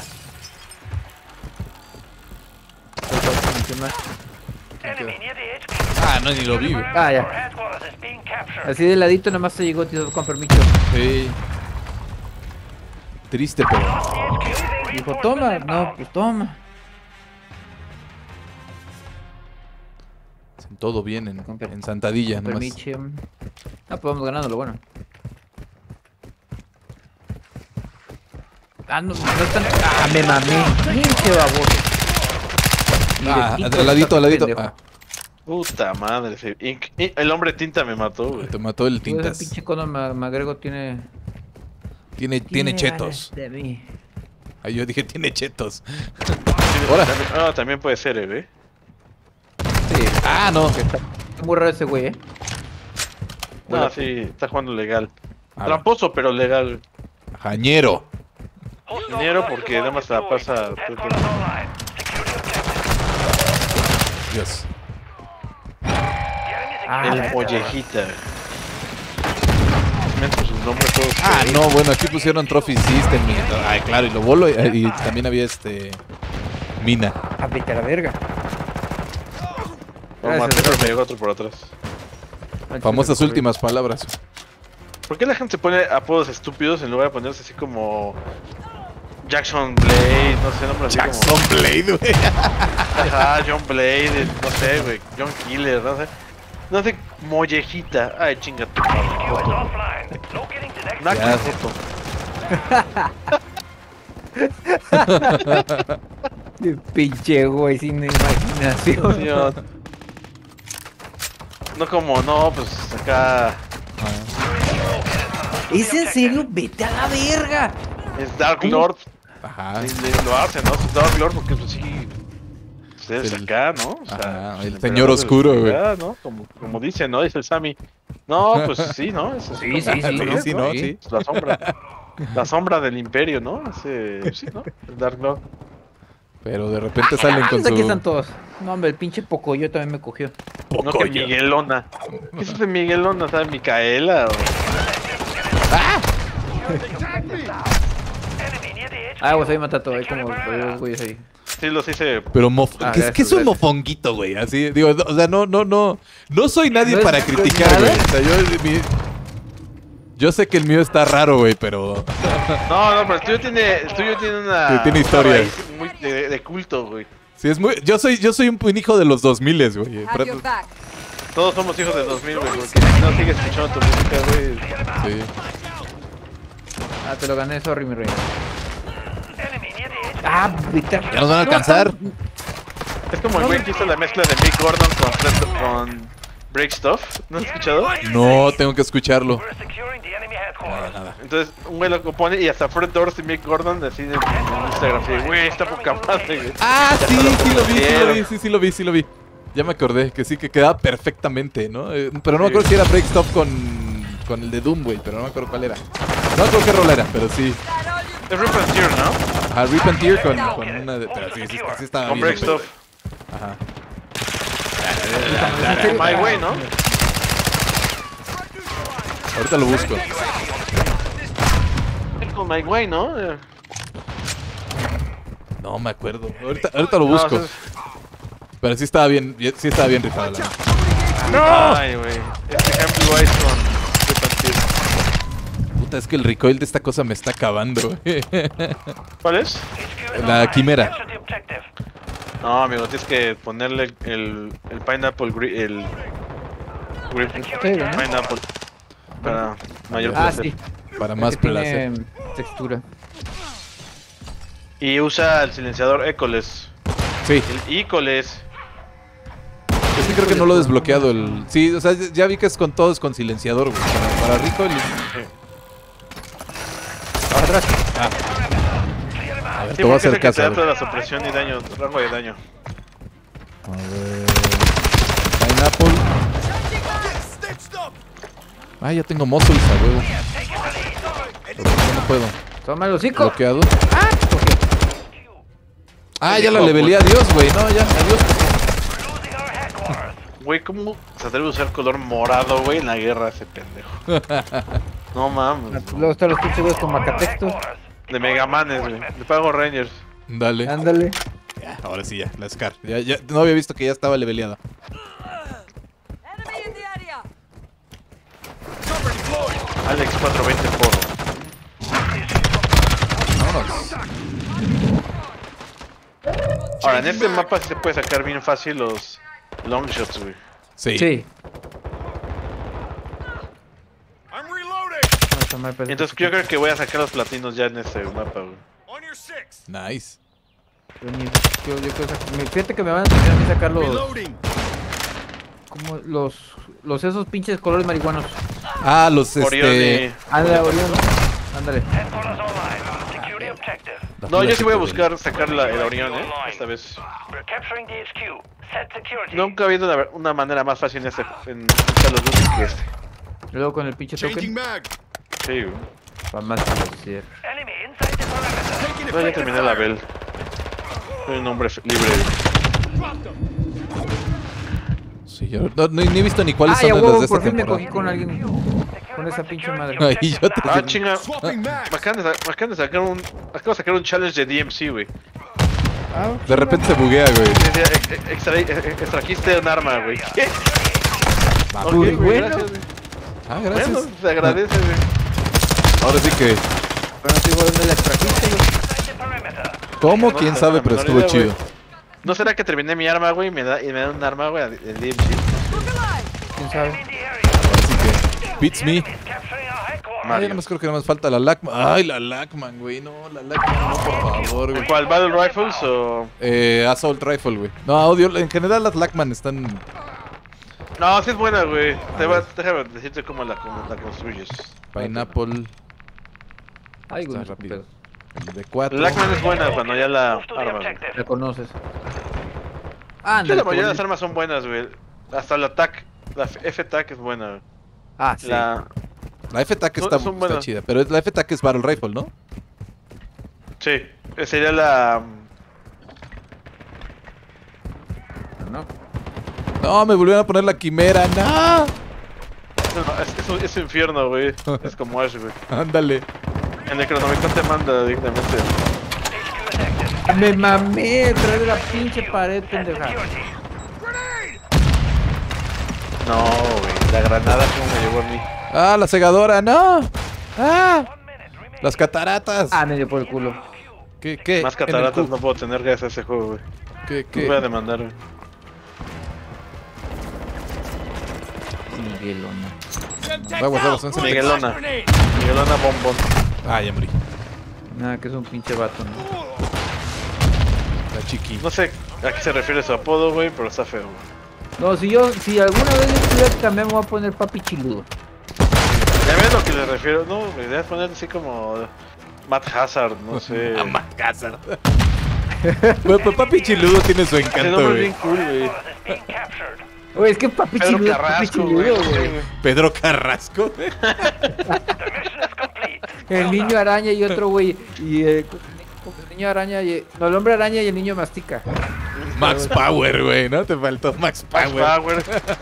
Enemy near the H Q. Ah, no, ni lo vi, güey. Ah, ya. Headquarters is being captured. Así de ladito nomás se llegó tío, con permiso. Sí. Triste, pero. Dijo, toma. No, pues toma. Todo bien en, Con per- en Santadilla, nomás. Permiso. Ah, pues vamos ganando, lo bueno. Ah, no, no están. Ah, me mamé. Pinche baboso. Ah, Directito, al ladito, al ladito. pendejo. Ah, Puta madre. ese- Inc- in- El hombre tinta me mató, güey. te mató el Pues el tintas. pinche Conor Ma- McGregor tiene. Tiene, tiene chetos. ganas de mí. Ah, yo dije, tiene chetos. Ahora. Ah, también puede ser, eh, güey. Sí, Ah, no. está muy raro ese güey, eh. No, sí, está jugando legal. Ah, Tramposo, pero legal, güey. Jañero. Dinero porque nada más se la pasa. Headquarters online. Secure the objective. Dios. The enemy is Ah, El la- mollejita. Mientras sus nombres todos. Ah, no, bueno, aquí pusieron Trophy System. Y, ay, claro, y lo bolo. Y, y también había este. Mina. Ah, vete a la verga. Lo Gracias, maté, pero gracias. me llegó otro por atrás. Famosas últimas palabras. ¿Por qué la gente se pone apodos estúpidos en lugar de ponerse así como Jackson Blade, no sé, nombres así Jackson Blade, güey. como... Ajá, John Blade, no sé, güey, John Killer, no sé. No sé, mollejita. Ay, chinga tu madre. Q is offline. Locating the next Naco, Ya. foto. Pinche güey, sin imaginación. Dios. No como, no, pues acá ¿Es en serio? Vete a la verga. es Dark Lord. Ajá. Le- le- Lo hace, ¿no? Es Dark Lord porque pues sí. Ustedes El- acá, ¿no? O Ajá, pues, el emperador señor de la oscuro, güey. oscuridad, ¿no? Como, como dice, ¿no? Dice el Sammy. No, pues sí, ¿no? Es así Sí, sí, como- sí, Sí, sí, no, sí. La sombra. La sombra del imperio, ¿no? Ese, sí, ¿no? El Dark Lord. Pero de repente salen con Anda, aquí están su. todos. No, hombre, el pinche Pocoyo también me cogió. No que Miguelona. ¿Qué es de Miguelona? ¿Sabes? Micaela o... enemy near the H Q. Ah, pues ahí mata todo. Hay como dos güeyes ahí. Sí, los hice. Pero mof... Ah, ¿Qué, es- qué es un gracias, mofonguito, güey? Así, digo, no, o sea, no, no, no. No soy nadie ¿No es- para no es criticar, nada? güey. O sea, yo, mi- yo sé que el mío está raro, güey, pero. No, no, pero el tuyo tiene, el tuyo tiene una. Sí, tiene historia. una raíz muy de, de culto, güey. Sí, es muy. Yo soy, yo soy un, un hijo de los dos miles, güey. Have your back. Todos somos hijos de dos mil, güey. Porque si no sigues escuchando tu música, güey. Sí. Ah, te lo gané, sorry, mi reina. Enemy near the H Q. Ah, vete. Ya nos van a alcanzar. Es como el güey que hizo la mezcla de Mick Gordon con, con Break Stuff. ¿No has escuchado? No, tengo que escucharlo. We're securing the enemy headquarters. Entonces, un güey lo compone y hasta Fred Doors y Mick Gordon deciden en Instagram. Así, güey, está poca madre, güey. Ah, sí, lo sí lo vi, sí lo pusieron. vi, sí, sí lo vi, sí lo vi. Ya me acordé que sí que quedaba perfectamente, ¿no? Eh, pero no me Sí. acuerdo si era Break Stop con con el de Doom, güey, pero no me acuerdo cuál era. No me acuerdo qué rol era, pero sí. Es Rip and Tear, ¿no? A Rip and Tear con, con una de... Pero sí, sí, sí estaba Con bien. Break Stuff. Ajá. My Way, ¿no? Ahorita lo busco. Con My Way, ¿no? Eh, No me acuerdo. Ahorita, ahorita lo busco. No, eso es- Pero sí estaba bien, bien- sí estaba bien rifado. La neta. Ay, güey. Este Happy Wise con Rip and Tear. Puta, es que el recoil de esta cosa me está acabando, güey. ¿Cuál es? La quimera. Capture the objective. No, amigo, tienes que ponerle el, el Pineapple Grip. El. Grip. Sí, ¿no? Pineapple. Para mayor Ah, placer. sí. Para más que placer. tiene textura. Y usa el silenciador Ecoles. Sí, El Ecoles. es que creo que no lo he desbloqueado el... Sí, o sea, ya vi que es con todo, es con silenciador, güey. Para, para recoil. Atrás. A ver, Sí, te voy a porque es hacer el que te caso. da a ver. toda la supresión y daño, rango de daño. A ver. Pineapple. Ah, ya tengo muscles a huevo. Pero no puedo. Toma el hocico. Bloqueado. Ah, ok. Ah, ya la levelé. Adiós, güey. No, ya. Adiós. Güey, ¿cómo se atreve a usar color morado, güey, en la guerra ese pendejo? No mames. Luego están los pinches güeyes con macatextos. De Megamanes, güey. Le pago Rangers. Dale. Ándale. Ya, ahora sí ya, la Scar. Ya, ya, no había visto que ya estaba leveleada. Enemy in the area. Alex cuatrocientos veinte porro. Vámonos. Ahora, en este mapa sí se puede sacar bien fácil los long shots, güey. Sí. Sí. I'm reloading. No, está mal, pero- Entonces yo creo que voy a sacar los platinos ya en este mapa, güey. On your six. Nice. Yo, ni- yo, yo quiero sacar- me- fíjate que me van a tener que sacar los, Reloading. como los, los esos pinches colores marihuanos. Ah, los Orión este. y- Ándale, Orión. Ándale. Headquarters online. Secure the objective. No, yo sí voy a buscar sacar la, el Orión, eh. Esta vez. We're capturing the H Q. Set security. Nunca ha habido una, una manera más fácil en este en Call of Duty que este. Y luego con el pinche Changing token. mag. Sí, güey. Para más hacer. Enemy inside the perimeter. Taking No, ya effective terminé la fire. Bell. Soy un hombre f- libre. Sí, yo no, no- ni he visto ni cuáles Ah, son ya las huevo, de esta por fin me temporada. cogí con alguien. Con esa pinche madre. Ay, yo te- Ah, chinga. Swapping mags. Me acaban, de, sa- me acaban de sacar un. Acabo de sacar un challenge de D M C, güey. Ah, De repente se buguea, güey. Decía, ex- ex- extra- ex- Extrajiste un arma, güey. ¿Qué? Ok, Muy güey, bueno. gracias, güey. Ah, gracias. Bueno, se agradece, güey. Ahora sí que. pero no te digo dónde la extrajiste, güey. Inside the perimeter. ¿Cómo? No ¿Quién sé, sabe? la Pero menor estuvo idea, chido. güey. ¿No será que terminé mi arma, güey, y me da, y me da un arma, güey, el D M C? ¿Quién sabe? In the area. Ahora sí que. Beats me. Is capturing our headquarters. Ay, nada más creo que nada más falta la Lackman. Ay, la Lackman, güey. No, la Lackman, no, por favor, güey. ¿Cuál? ¿Battle Rifles o...? Eh, Assault Rifle, güey. No, odio. En general, las Lackman están. No, sí es buena, güey. Te va- Déjame decirte cómo la, cómo la construyes. Pineapple. Ay, güey, Está no rápido. pedo. El de cuatro. La Lackman es buena cuando ya la Move to the arma, güey. objective. La conoces. Sí, Ándale. la mayoría de las qué bonito. armas son buenas, güey. Hasta la T A C, la F-T A C es buena, güey. Ah, sí. La... La F-Tac Son- está, son está buenas. chida. Pero la F-Tac es Battle Rifle, ¿no? Sí, eh, sería la... ¿No? No, me volvieron a poner la quimera. ¡No! No, es, es, un- es infierno, güey. Es como Ash, güey. Ándale. En el Cronomicron te manda directamente. Me mamé detrás de la pinche pared, pendeja. No, güey. La granada como me llevó a mí. ¡Ah, la segadora! ¡No! ¡Ah! Las cataratas. Ah, me dio por el culo. ¿Qué? ¿Qué? Más En el cataratas cu- no puedo tener gracias a ese juego, güey. ¿Qué? Los ¿Qué? voy a demandar, güey. Miguelona. Vamos, vamos, vamos. Miguelona. Miguelona bombón. Ah, ya morí. Nada, que es un pinche vato, ¿no? La chiqui. No sé a qué se refiere su apodo, güey, pero está feo, güey. No, si yo, si alguna vez yo tuviera que cambiar, me voy a poner papi chiludo. Ya ves lo que le refiero. No, güey, debes poner así como Matt Hazard, no sé. A Macázar. Bueno, pues papi chiludo tiene su Ese encanto, nombre es güey. bien cool, güey. Is being captured. Oye, es que papi Pedro chiludo, papi Carrasco, güey. chiludo, no sé, güey. güey. Pedro Carrasco. El niño araña y otro güey. Y eh, el niño araña y. No, el hombre araña y el niño mastica. Max Power, güey, ¿no? Te faltó Max Max Power. Power.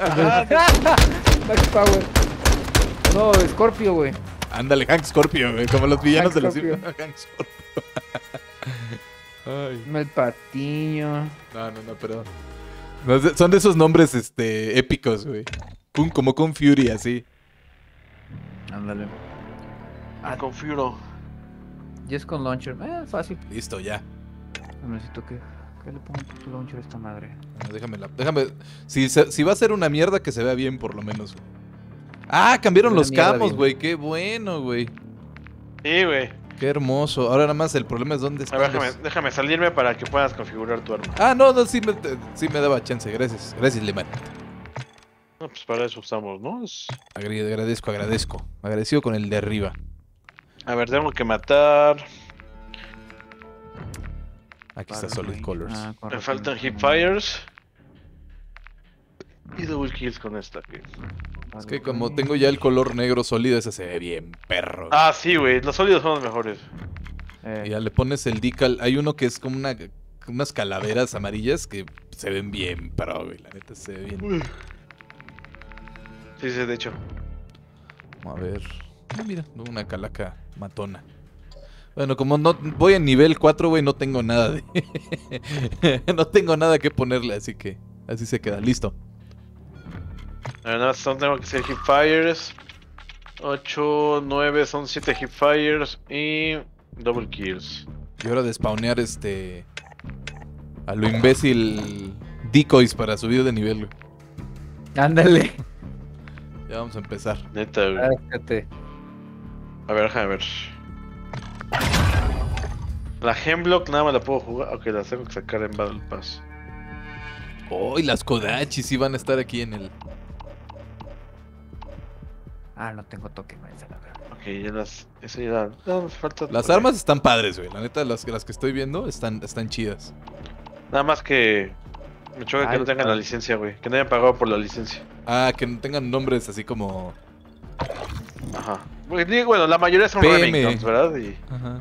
Max Power. No, Scorpio, güey. Ándale, Hank Scorpio, güey, como los villanos Hank de los Scorpio. Hank Scorpio. Ay. El patiño. No, no, no, pero... no, es de- son de esos nombres, este, épicos, güey. Kung- Como Kung Fury, así. Ándale. Ah, Confiro. Just con launcher. Eh, fácil. Listo, ya. Necesito que. ¿Qué le pongo tu launcher a esta madre? Bueno, déjame la... Déjame... Si, se- si va a ser una mierda, que se vea bien, por lo menos. Ah, cambiaron Una los mierda camos, bien. güey. Qué bueno, güey. Sí, güey. Qué hermoso. Ahora nada más el problema es dónde A están ver, déjame, los- déjame salirme para que puedas configurar tu arma. Ah, no, no, sí me, te- sí me daba chance. Gracias. Gracias, Leman. No, pues para eso estamos, ¿no? Es- Agra- Agradezco, agradezco. Agradecido con el de arriba. A ver, tengo que matar. Aquí está Solid Colors. Ah, Me correcto. faltan hipfires. Y double kills con esta. güey. Es que como tengo ya el color negro sólido, ese se ve bien, perro. Ah, sí, güey. Los sólidos son los mejores. Eh, Y ya le pones el decal. Hay uno que es como una, unas calaveras amarillas que se ven bien, pero, güey, la neta se ve bien. Sí, sí, de hecho. Vamos a ver. Ah, mira, una calaca matona. Bueno, como no voy en nivel cuatro, güey, no tengo nada de... no tengo nada que ponerle, así que así se queda. Listo. A ver, nada más son- tengo que hacer hipfires. ocho, nueve, son siete hipfires y double kills. Y ahora de spawnear este... a lo imbécil decoys para subir de nivel, güey. Ándale. Ya vamos a empezar. Neta, güey. Ah, fíjate. A ver, déjame ver. La Hemlock nada más la puedo jugar. Ok, la tengo que sacar en Battle Pass. Oh, y las Kodachi sí van a estar aquí en el... Ah, no tengo toque, me dice la verdad. Ok, ya las. Eso ya. No, me falta. Las por ahí. armas están padres, güey. La neta, las, las que estoy viendo están, están chidas. Nada más que. Me choca que Ay, no tengan ah. la licencia, güey. Que no hayan pagado por la licencia. Ah, que no tengan nombres así como... Ajá. Pues, digo, bueno, la mayoría son P M. Remingtons, ¿verdad? Y. Ajá.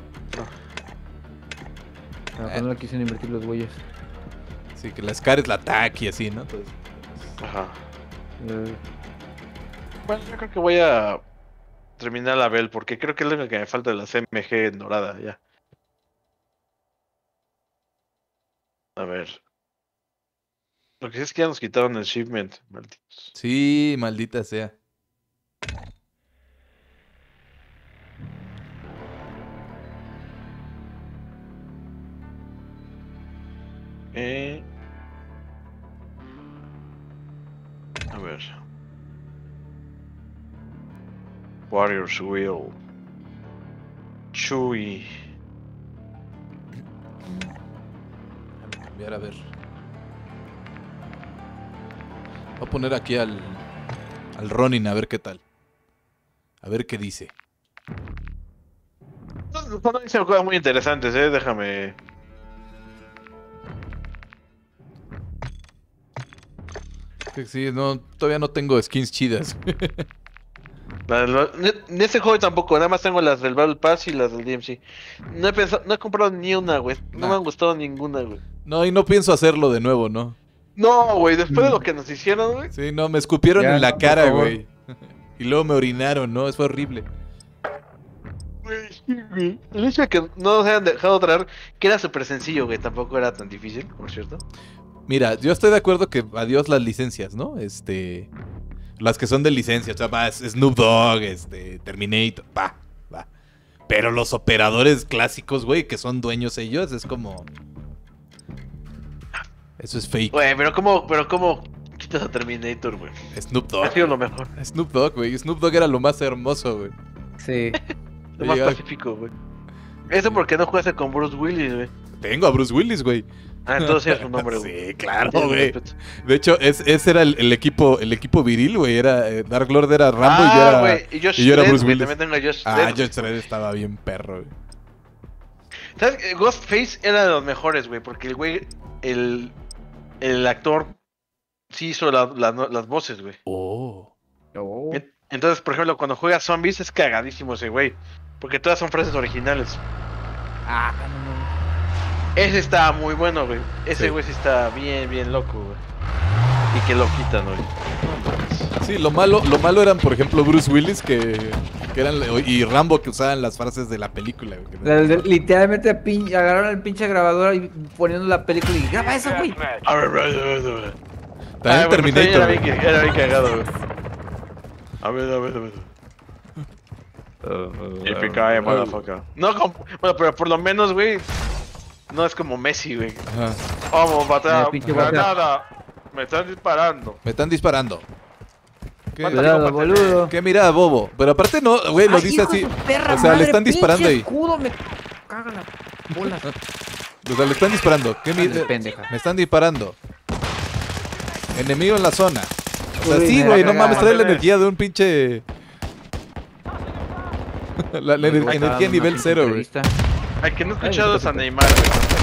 No, pues no le quisieron invertir los güeyes. Sí, que la Scar es la Taki, así, ¿no? Entonces, Ajá. Eh, Bueno, yo creo que voy a terminar la Bell porque creo que es lo que me falta de la C M G en dorada ya. A ver. Lo que sí es que ya nos quitaron el shipment, malditos. sí, maldita sea. Eh... A ver. Warriors Will. Chewie. Déjame cambiar, a ver. Voy a poner aquí al... al Ronin, a ver qué tal. A ver qué dice. No, no dicen cosas muy interesantes, eh. Déjame. Que sí, no, todavía no tengo skins chidas. La- la- En este juego tampoco, nada más tengo las del Battle Pass y las del D M C. No he pensado, no he comprado ni una, güey. No Nah. me han gustado ninguna, güey. No, y no pienso hacerlo de nuevo, ¿no? No, güey, después de lo que nos hicieron, güey. Sí, no, me escupieron Ya, en la no, por cara, favor. güey. Y luego me orinaron, ¿no? Eso fue horrible. Güey, sí, güey. El hecho de que no nos hayan dejado traer, que era súper sencillo, güey, tampoco era tan difícil, por cierto. Mira, yo estoy de acuerdo que adiós las licencias, ¿no? Este... Las que son de licencia, o sea, va, Snoop Dogg, este, Terminator, va, va. Pero los operadores clásicos, güey, que son dueños ellos, es como... Eso es fake. Güey, pero cómo, pero cómo quitas a Terminator, güey. Snoop Dogg. Ha sido lo mejor, Snoop Dogg, güey. Snoop Dogg era lo más hermoso, güey. Sí. lo más Llegaba- pacífico, güey. Eso porque no jugaste con Bruce Willis, güey. Tengo a Bruce Willis, güey. Ah, entonces es su nombre, güey. Sí, claro, Tienes mi güey. respeto. De hecho, es, ese era el, el equipo el equipo viril, güey. Era eh, Dark Lord era Rambo ah, y yo era, güey, y Josh y yo era Dredd, Bruce güey, Willis. también tengo a Josh Ah, Dredd. George Dredd estaba bien perro, güey. ¿Sabes? qué? Ghostface era de los mejores, güey, porque el güey, el, el actor sí hizo la- la- las voces, güey. Oh. Oh. En- Entonces, por ejemplo, cuando juega zombies es cagadísimo ese güey. Porque todas son frases originales. Ah, no, no. Ese está muy bueno, güey. Ese Sí. güey sí está bien, bien loco, güey. Y que lo quitan, güey. Sí, lo malo, lo malo eran, por ejemplo, Bruce Willis que, que eran y Rambo que usaban las frases de la película. Güey. La- la- Literalmente pin- agarraron el pinche grabadora y poniendo la película y graba eso, güey. Deathmatch. A ver, a ver, a ver, a ver. También Ah, bueno, Terminator. Era güey. bien, que- era bien cagado, güey. A ver, a ver, a ver. Yippee-ki-yay, motherfucker. No, como- bueno, pero por lo menos, güey. No es como Messi, güey. Ajá. Vamos, batalla. Eh, pinche batalla. Granada. Me están disparando. Me están disparando. ¿Qué, Mata- Cuidado, Digo, boludo. qué mirada, bobo. Pero aparte no, güey, lo Ay, dice hijo así. de su perra O sea, le madre, están disparando pinche ahí. escudo, me caga la bola. O sea, le están disparando. ¿Qué mi- Ándale, pendeja. Me están disparando. Enemigo en la zona. O sea, Uy, sí, me güey, la no mames, cagaron. trae la energía de un pinche. la, la ener- Güey, estaba energía dando nivel una cero, güey. entrevista. Ay, que no he Ay, escuchado no es a te Neymar, güey.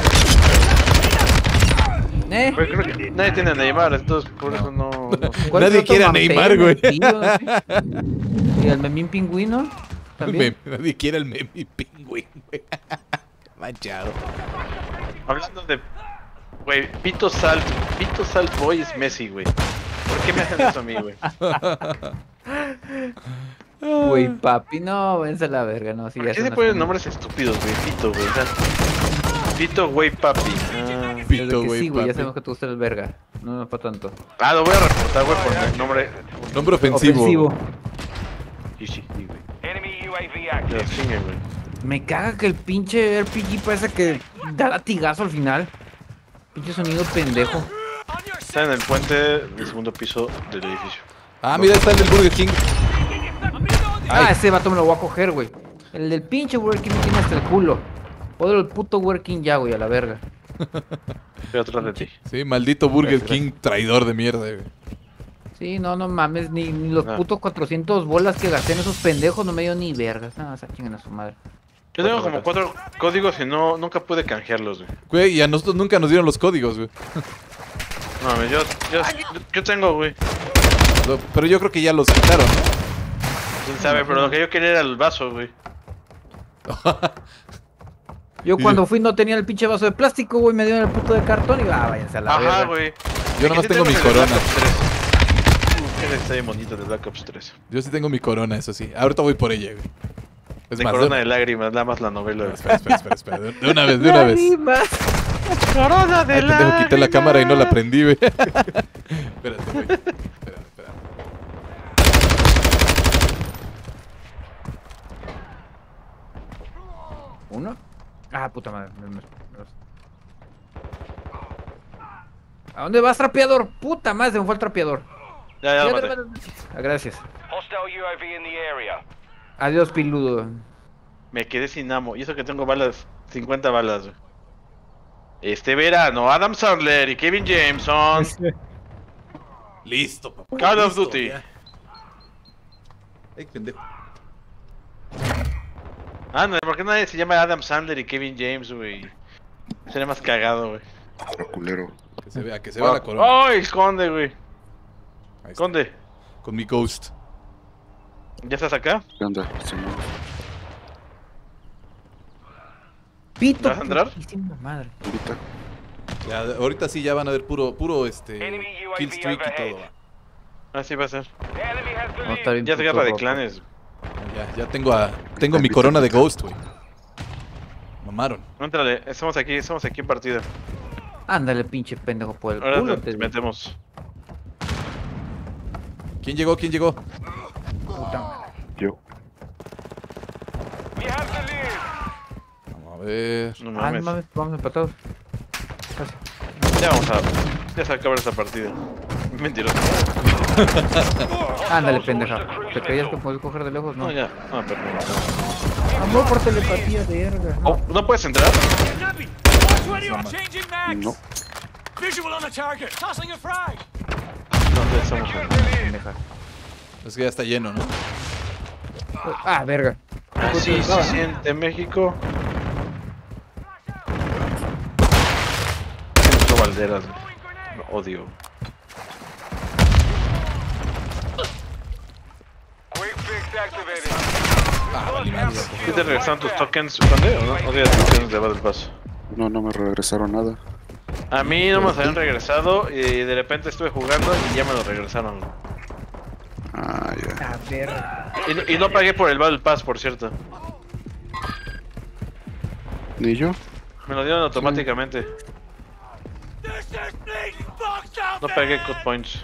Eh, Güey, creo que nadie tiene a Neymar, entonces por eso no. no sé. ¿cuál es Nadie otro quiere a mampero, Neymar, güey. metido, sí? Y el memín pingüino también. Me- nadie quiere el meme pingüín, güey. Manchado. Hablando de. Güey, Pito Salt. Pito Salt Boy es Messi, güey. ¿Por qué me hacen eso a mí, güey? Güey, papi, no, vence a la verga, no, sí, ¿Por ya qué son se las ponen cosas. nombres estúpidos, güey? Pito, güey. O sea, Pito, güey, papi. Ah. Pito, Desde que güey, sí, güey, ya papi. sabemos que te gusta el verga. No, no fue tanto. Ah, lo voy a reportar, güey, por el nombre. Nombre ofensivo. Ofensivo. Sí, sí, sí, güey. Enemy U A V Que active. lo chingue, güey. Me caga que el pinche R P G parece que da latigazo al final. Pinche sonido pendejo. Está en el puente del segundo piso del edificio. Ah, mira, está el del Burger King. Ah, Ay. ese vato me lo voy a coger, güey. El del pinche working me tiene hasta el culo. Puedo el puto working ya, güey, a la verga. Estoy atrás de ti. Sí, maldito Burger Gracias, King traidor de mierda, güey. Sí, no, no mames, ni, ni los Ah. putos cuatrocientos bolas que gasté en esos pendejos no me dio ni vergas. No, o sea, chinguen a su madre. Yo tengo como cuatro códigos y no, nunca pude canjearlos, güey. Güey, y a nosotros nunca nos dieron los códigos, güey. No, mames, yo, yo, yo tengo, güey. Lo- Pero yo creo que ya los quitaron, ¿no? Quién sabe, pero lo que yo quería era el vaso, güey. Yo Y- cuando fui no tenía el pinche vaso de plástico, güey, me dieron el puto de cartón y ah, váyanse a la Ajá, verga. güey. Yo Es nomás que sí tengo mi el de Black corona. Ops tres. Ese está bien bonito de Black Ops tres. Yo sí tengo mi corona, eso sí. Ahorita voy por ella, güey. Es de más, corona de... de lágrimas, nada más la novela, güey. Espera, espera, espera, espera. De de una vez, de una vez. Lágrimas. Corona de Ay, pendejo, quité la cámara y no la prendí, güey. Espérate, güey. Espera, espera. ¿Uno? Ah, puta madre. me- me- me- ¿A dónde vas, trapeador? Puta madre, se me fue el trapeador. Ya, ya lo Ya, maté. Ah, gracias. Hostile U A V in the area. Adiós, piludo. Me quedé sin amo. Y eso que tengo balas, cincuenta balas, güey. Este verano, Adam Sandler y Kevin Jameson. Listo, papá. Call of listo, Duty. ya. Ay, pendejo. Anda, ¿por qué nadie se llama Adam Sandler y Kevin James, güey? Sería más cagado, güey. culero. Que se vea, que se vea la corona. ¡Ay, esconde, güey! Ahí está. Esconde. Con mi ghost. ¿Ya estás acá? ¿Qué onda? Simón. Pito. ¿Vas a entrar? putísima madre. Ahorita. Ya, ahorita sí ya van a ver puro, puro este. Enemy U A V Kill streak y overhead. todo. va. Así va a ser. The enemy has the No, está lead. bien Ya es puto guerra de roto. clanes. Ya, ya tengo a. Tengo mi corona de ghost, güey. Mamaron. Entrale, estamos aquí, estamos aquí en partida. Ándale, pinche pendejo por el Ahora culo. nos te digo. metemos. ¿Quién llegó? ¿Quién llegó? Puta madre. Yo. We have the lead. Vamos a ver. No Ah, no mames. mames, vamos empatados. Ya vamos a. Ya se acaba esta partida. Mentiroso. Ándale, pendeja. ¿Te creías que podías coger de lejos? No. No, ya. No, perdón. Amor por telepatía, verga. Oh, ¿no puedes entrar? Nappy! Watch where you are changing mags! No. Visual on the target! Tossing a frag! ¿Dónde estamos? Pendeja. Es que ya está lleno, ¿no? Ah, verga. Así se siente México. Uso Valderas, güey. Lo odio. activated. Ah, vale, madre. ¿Qué te regresaron tus tokens, Conde? ¿O no? ¿O tienes tokens de Battle Pass? No, no me regresaron nada. A mí no me habían regresado y de repente estuve jugando y ya me lo regresaron. Ah, ya. A ver. Y, y no pagué por el Battle Pass, por cierto. ¿Ni yo? Me lo dieron automáticamente. No pagué cut points.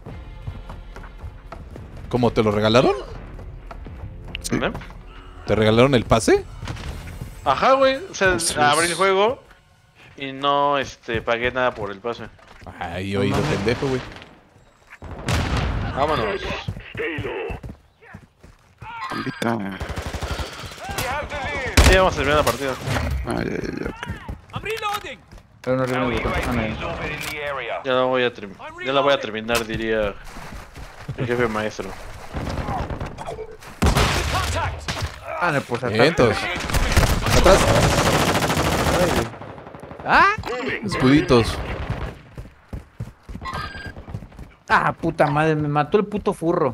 ¿Cómo te lo regalaron? Sí. ¿Eh? ¿Te regalaron el pase? Ajá, güey. O sea, Sí. abrí el juego y no este, pagué nada por el pase. Ay, oído pendejo, güey. Vámonos. Ambita. You have the lead. Sí, vamos a terminar la partida. Ah, ya, ya, ya, ok. I'm reloading. Pero no arriba Our el botón. Ah, no, U A V ya. is over in the area. Ya la voy a, term- ya la voy a terminar, diría el jefe maestro. Contact. Ah, no, pues atrás. Vientos. Atrás. Ah, Escuditos. ah, puta madre, me mató el puto furro.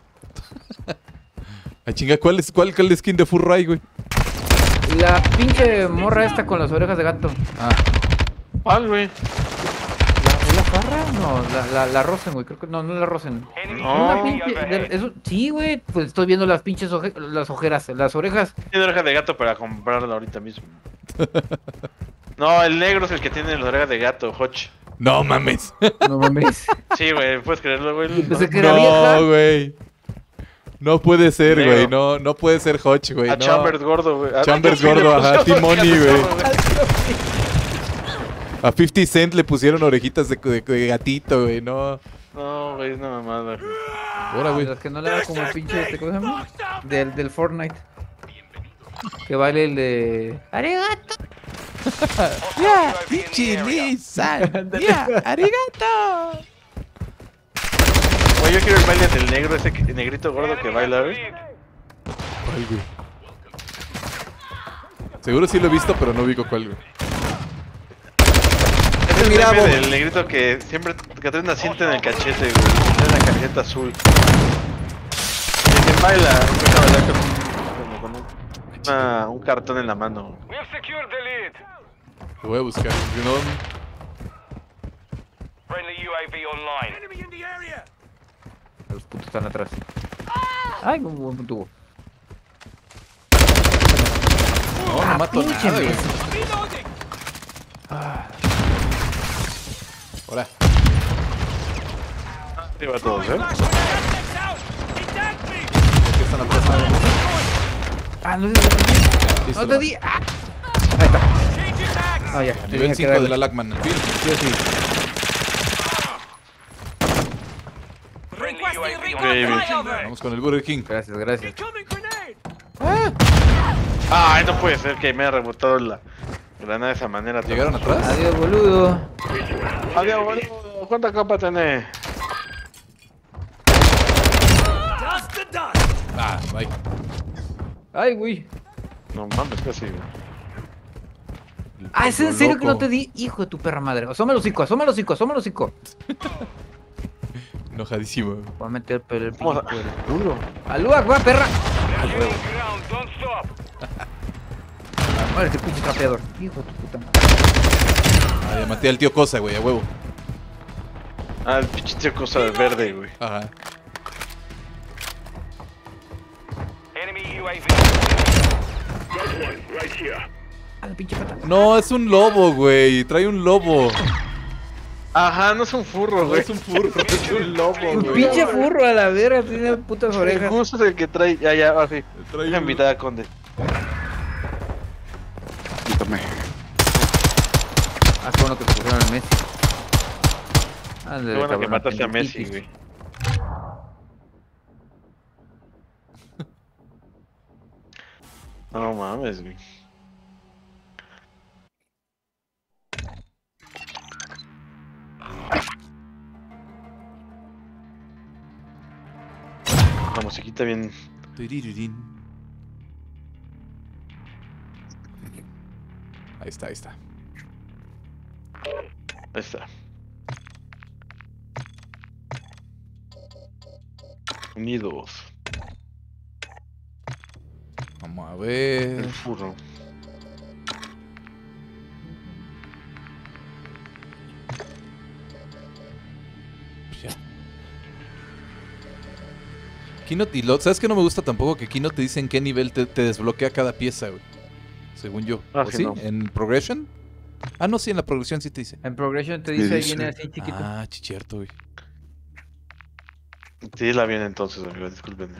Ay, chinga, ¿cuál es cuál, cuál skin de furro hay, güey? La pinche morra esta con las orejas de gato. Ah, ¿Cuál, güey? ¿La, ¿Es la farra? No, la, la, la Rosen, güey. Creo que no, no es la Rosen. Enemy No. Una U A V pinche. overhead. de- eso- sí, güey. Pues estoy viendo las pinches oje- las ojeras, las orejas. Tiene oreja de gato para comprarla ahorita mismo. No, el negro es el que tiene las orejas de gato, Hodge. no mames. No mames. Sí, güey, puedes creerlo, güey. Pensé que era vieja. No, güey. No puede ser, Negro. güey. No, no puede ser Hodge, güey. A no. Chambers gordo, güey. A- Chambers Sí, le gordo, ajá, pusieron Timoni, orejas güey. de gato, A fifty Cent le pusieron orejitas de, de- de gatito, güey. No. No, güey, es una mamada. güey. Ahora, güey. Las que no le haga como el pinche este, ¿cómo se llama? Del, del Fortnite. Que baile el de. ¡Arigato! Ya, Chilisan. Ya, arigato. Güey, yo quiero el baile del negro, ese que- negrito gordo que baila, güey. ¿Cuál, güey? Seguro sí lo he visto, pero no ubico cuál, güey. Es el Mira, meme Bob. del negrito que siempre que trae una cinta en el cachete, güey. Trae una camiseta azul. Y que baila, empieza a bailar con, como con un, una- un cartón en la mano. We have secured the lead. Lo voy a buscar. Si no, Friendly U A V online. Enemy in the area. Los putos están atrás. Ay, un buen tubo. no, no mato pinche nada, güey. Reloading. Ahora. Arriba todos, eh. Flash grenade out. He tagged me. ¿Por qué están atrás? Ah, no sé si Listo, no te va. di. Ah. Ahí está. Changing mags. Ah, ya. te dije Nivel que cinco era de el- la Lagman. Al fin. Sí o sí. Friendly U Requesting A V recon online. flyover. Vamos con el Burger King. Gracias, gracias. Incoming grenade. Ay, no puede ser que me haya rebotado la granada de esa manera. ¿Llegaron atrás? Adiós, boludo. Adiós, boludo. ¿Cuánta capa tenés? Dust the dust. Ah, bye. Ay, güey. No mames, casi. Ah, ¿es en Loco. serio que no te di? Hijo de tu perra madre. Asómalo el hocico, asómalo el hocico, asómalo el hocico. Enojadísimo. Voy a meter pero el Vamos a- pico del culo. ¡Alú, va, perra! Gaining ground. Don't stop. Madre, qué pinche trapeador. Hijo de tu puta madre. Ah, ya maté al tío Cosa, güey, a huevo. Ah, el pinche tío cosa de verde, güey. Ajá. Enemy U A V. Ah, la pinche pata. No, es un lobo, güey. Trae un lobo. Ajá, no es un furro, No güey. es un furro, es un lobo, Un güey. pinche furro a la verga, tiene putas El orejas. justo es el que trae. Ya, ya, así. Trae Deja un- invitar a Conde. Quítame. Ah, qué bueno que te pusieron el Messi. Ándale, Qué bueno que cabrón, mataste a Messi, apendicitis. güey. No mames, güey. La musiquita bien. Tirirín. Ahí está, ahí está. Ahí está. Unidos. Vamos a ver. El furro. Ya. Aquí no, y lo- ¿sabes qué no me gusta tampoco? Que aquí no te dicen qué nivel te, te desbloquea cada pieza, güey. Según yo. Ah, ¿O sí, sí? no. ¿En Progression? Ah, no, sí, en la progresión sí te dice. En Progression te Sí, dice, dice. viene así chiquito. Ah, chichierto, güey. Sí, la viene entonces, amigo, discúlpenme.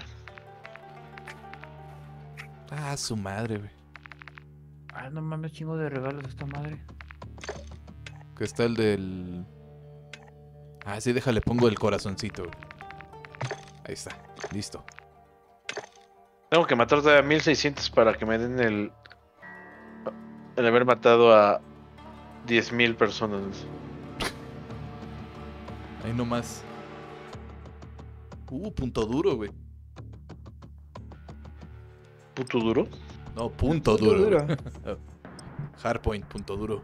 Ah, su madre, güey. Ah, no mames, chingo de regalos esta madre. Que está el del... Ah, sí, déjale, pongo el corazoncito, güey. Ahí está, listo. Tengo que matar todavía mil seiscientos para que me den el... El haber matado a diez mil personas. Ahí nomás. Uh, punto duro, güey. ¿Puto duro? No, punto, Punto duro. duro. güey. Hardpoint, punto duro.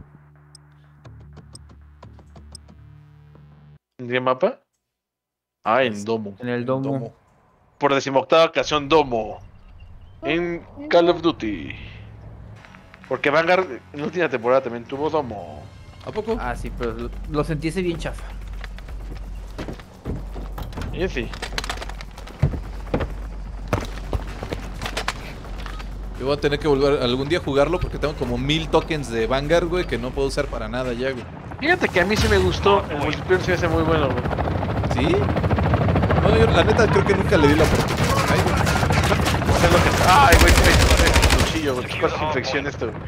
¿En qué mapa? Ah, en Domo. En el domo. Por decimoctava ocasión, Domo. En Call of Duty. Porque Vanguard en la última temporada también tuvo Domo. ¿A poco? Ah, sí, pero lo, lo sentí ese bien chafa. Y sí. Yo voy a tener que volver algún día a jugarlo porque tengo como mil tokens de Vanguard, güey, que no puedo usar para nada ya, güey. Fíjate que a mí sí me gustó. El multiplayer sí me hace muy bueno, güey. ¿Sí? No, yo la neta creo que nunca le di la oportunidad. Ay, güey. O sea, lo que... Ay, güey, se me hizo el cuchillo, güey. ¿Qué pasa su infección esto, güey?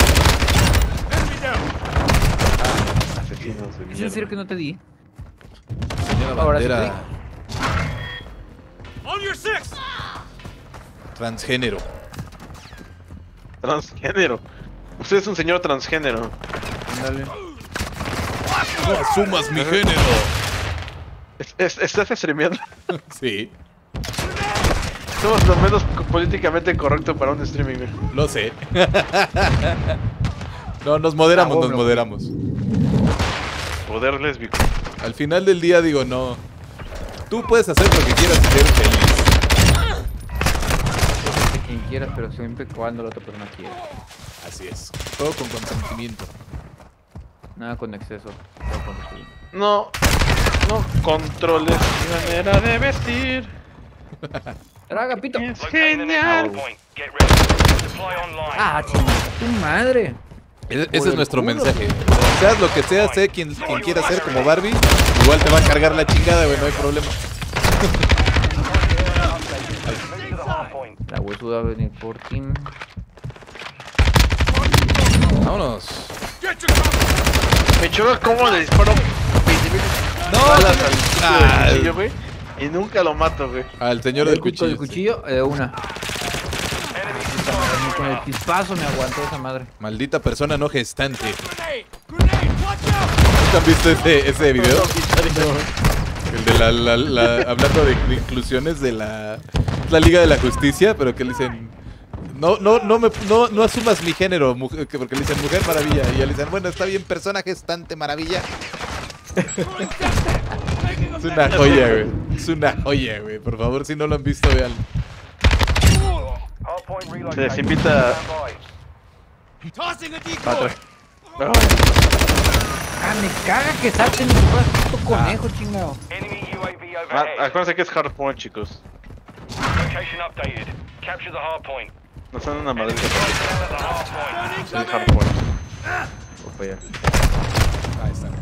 Ah, asesinos de ¿Es en mierda. serio que no te di? Tenía la Ahora sí, bandera On your six! transgénero. Transgénero. Usted es un señor transgénero. Dale. No asumas mi género. Es- es- ¿Estás streameando? Sí, Somos lo menos co- políticamente correcto para un streaming, güey. lo sé. No, nos moderamos, Ah, nos bueno. moderamos. Poder lésbico. Al final del día digo, no. Tú puedes hacer lo que quieras y ser feliz. De quien quieras, pero siempre y cuando la otra persona quiera. Así es. Todo con consentimiento. Nada con exceso. Todo con respeto. No, no controles mi manera de vestir. Traga, pito. Es Locating the next genial. hardpoint. Get ready. Supply online. Ah, chingada. Tu madre. Ese, Por ese es el nuestro culo, mensaje. Seas lo que seas, sé quien, quien quiera ser como Barbie. Igual te va a cargar la chingada, güey, no hay problema. Move to the hardpoint. La huesuda va a venir por ti. Vámonos. Me choca cómo le disparo veinte mil No, balas no, al ah. al cuchillo, güey. Y nunca lo mato, güey. Al señor del El cuchillo, el cuchillo. cuchillo, eh, una. Enemy Puta madre, ni con el chispazo me aguantó esa madre. Maldita persona no gestante. Grenade! Grenade! Watch out! ¿Nunca han visto ese, ese video? El de la, la, la- hablando de, de inclusiones de la, la Liga de la Justicia, pero que le dicen, no, no, no me, no, no asumas mi género, mujer, que- porque le dicen Mujer Maravilla, y ya le dicen, bueno, está bien, persona gestante maravilla. Es una joya, güey. Es una joya, güey. Por favor, si no lo han visto, vean. hardpoint Se relocated. les invita Stand by. Tossing a a decoy! tra- Ah, me caga que salten y fuera puto conejo, chingado. Enemy U A V Ah, overhead. acuérdense que es hardpoint, chicos. Location updated. Capture the hardpoint. No son una madre. Down at the hardpoint. Es el hardpoint. Opa, ya. Ahí están.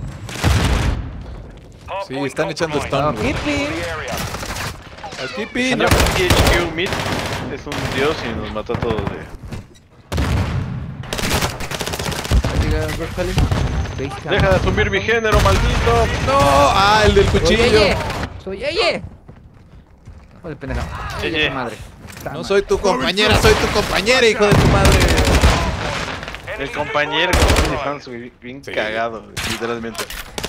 Sí, Hardpoint están echando compromised. stun, güey. Hippie. The area. Skipping. Señor T H Q Mid es un dios y nos mató a todos, güey. Diga, Rosali. Basecamp. Deja de asumir mi género, maldito. No, ah, el del Soy cuchillo. Yeye. Soy Yeye. Joder, pendeja. Yeye, Yeye. esa madre. Ta No madre. soy tu compañera, soy tu compañera, hijo de tu madre. El compañero con OnlyFans, güey, bien Sí. cagado, güey, literalmente.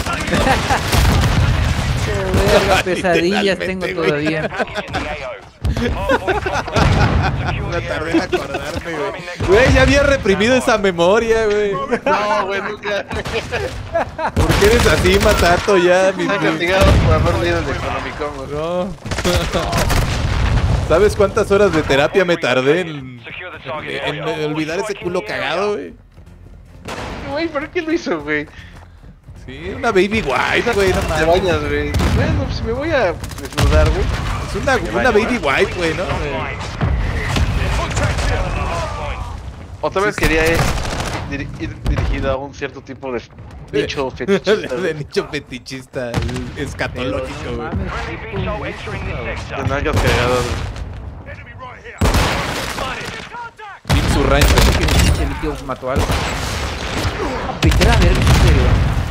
Qué verga, pesadillas tengo Literalmente, güey. todavía. In the A O. Hardpoint compromised. Secure Una the tarde en area. acordarme, güey. Confirming next Güey, ya había reprimido esa memoria, güey. No, güey, nunca. ¿Por qué eres así, Matato? Ya, mi, Están mi- castigados por haber leído el Necronomicon, güey. No. ¿Sabes cuántas horas de terapia me tardé en, Secure the target en, en area. olvidar ese culo cagado, güey? Güey, ¿por qué lo hizo, güey? Sí, una baby wipe, güey, no Te mames. bañas, güey. Bueno, pues me voy a desnudar, güey. Es una, una baby wipe, güey, ¿no? Otra vez quería ir, dir- ir dirigido a un cierto tipo de nicho fetichista. De güey. nicho fetichista, escatológico, No güey. mames, Friendly V SOL entering this De sector. nalgas cagadas. Team su rancho. que mi pinche líquido mató algo. Vete a la verga, en serio.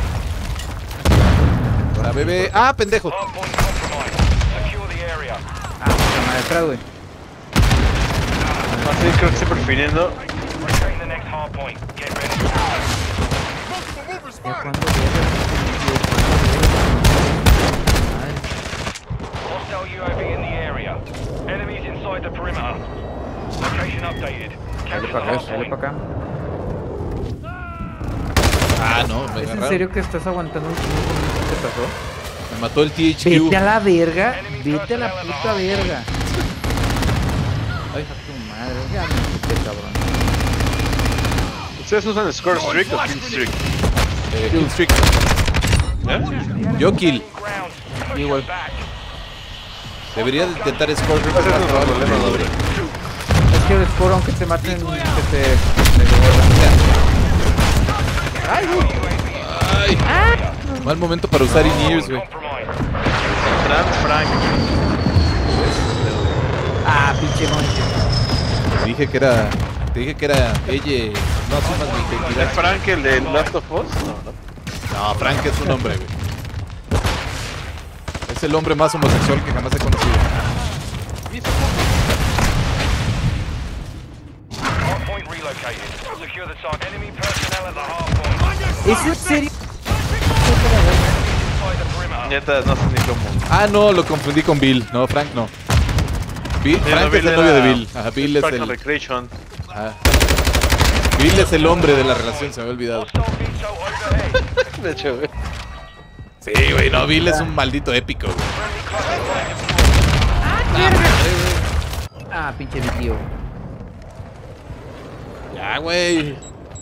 Para bebé. ¡Ah, pendejo! Hardpoint compromised. Secure the area. Ah, puta madre, atrás, güey. Así creo que estoy prefiriendo. Retain the next hardpoint. Get ready. Ya cuando verga, madre. Hostile U A V in the area. Enemies inside the perimeter. Location updated. Dale Capture the para acá, dale hardpoint. para acá. Ah, no, me ¿Es en agarraron. serio que estás aguantando un chingo con eso que te pasó? Me mató el T H Q. Vete a la verga, vete a la puta verga. Ay, a tu madre, ya me quité, cabrón. ¿Ustedes usan Score Streak o Kill Streak? Eh, kill streak. ¿Eh? Yo kill. Ground. Push Igual. them back. Debería de intentar score. Ese es nuestro problema, doble. Es que el score, aunque te maten, que te... te devuelvan. Ay, güey. Ay. Mal momento para usar in-ears, güey. Compromised. Trans Frank. Ah, pinche monte. Te dije que era. Te dije que era ella. No asumas mi ¿Es identidad. Frank el de Last of Us? No, no. No, Frank es un hombre, güey. Es el hombre más homosexual que jamás he conocido. Hardpoint relocated. Secure the target. Enemy personnel at the hardpoint. ¿Es en serio? Inside the perimeter. Neta, no sé ni cómo. Ah, no, lo confundí con Bill. No, Frank no. Bill, Sí, Frank no, es Bill el novio de era- Bill. Ajá, Bill es Park and el. Recreation. Ajá. Bill es el hombre de la relación, se me había olvidado. Hostile V SOL overhead. De hecho, güey. Sí, güey, no, Bill es un maldito épico, güey. Ah, pinche mi tío. Ya, güey.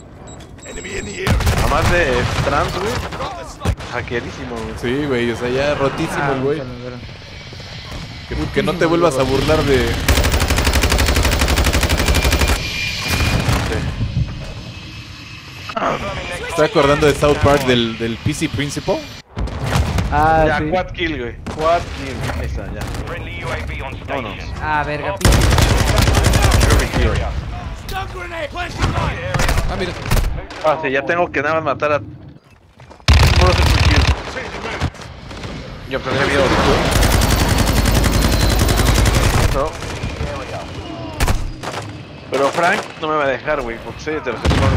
Además de trans, güey. Hackerísimo, güey. Sí, güey, o sea, ya rotísimo Ah, el güey. vamos a ver. Que, que no te vuelvas a burlar de. Estoy acordando de South Park del, del P C Principal. Ah, Ya, sí. quad kill, güey. Quad kill. Ahí está, ya. Friendly U A V on Vámonos. station. Ah, verga, pinche. Area. Stun grenade! Planting mine! Ah, mira. Ah, sí, ya tengo que nada más matar a. Puro triple kill. Yo tendría miedo. No. Pero Frank no me va a dejar, güey, porque soy heterosexual.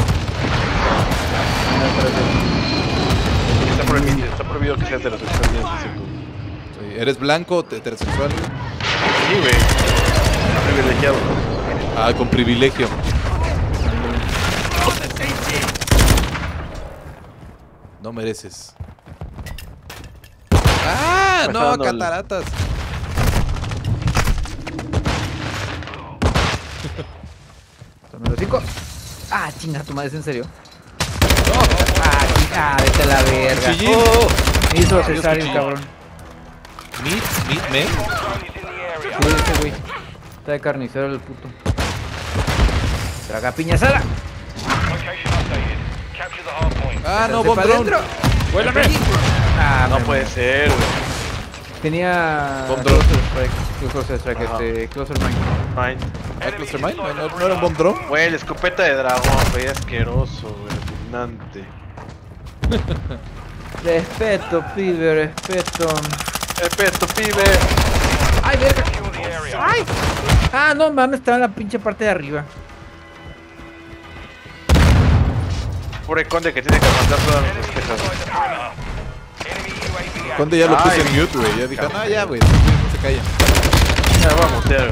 Está prohibido, está prohibido que sea heterosexual en este círculo. Sí, ¿eres blanco, te- heterosexual? güey? Sí, güey. Privilegiado. Ah, con privilegio. No mereces. ¡Ah! Me No, está dando el- cataratas. Toma los cinco. Ah, chinga, tu madre, ¿es en serio? Ah, chinga, vete a la verga. Cuchillín. Oh, me hizo Adiós, cesárea, cuchillo. cabrón. Meat, meat, man. Zone is in the area. Sí, ese güey. Está de carnicero el puto. Traga piña sala. Location updated. Capture the hardpoint. Ah, no, Métete bomb pa' drone. adentro. Ah, No me- puede ser, güey. Tenía. Bomb drone. Closer strike. Closer strike, Ajá. este. Closer mine. Fine. Ah, Cluster Mine, ¿No, no, no era un bomb drone? Güey, la escopeta de dragón, güey, asqueroso, güey, repugnante. Respeto, pibe, respeto. Respeto, pibe. Ay, verga. Secure the area. Ay. Ah, no mames, estaba en la pinche parte de arriba. Pobre conde que tiene que aguantar todas nuestras quejas. Inside the perimeter. Enemy U A V Conde ya lo puse Ay, en mute, güey. Ya dije, no, ya, güey. No se calla. Ya vamos, ya.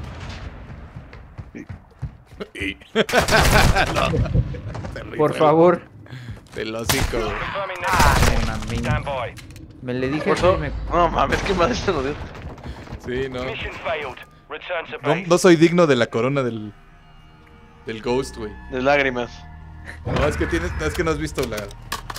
Por favor. Del hocico, güey. confirming Ah, next me hardpoint. mamé. Stand by. Me le dije Por que favor. me. No mames, qué mal esto lo dio. Sí, no. Mission failed. Return to No, base. no soy digno de la corona del. Del Ghost, güey. De lágrimas. No, es que tienes. Es que no has visto la. Es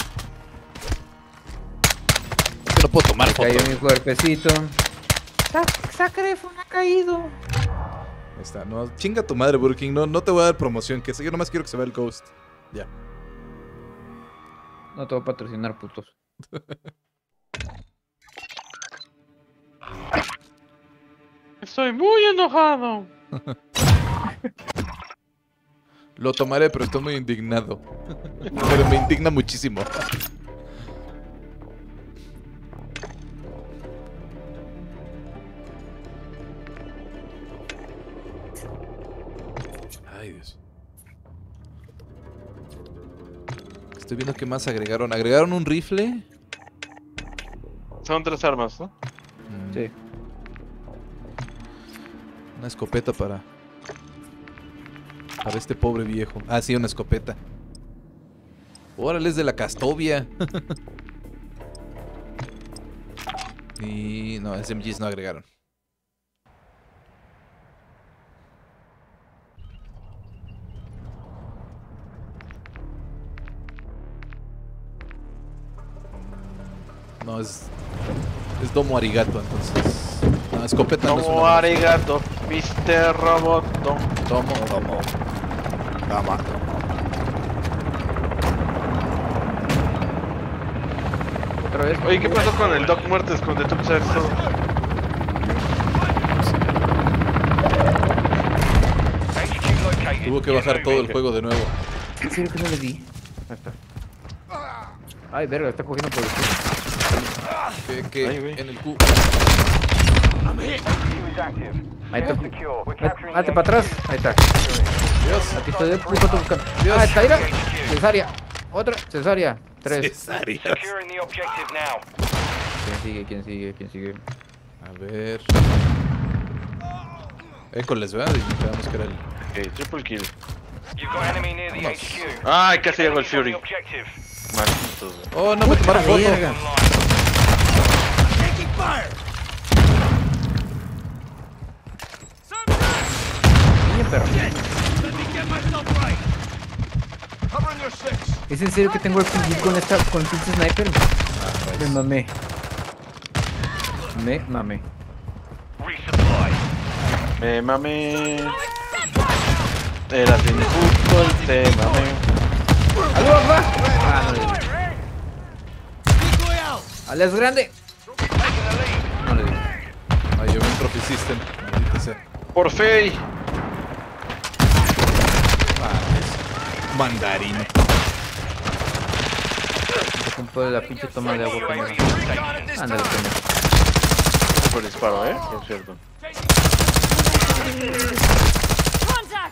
que no puedo tomar fotos. Cayó mi cuerpecito. Sacrifo, no ha caído. Ahí está. No, chinga tu madre, Burger King. No, no te voy a dar promoción. Que yo nomás quiero que se vea el Ghost. Ya. No te voy a patrocinar, putos. Estoy muy enojado. Lo tomaré, pero estoy muy indignado. Pero me indigna muchísimo. Ay, Dios. Estoy viendo qué más agregaron. ¿Agregaron un rifle? Son tres armas, ¿no? Mm, Sí. Una escopeta para... Para este pobre viejo. Ah, sí, una escopeta. Órale, es de la Castovia. Y... no, S M Gs no agregaron. No, es... Es Domo Arigato, entonces... No, escopeta no es Como una... arigato, mister Roboto. Tomo, tomo. Toma. Otra vez. Oye, ¿qué pasó con el Doc Muertes cuando tú sabes todo? H Q located. Tuvo que Get bajar todo el moving. juego de nuevo. ¿En serio que no le di? Ahí está. Ay, verga, está cogiendo por el culo. Que, que Ay, güey. en el Q. Ahí está. Hazte para atrás. Ahí está. Dios. Aquí estoy de puto buscando. Ah, está, mira. Cesárea. Otra. Cesárea. Tres. Cesáreas. Securing the objective now. ¿Quién sigue? ¿Quién sigue? ¿Quién sigue? A ver. Écoles, ¿verdad? Y quedamos que era el. Ok, triple kill. You've got enemy near the H Q. Ay, casi llegó el Fury. The objective. Malditos, güey. Oh, no me tomaron foto. verga. Taking fire! Niño perro. Let me get myself right! Covering your six! ¿Es en serio que tengo el pinche con esta con el pinche sniper? Me mamé. Me mamé. Resupply. Me mamé. Era sin fútbol, te mamé. ¡Aló, papá! Ah, no le di. Decoy out! ¡Alias grande! No le di. Ay, yo vi un trophy system. Maldita sea. Por fe. Mandarino. Se compró la pinche toma de agua con Ándale, pendejo. Por disparo, ¿eh? Por cierto. Contact!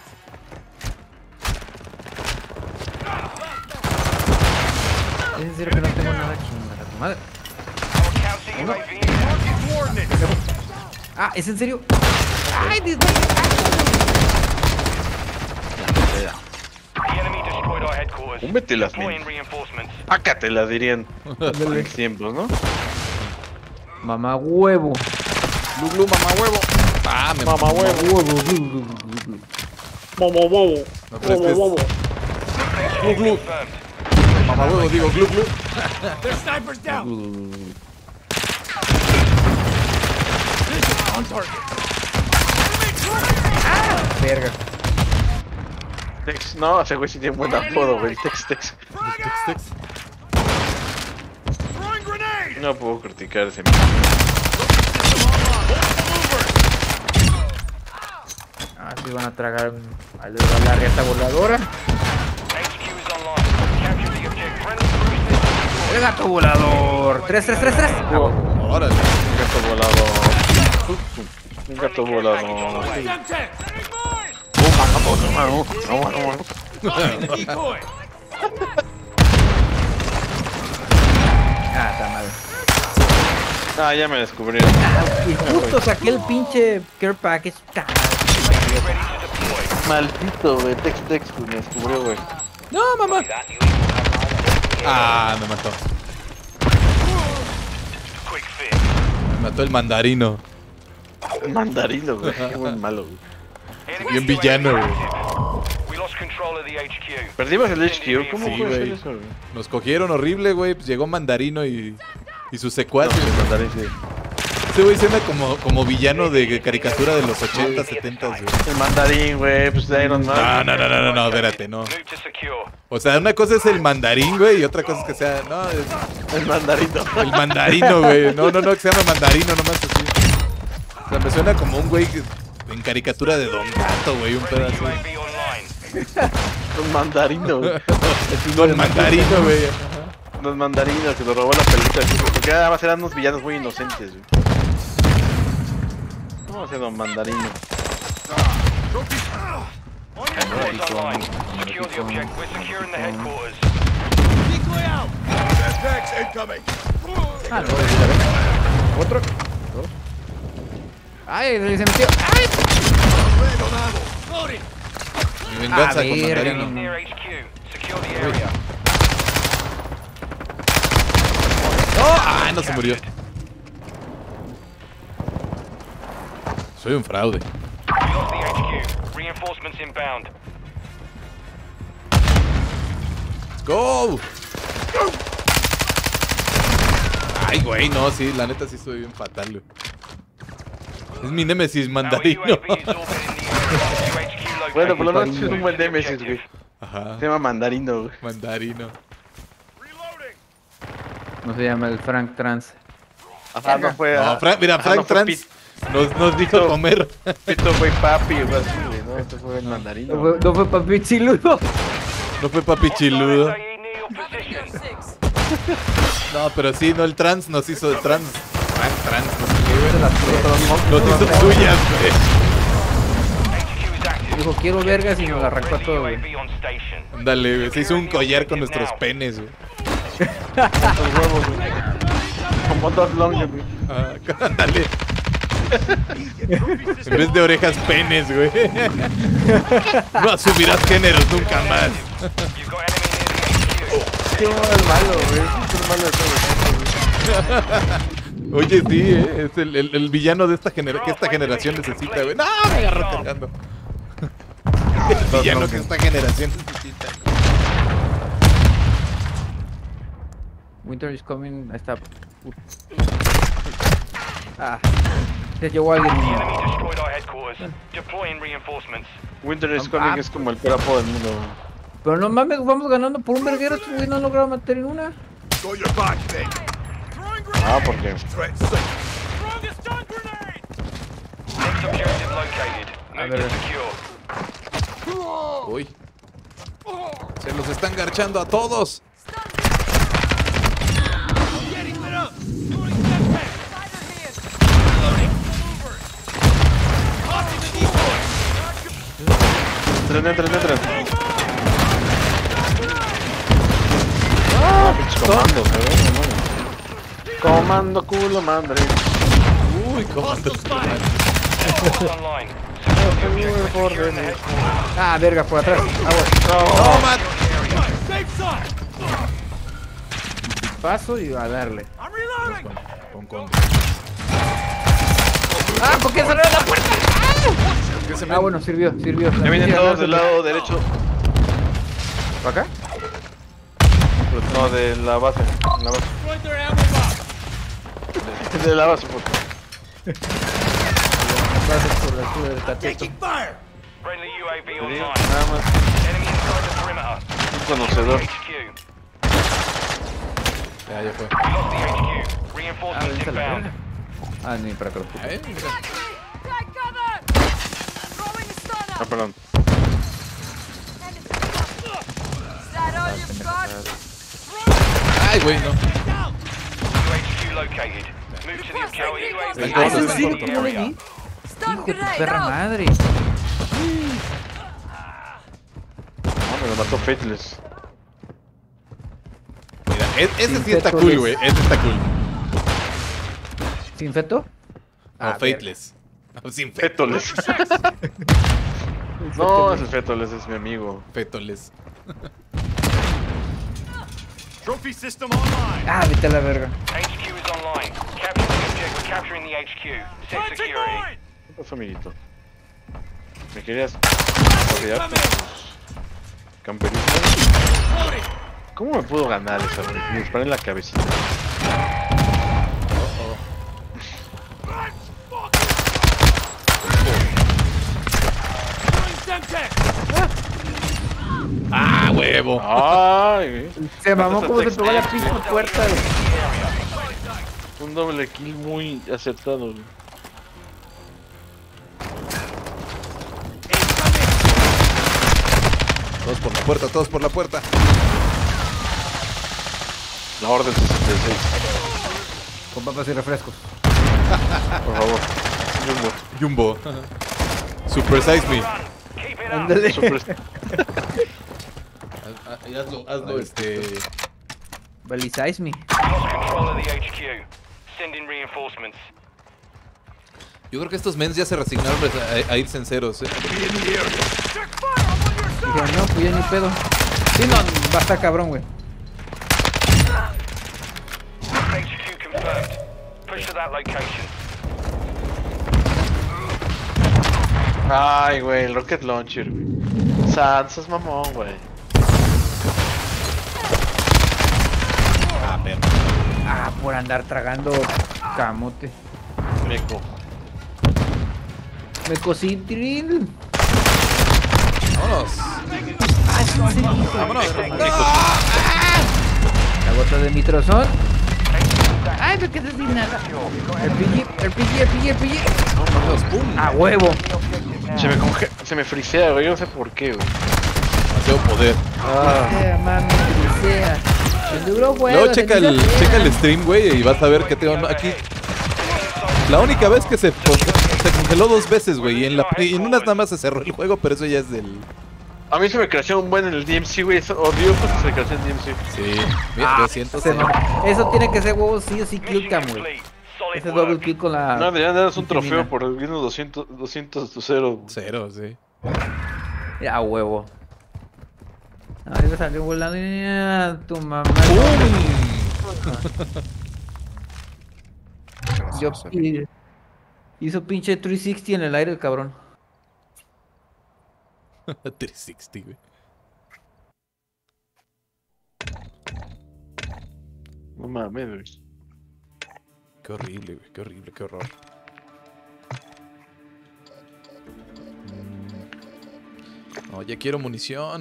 ¿Es en serio que no tengo nada chingada tu madre? Our counter U A V is Ah, ¿es en serio? ¡Ay, Dios mío! The enemy destroyed our headquarters. Cómetelas, Deploying men. reinforcements. Pácatelas, dirían. En tiempos, ¿no? Mamá huevo. Glu, glu, mamá huevo. Ah, me Mamá huevo. Mamá huevo. No, pero es que es- Glu, glu. Mamá huevo, digo, glu, glu. Their sniper's down! On target! Verga. Tex, no, ese güey sí tiene buen apodo, güey. Tex, Tex. Tex, tex. Throwing grenade! No puedo criticar ese. Ah, sí van a tragar a la riata voladora. H Q is online. Capture the objective. Friendly cruise ¡El gato volador! ¡Tres, tres, tres, tres! Órale. Un gato volador. Un gato volador. Semtex! Decoy! Ah, está mal. Ah, ya me descubrieron. Y justo saqué el pinche care package. Ta- Maldito, güey. Tex, Tex, güey, me descubrió, güey. No, mamá. Ah, me mató. quick fix. Me mató el mandarino. Mandarino, güey. Qué buen malo, güey. Bien villano, güey. We lost control of the H Q. Perdimos el H Q. ¿Cómo Sí, puede ser güey. eso, güey? Nos cogieron horrible, güey. Pues llegó Mandarino y, y sus secuaces. No, el mandarín, sí. Ese güey suena como, como villano de caricatura de los ochenta, setenta, güey. El mandarín, güey, pues de Iron Man. No, no, no, no, no, no, espérate, no. Move to secure. O sea, una cosa es el mandarín, güey, y otra cosa es que sea, no, es El mandarino. el mandarino, güey. No, no, no, que se llama mandarino, nomás así. O sea, me suena como un güey que- en caricatura de Don Gato, güey, un pedazo. U A V online. Un mandarino, güey. No, el mandarino, güey. Los mandarinos que nos robó la película. Porque además eran unos villanos muy inocentes, güey. Vamos a hacer Don Mandarino. Headquarters online. Secure the object. We're securing the headquarters. Decoy out! Attacks incoming. Ah, no, otro. Dos. Ay, se metió. Ay. Loading! Mi venganza A con ver, mandarino. Near H Q. Secure the area. ¡No! ¡Ah, no se murió! Soy un fraude. We lost the H Q. Reinforcements inbound. ¡Let's go! Ay, güey, no, sí, la neta sí estoy bien fatal, güey. Es mi némesis Our mandarino. U A V is orbiting the area. H Q located. Bueno, por lo menos es un Move buen to the Nemesis, güey. objective. Ajá, Se llama Mandarino, güey. mandarino. No se llama el Frank Trans. Ajá, no fue. No, a- Frank, mira, ajá, Frank no fue Trans nos, nos dijo Pito. comer. Pito, güey, papi, güey, así, güey, ¿no? Este fue el Mandarino. No fue, no fue papi chiludo. No fue papi chiludo. S A E near your position. No, pero sí, no, el trans nos hizo el trans. Frank Trans, no sé qué, güey. Nos hizo Nos suyas, güey. H Q is active. Dijo, quiero vergas y nos la arrancó a Friendly todo, U A güey. V on station. Ándale, güey. Se hizo un collar con nuestros penes, güey. Los huevos, güey. Como dos longes, güey. Ah, ándale. En vez de orejas, penes, güey. No asumirás géneros nunca más. You've got enemy near the H Q. Qué el malo, güey. Es el malo de todo. Oye, sí, eh, es el, el- el villano de esta genera que esta generación necesita, güey. No, me agarró cargando. El villano que esta generación necesita. Winter is coming. Ahí está. Ah. Se llevó alguien. The enemy destroyed our headquarters. Deploying reinforcements. Winter is coming es como el perapo del mundo, güey. Pero no mames, vamos ganando por un verguero. Estos güey no lograron meter en una. Got your back, then. Ah, porque. Threat safe. Strongest stun grenade! Next objective located. Move ver. to secure. Uy. Se los están garchando a todos. Getting lit up! Throwing flashbang! Tossing the decoy! Entren, entren, entren. Ah, pinches comandos, güey. Comando culo, madre. Uy, comando. Headquarters online. Secure the objective. Securing the headquarters. Ah, verga, por atrás. Agua. No, man. Safe side! Paso y a darle. I'm reloading! Con, con. Ah, ¿por qué cerró la puerta? ¿Qué se me- Ah, bueno, sirvió, sirvió. Ya vienen todos del lado derecho. ¿Para acá? No, de la base. La base. Destroyed their ammo box! De la base, puto. Gracias por la ayuda del cateto. Taking fire! Friendly U A V Te digo, online. nada más. Enemy inside the perimeter. Un conocedor. H Q. Ya, ya fue. We lost the H Q. Ah, Reinforcements vente a la inbound. verga. Ah, ni para que lo Ay, mira. Take cover! Throwing a stunner! Ah, perdón. Is that all you've got? Ay, güey, no. U H Q located. Move to the objective. U A V Ay, Ah, no, ese active sí, in the ¿cómo le area. di? Stun Hijo de tu grenade perra out! madre. Ah, me lo mató Faithless. Mira, e- ese sí está Feto cool, les- güey. Ese está cool. ¿Sin feto? No, Ah, Fateless. No, sin feto. Fetoles. No, ese Fetoles es mi amigo. Fetoles. Trophy system online. Ah, vete a la verga. H Q is online. Capture the object. Capturing the H Q. Set Punching security. mine! ¿Qué pasó, amiguito? ¿Me querías rodear con tus camperistas? ¿Cómo me pudo ganar esa, güey? Me disparé en la cabecita. ¡Ah, huevo! ¡Ay! Se mamó como se pegó a la pinche puerta, güey. Un doble kill muy acertado, güey. Todos por la puerta, todos por la puerta. La orden sesenta y seis. Con papas y refrescos. Por favor. Jumbo. Jumbo. Super size me. Ándale. Super... Y hazlo, hazlo, este... Balizáis me. Lost control of the H Q. Sending reinforcements. Yo creo que estos mens ya se resignaron a, a irse en ceros, eh. Dijeron, no, pues ya ni pedo. Sí, no, va a estar cabrón, güey. H Q confirmed. Push to that location. Ay, güey, el rocket launcher, güey. Sansas mamón, güey. Ah, perro. Ah, por andar tragando camote. Meco. Me cosí tril. Vámonos. Vámonos. La gota de nitrosón. Ay, me quedé sin nada. R P G, R P G, R P G, R P G. Vámonos, pum. A huevo. Se me conge... Se me frisea, güey. Yo no sé por qué, güey. Demasiado poder. Ah. Sea, mami, que sea. El duro huevo. Luego checa el, checa el stream, güey, y vas a ver que tengo aquí. La única vez que se, se congeló dos veces, güey, y en, la, y en unas nada más se cerró el juego, pero eso ya es del... A mí se me creció un buen en el D M C, güey. Eso odio pues se me creció en el D M C. Sí, mira, yo siento. Se mamó. Eso tiene que ser huevo sí o sí kill cam, güey. Ese double kill con la... No, deberían darnos un Intimina. trofeo por el menos doscientos, doscientos cero. Cero, sí. A huevo. Ahí me salió volando y ah, tu mamá. Yo y- hizo pinche trescientos sesenta en el aire el cabrón. trescientos sesenta, güey. No mames, güey. Qué horrible, güey, qué horrible, qué horror. Mm. Oye, quiero munición.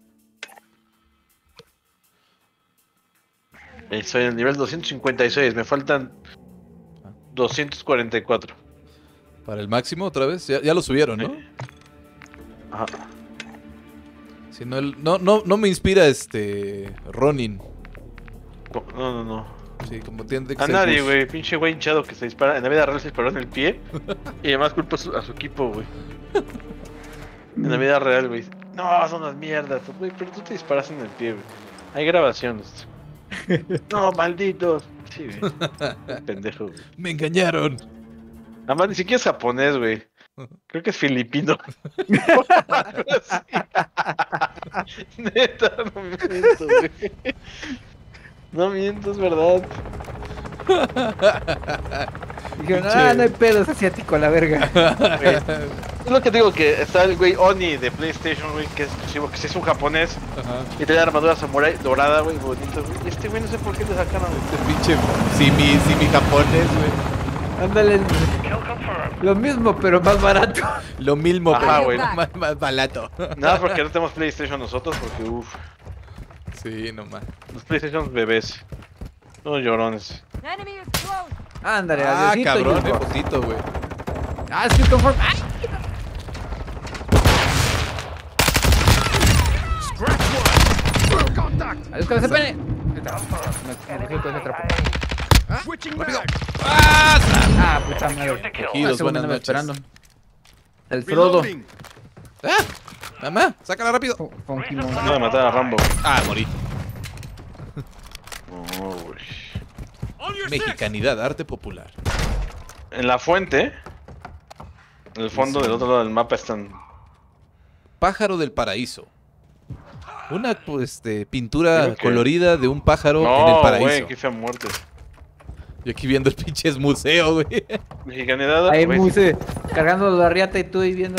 Estoy en el nivel doscientos cincuenta y seis, me faltan doscientos cuarenta y cuatro. ¿Para el máximo otra vez? Ya, ya lo subieron, ¿no? Ajá. Si no, el- no, no, no me inspira este Ronin. No, no, no. Sí, como tiene que A ser nadie, Gus. güey. Pinche güey hinchado que se dispara. En la vida real se disparó en el pie. Y además culpa a su, a su equipo, güey. En la vida real, güey. No, son las mierdas. Güey, pero tú te disparas en el pie, güey. Hay grabaciones. No, malditos. Sí, güey. Pendejo, güey. Me engañaron. Además, ni siquiera es japonés, güey. Creo que es filipino. Neta, no miento, güey. No miento, es verdad. Dijeron, ah, no hay pedo, es asiático a la verga. Güey. Es lo que digo, que está el güey Oni de PlayStation, güey, que es exclusivo, que sí es un japonés. Ajá. Y tiene armadura samurai dorada, güey, bonito, güey. Y este güey no sé por qué le sacaron, güey. Este pinche simi, simi japonés, güey. Ándale, lo mismo, pero más barato. Lo mismo, Ajá, pero güey. más, más barato. Nada porque no tenemos PlayStation nosotros, porque uff, Sí, nomás. los PlayStation bebés. Unos llorones. Enemy is close. Ándale, Ah, adiosito, cabrón, Jumbo. de poquito, güey. Ah, es que conforme. ¡Ay! Adiós, cabeza pene. Me dejé con ese trapo. ¡Ah! Ah, puta madre. Cogidos, Ah, buenas andaba noches. esperando. El Frodo. ¡Ah! Mamá, sácala rápido. Fu- Funky Moon. Acaba de matar a Rambo. Ah, morí. No, güey. Mexicanidad, arte popular. En la fuente, en el fondo del otro lado del mapa están. Pájaro del paraíso. Una pues, este, pintura Creo que- colorida de un pájaro en el No, paraíso. güey, que fea muerte. Yo aquí viendo el pinches museo, güey. Mexicanidad, Ay, güey, muse. cargando la riata y tú ahí viendo.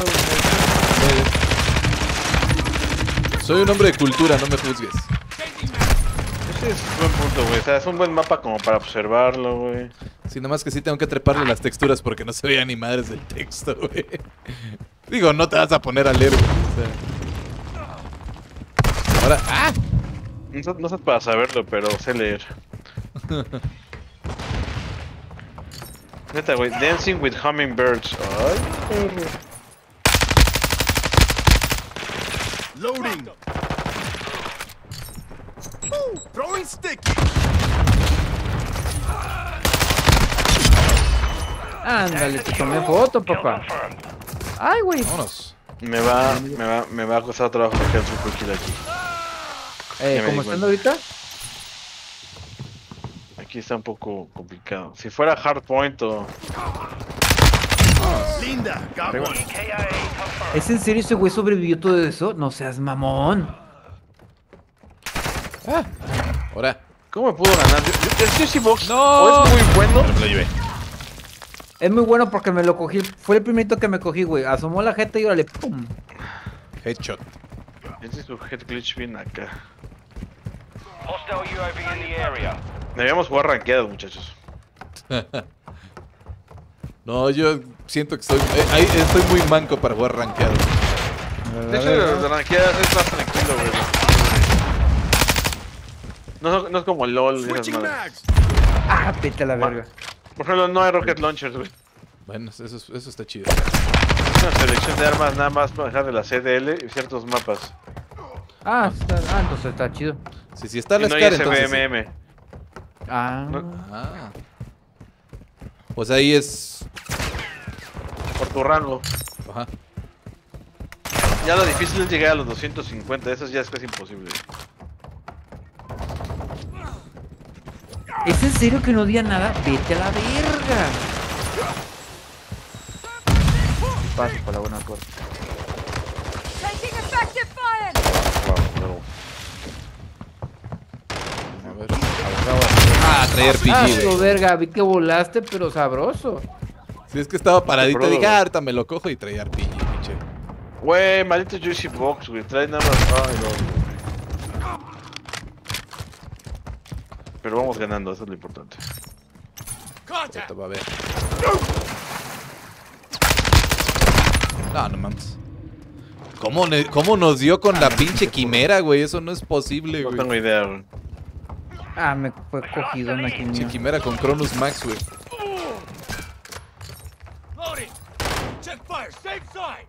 Soy un hombre de cultura, no me juzgues. Ese es un buen punto, güey. O sea, es un buen mapa como para observarlo, güey. Sí, nomás que sí tengo que treparle las texturas porque no se veía ni madres del texto, güey. Digo, no te vas a poner a leer, güey. O sea. Ahora, ¡ah! No, sé- no sé para saberlo, pero sé leer. Neta, güey. Dancing with Hummingbirds. Ay, perro. Loading. Throwing sticky. Ándale, te tomé foto, Kill papá. confirmed. Ay, güey. Vámonos. Me va, me va, me va a costar trabajo sacar el super kill aquí. Eh, Ya me ¿Cómo di están cuenta. ahorita? Aquí está un poco complicado. Si fuera hardpoint o... Linda, got one. E K I A confirmed. ¿Es en serio ese güey sobrevivió todo eso? No seas mamón. Ahora. ¿Cómo me pudo ganar? Yo- yo- ¿El Juicy Box ¡No! o es muy bueno? Me lo llevé. Es muy bueno porque me lo cogí. Fue el primerito que me cogí, güey. Asomó la jeta y órale, pum. Headshot. Este es su head glitch bien acá. Hostile U A V in the area. Debíamos jugar rankeados, muchachos. No, yo siento que estoy, eh, ahí estoy muy manco para jugar rankeado. De hecho, las rankeadas es más tranquilo, güey. No, no es como LOL. y esas Switching madres. mags. Ah, vete a la verga. Por ejemplo, no hay rocket launchers, güey. Bueno, eso, es- eso está chido. Es una selección de armas nada más para dejar de la C D L y ciertos mapas. Ah, está, ah, entonces está chido. Si sí, está Y la no hay Scar, entonces. sí. S B M M. Ah. No. Ah. Pues ahí es. Por tu rango. Ajá. Ya lo difícil es llegar a los doscientos cincuenta, eso ya es casi imposible. ¿Es en serio que no diga nada? Vete a la verga. Paso por la buena cosa. Taking effective fire! Wow, no. A ver. Ah, traer R P Ah, G, su güey. verga, vi que volaste, pero sabroso. Si es que estaba paradito, Pero- dije, ah, ahorita me lo cojo y traía R P G, pinche. Güey, maldito Juicy Box, güey. Trae nada más. Ay, no. Pero vamos ganando, eso es lo importante. Ahorita va a ver. No, no mames. ¿Cómo, ne- ¿Cómo nos dio con la pinche quimera, güey? Eso no es posible, No güey. tengo idea, güey. Ah, me fue cogido en la Pinche quimio. quimera con Cronus Max, güey. Loading. Check fire. Safe side.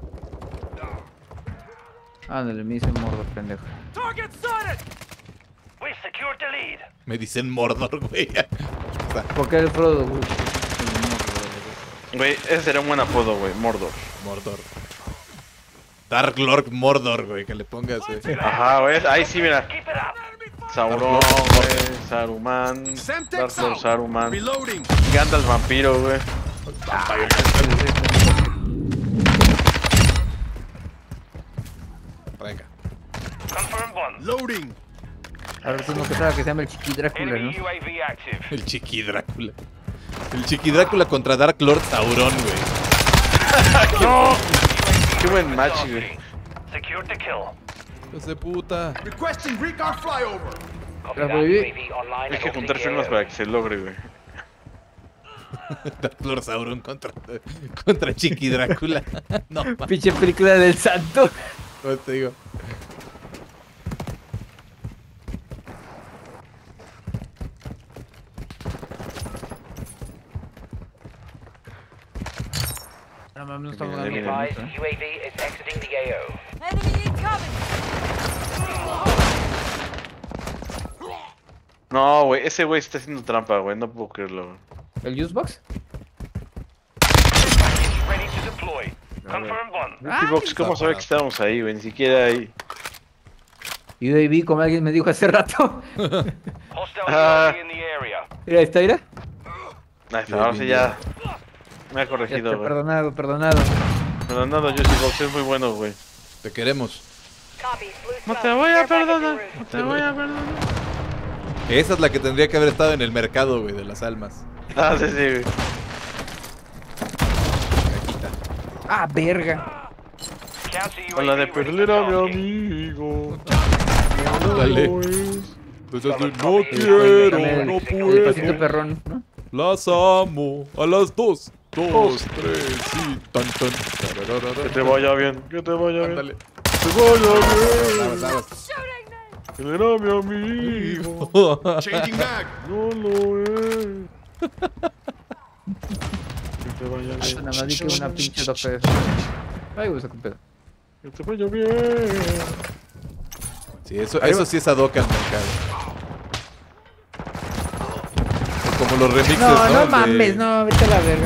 Ándale, me hice mordo, pendejo. Target sighted. We've secured the lead. Me dicen Mordor, güey. O sea, ¿Por qué el Frodo, güey? Güey, ese sería un buen apodo, güey. Mordor. Mordor. Dark Lord Mordor, güey, que le pongas, güey. Ajá, güey. Ahí sí, mira. Keep it up. Sauron, güey. Saruman. Semtex Dark Lord out. Saruman. Reloading. Gandalf vampiro, güey. Venga. Confirmed one. Loading. A ver, tú no que sabe que se llama el Chiqui Drácula, Enemy ¿no? U A V active. El Chiqui Drácula. El Chiqui Drácula contra Dark Lord Sauron, güey. Qué buen match, güey. Secured the kill. Hijos de puta. Requesting recon flyover. Copy Las that. volví. U A V online. Hay que and juntar orbiting firmas A O. para que se logre, güey. Dark Lord Sauron contra, contra Chiqui Drácula. No, mames, Pinche película del santo. ¿cómo te digo? No mames, no estamos Viene, ganando. viene. con Advised, esto, ¿eh? U A V is exiting the A O. Enemy incoming! No, güey. Ese güey está haciendo trampa, güey. No puedo creerlo, güey. ¿El Juicebox? Package ready to deploy. Confirmed one. Juicy Box, ¿cómo sabe que estábamos ahí, güey? Ni siquiera ahí. U A V, como alguien me dijo hace rato. Hostile Ah. U A V in the area. Mira, ahí está, mira. Ahí está, ahora sí ya. Me ha Ya corregido, está, güey. perdonado, perdonado. Pero nada, Juicy Box es muy bueno, güey. Te queremos. Copy. Blue No smoke. te voy a Care package en perdonar. route. No te voy a perdonar. Esa es la que tendría que haber estado en el mercado, güey, de las almas. Ah, sí, sí, güey. Aquí. Ah, verga. Counter Con la de U A V ready perder a for mi tasking. amigo. Dale. No es. Entonces, no También quiero, el- no El pasito puedo. perrón, ¿no? Las amo. A las dos. Dos, Dos. tres, sí. Tan, tan. Que te vaya bien, que te vaya bien. Ándale. Que te vaya bien. Aguas, aguas. Shooting me! Él era mi amigo. Changing back. No lo es. Que te vaya Hasta bien. nada más vi que una pinche dope de... Ay, güey, saco un pedo. Que te vaya bien. Sí, eso, eso sí es ad hoc al mercado. Como los remixes, ¿no? No, no El de- mames, no, vete a la verga.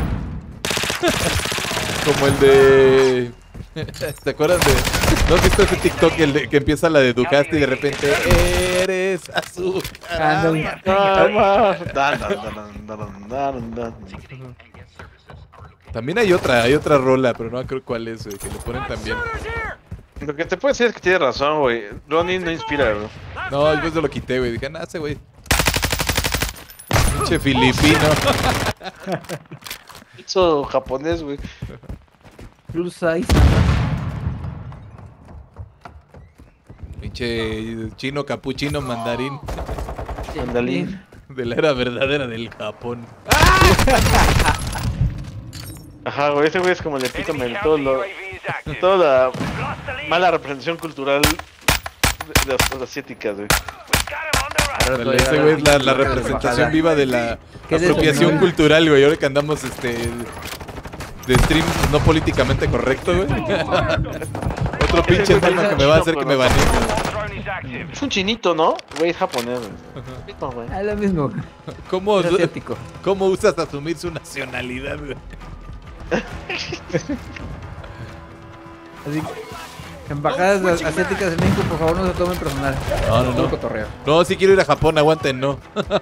Como el de... ¿Te acuerdas de...? ¿No has visto ese TikTok el de, que empieza la de Ducati y de repente... Eres azúcar. Ah, no. Ah, más. Dan, dan, dan, dan, dan, dan, dan. También hay otra, hay otra rola, pero no creo cuál es, güey, que le ponen también. Lo que te puedo decir es que tienes razón, güey. Ronnie no inspira, bro. No, yo se lo quité, güey. Dije, nah, ese güey. Pinche filipino. Hizo japonés, güey. Plus size. Pinche chino, capuchino, mandarín. Mandalín. De la era verdadera del Japón. Ajá, güey, ese güey es como el epítome de todo Enemy lo, counter U A V is active. toda la Lost the lead. mala representación cultural de de las cosas asiáticas, güey. We've got him on the run. Dale, ese güey es la, la representación viva de la ¿Qué es eso, apropiación no? cultural, güey. Ahora que andamos este de stream no políticamente correcto, güey. Otro pinche tema que me va a hacer que me baneen. Drone is active. Es un chinito, ¿no? Güey, es japonés, güey. No, güey. Ah, lo mismo. ¿Cómo, Es asiático. ¿Cómo usas asumir su nacionalidad, güey? Así que, embajadas as- asiáticas en México, por favor, no se tomen personal. No, no, Todo no. cotorreo. No, si quiero ir a Japón, aguanten, no.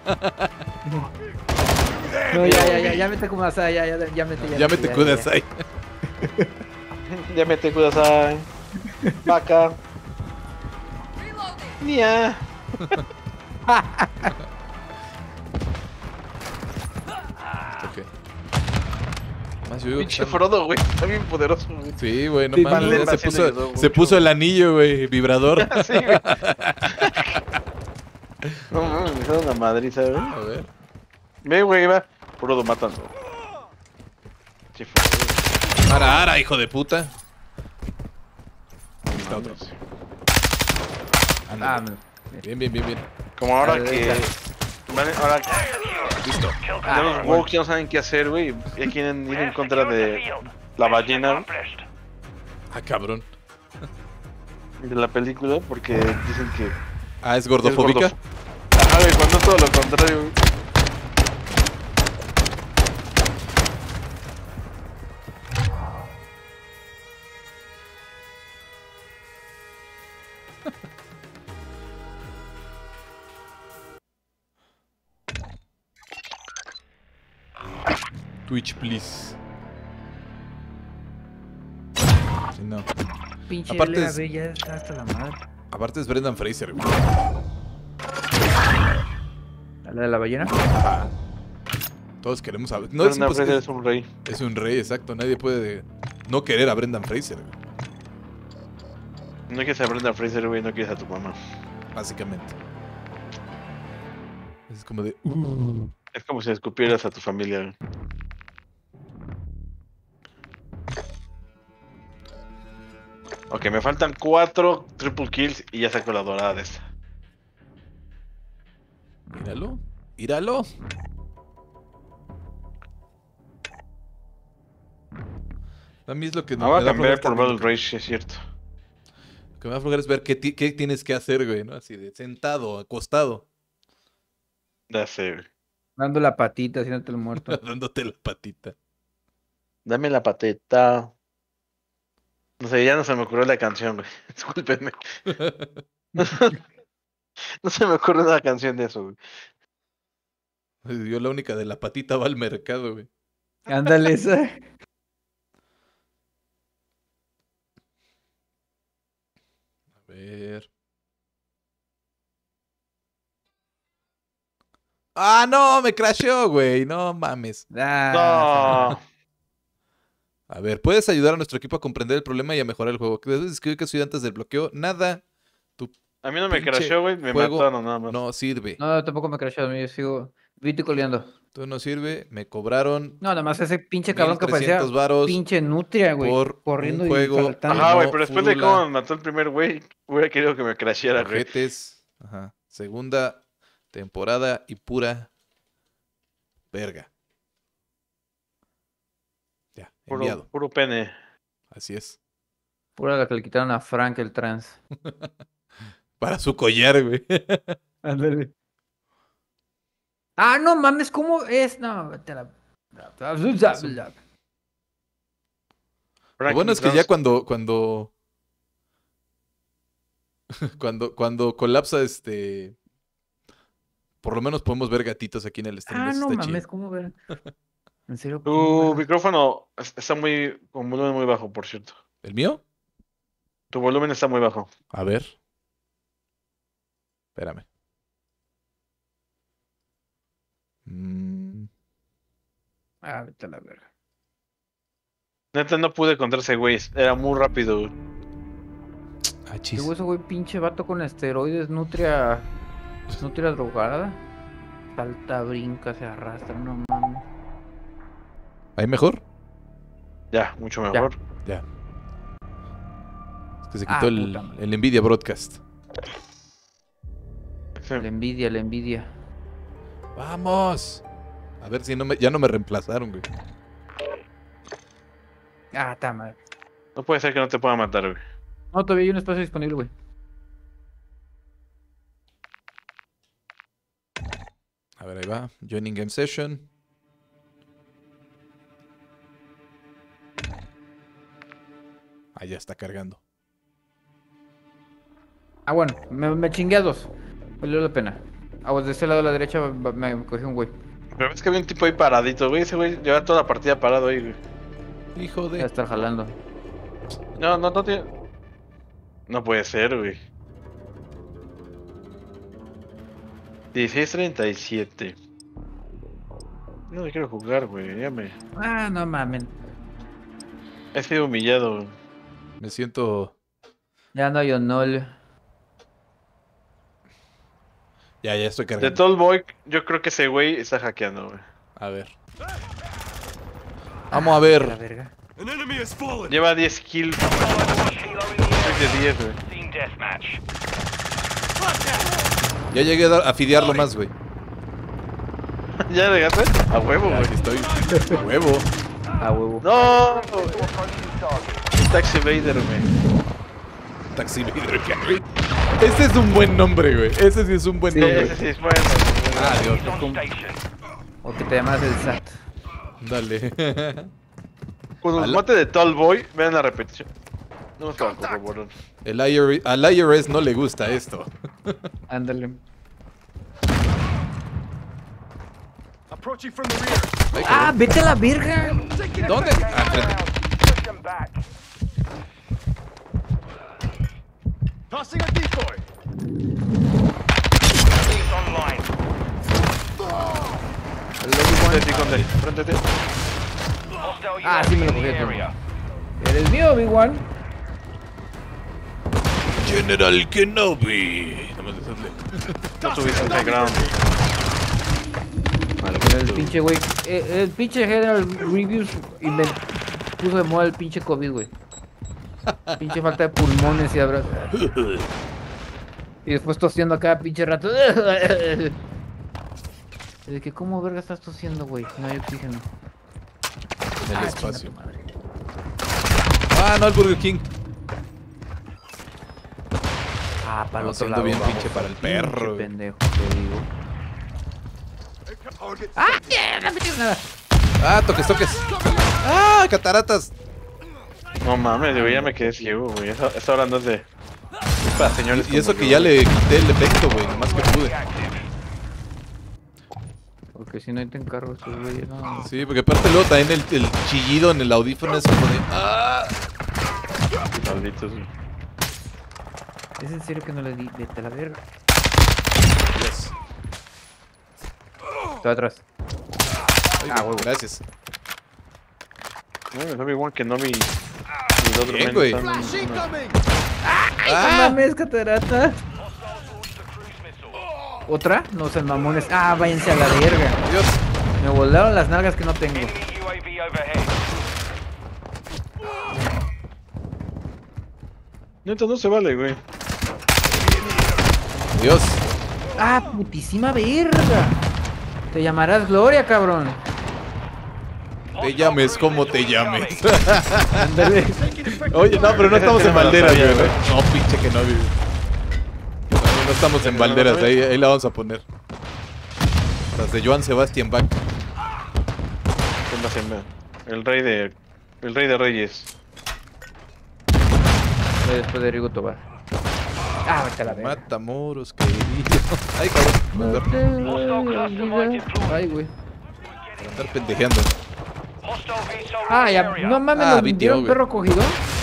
No, ya, ya, ya, ya mete como ya, ya, ya, ya mete, ya. Ya me te ya, cuidas ya. ahí. Ya me te kudasai. Vaca. Reloading! Nia. Ok. Más yo digo que Pinche están- Frodo, güey. Está bien poderoso, güey. Sí, güey, no Sí, mames. vale, ya se vale, puso, le ayudó se mucho. puso el anillo, güey, vibrador. Sí, güey. No mames, me hicieron una madriza, güey. A ver. Ve, güey, va. Frodo matando. Sí, Frodo. Ara, ara, hijo de puta. No Está otro. mames. Ah, Ándale. me- Bien, bien, bien, bien. Como ahora A ver, que. dale. Vale, ahora que Listo. Ah, los woke ya no saben qué hacer, güey. Ya quieren ir en contra de la ballena Ah, cabrón. de la película porque dicen que. Ah, ¿es gordofóbica? Es gordo- Ajá, güey, cuando es todo lo contrario, güey. Twitch, please. Sí, no. Pinche Aparte L A es- B ya está hasta la madre. Aparte es Brendan Fraser, güey. ¿La de la ballena? Todos queremos saber. No, es, Brendan impos- Fraser es un rey. es un rey, exacto. Nadie puede no querer a Brendan Fraser, güey. No quieres a Brendan Fraser, güey, no quieres a tu mamá. Básicamente. Es como de. uh, Es como si escupieras a tu familia, güey. Ok, me faltan cuatro triple kills y ya saco la dorada de esta. Míralo. Míralo. A mí es lo que Me voy a da cambiar flojera por también. Battle Rage, es cierto. Lo que me da flojera es ver qué, ti- qué tienes que hacer, güey, ¿no? Así de sentado, acostado, Ya sé, güey. Dando la patita, haciéndote el muerto. dándote la patita. Dame la pateta. No sé, ya no se me ocurrió la canción, güey. Discúlpenme. No se me ocurre una canción de eso, güey. Yo la única de la patita va al mercado, güey. Ándale, esa. A ver. Ah, no, me crasheó, güey. No mames. Ah, No. A ver, ¿puedes ayudar a nuestro equipo a comprender el problema y a mejorar el juego? ¿Qué debes escribir que soy antes del bloqueo? Nada. Tu A mí no me pinche crashó, güey. Me juego mataron nada más. no sirve. No, tampoco me crashó, yo sigo viticoleando. Tú no sirve. Me cobraron No, nada más ese pinche cabrón que parecía trescientos varos pinche nutria, güey. por Corriendo un juego. y saltando. Ajá, güey, no, pero después de furula. cómo me mató el primer güey, hubiera querido que me crasheara, güey. Ojetes. Ajá. Segunda temporada y pura verga. Ya, enviado. Puro, puro pene. Así es. Pura la que le quitaron a Frank el trans. Para su collar, güey. Ándale. Ah, no mames, ¿cómo es? No, vete a la... Lo bueno es que ya cuando, cuando, cuando, cuando colapsa este, por lo menos podemos ver gatitos aquí en el stream. Ah, eso no está mames, chido. ¿cómo ver? En serio. Tu ¿cómo ver? micrófono es- está muy, con volumen muy bajo, por cierto. ¿El mío? Tu volumen está muy bajo. A ver. Espérame. Mm, Ah, vete a la verga. Neta, no pude contra ese güey. Era muy rápido, güey. ah, ¿Qué chis. hueso, güey? Pinche vato con esteroides, nutria. Nutria drogada. Salta, brinca, se arrastra, no mames. ¿Ahí mejor? Ya, mucho mejor. Ya. Es que se Ah, quitó el, puta madre. el Nvidia Broadcast. Sí. La envidia, la envidia. ¡Vamos! A ver si no me, ya no me reemplazaron, güey. Ah, está mal. No puede ser que no te pueda matar, güey. No, todavía hay un espacio disponible, güey. A ver, ahí va. Joining Game Session. Ah, ya está cargando. Ah, bueno, me, me chingué a dos. Valió la pena. Ah, pues de ese lado a la derecha va- me, me cogí un güey. Pero es que había un tipo ahí paradito, güey. Ese güey lleva toda la partida parado ahí, güey. Hijo Ya de... estar jalando. No, no, no tiene. No puede ser, güey. dieciséis treinta y siete. No le quiero jugar, güey. Ya me. Ah, no mames. He sido humillado, güey. Me siento... Ya no hay honor. Ya, ya estoy De cargando. Tall Boy, yo creo que ese güey está hackeando, güey. A ver. Vamos a La ver. verga. An enemy has fallen. Lleva diez kills. Soy de diez, güey. Team Deathmatch. Ya llegué a, dar- a fidearlo más, güey. ¿Ya llegaste? A huevo, Ya, güey. aquí estoy. A huevo. A huevo. ¡No! Taxi Vader, güey. Taxi Vader, güey. Ese es un buen nombre, güey. Ese sí es un buen Sí, nombre. ese sí es bueno. Ah, Dios. He's on station. O que te llamas el S A T. Dale. Cuando Ala- los mate de Tall Boy, vean la repetición. No me para corroborar. El I R S, al I R S no le gusta esto. Ándale. Approaching from the rear. Ay, ¡Ah, cabrón. vete a la verga! ¿Dónde? Ah, frente. Push them back. Tossing a decoy. He's online. Frente a ti, conde. Frente a ti. Hostile Ah, U A V sí me lo in the cogí, tú. area. Eres mío, Big One. General Kenobi. Nada más desadle. No tuviste un high ground. El pinche güey. eh, El pinche General Reviews inven- puso de moda el pinche COVID, güey. Pinche falta de pulmones y abrazos. Y después tosiendo acá, pinche rato. Es que, ¿cómo verga estás tosiendo, güey? No hay oxígeno. En el Ah, espacio. chinga tu madre. Ah, no, el Burger King. Ah, para el No, otro siendo lado. bien vamos, pinche para el pinche perro, güey. pendejo, te digo. ¡Ah, mierda! No me tienes nada. Ah, toques, toques. Ah, cataratas. No mames, yo ya me quedé ciego, güey. Esa, esa hora no es de. Es para señores. Y eso como que yo, ya güey. le quité el efecto, güey. Nomás que pude. Porque si no ahí te encargo estos güeyes. No. Sí, porque aparte luego también el, el chillido en el audífono es como de... ¡Ah! Malditos, güey. ¿Es en serio que no le di? Vete a la verga. Yes. Estoy atrás. Ay, Ah, güey, huevo. gracias. No, me sabe igual que no vi. Ni dos Bien, menos güey. están- Flash incoming! ¡No ¡Ah! mames, catarata! ¿Otra? No sean mamones. Ah, váyanse a la verga. Dios. Me volaron las nalgas que no tengo. Enemy U A V overhead. Neta, no se vale, güey. Dios. Ah, putísima verga. Te llamarás Gloria, cabrón. Te llames como te llames. Ándale. Oye, no, pero no estamos en me la Valderas, sabía, güey. güey. No, pinche que no, güey. No, no estamos en Valderas, ahí, ahí la vamos a poner. Las de Joan Sebastián Bach. ¿Qué más se llama? El rey de. El rey de reyes. Voy después de Rigo Tobar. Ah, vete a la verga. Matamoros, querido. Ay, cabrón. Hostile cluster might deploy. Ay, güey. Por andar pendejeando. Hostile V S O Ah, in ya. area. No mames, Ah, ¿nos vi, dieron tío, perro cogido?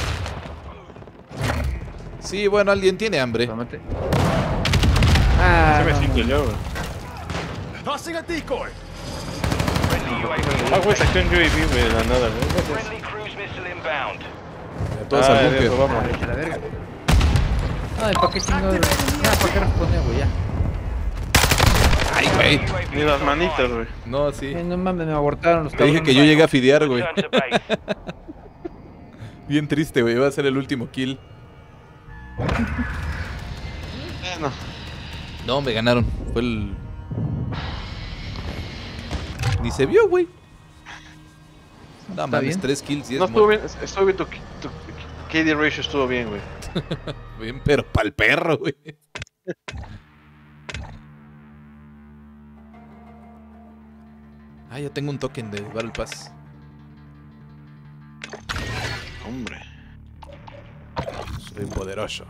Sí, bueno, alguien tiene hambre. Tómate. Ah, Se me no. cinco yo, güey. Tossing a decoy! Friendly U A V. Ah, güey, saqué un U A V, güey, de la nada, güey. Friendly cruise missile inbound. Todos Ah, al de búnker. eso, vamos. Vete a la verga. Ay, ¿para qué chingados? Ah, ¿para qué responde, güey? Ya. Ay, güey. Ni las manitas, güey. No, sí. Ay, no mames, me abortaron los Te dije cabrones. que yo llegué a fidear, güey. Return to base. Bien triste, güey. Va a ser el último kill. Bueno. No, me ganaron. Fue el... Ni se vio, güey. No mames, bien. tres kills y es No estuvo mu- bien, estuvo bien tu, tu K D ratio estuvo bien, güey. bien, pero pa'l perro, güey. Ah, ya tengo un token de Battle Pass. Hombre. Soy poderoso.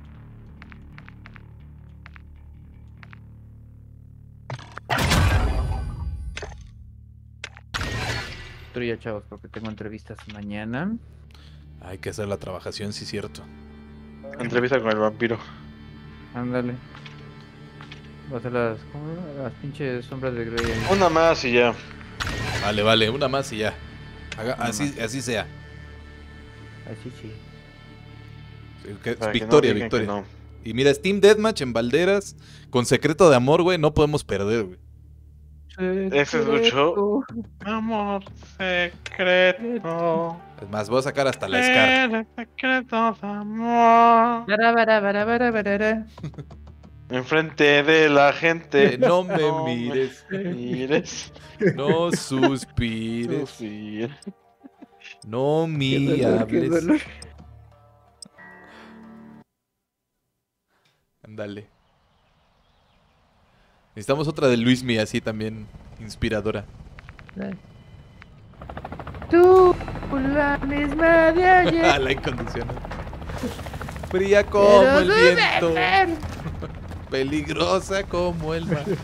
Estoy ya, chavos, porque tengo entrevistas mañana. Hay que hacer la trabajación, sí, cierto. Entrevista con el vampiro. Ándale. Va a ser las, ¿cómo era? Las pinches sombras de Grey. ahí. Una más y ya. Vale, vale, una más y ya. Haga- Una así, así sea. Así sí. Sí, que- Para que no victoria, digan que victoria. no. Y mira, Steam Deathmatch en Valderas, con secreto de amor, güey, no podemos perder, güey. Ese es mucho. Amor secreto. Es más, voy a sacar hasta la Scar. El secreto de amor. Bara, bara, bara, bara, bara. Enfrente de la gente. Eh, no me mires, mires. no suspires, Suspira. no me Qué dolor, qué hables. dolor. Ándale. Necesitamos otra de Luismi así también, inspiradora. Tú, la misma de ayer. Ah, la incondicional. Fría como Pero el tú viento, ven. peligrosa como el mar.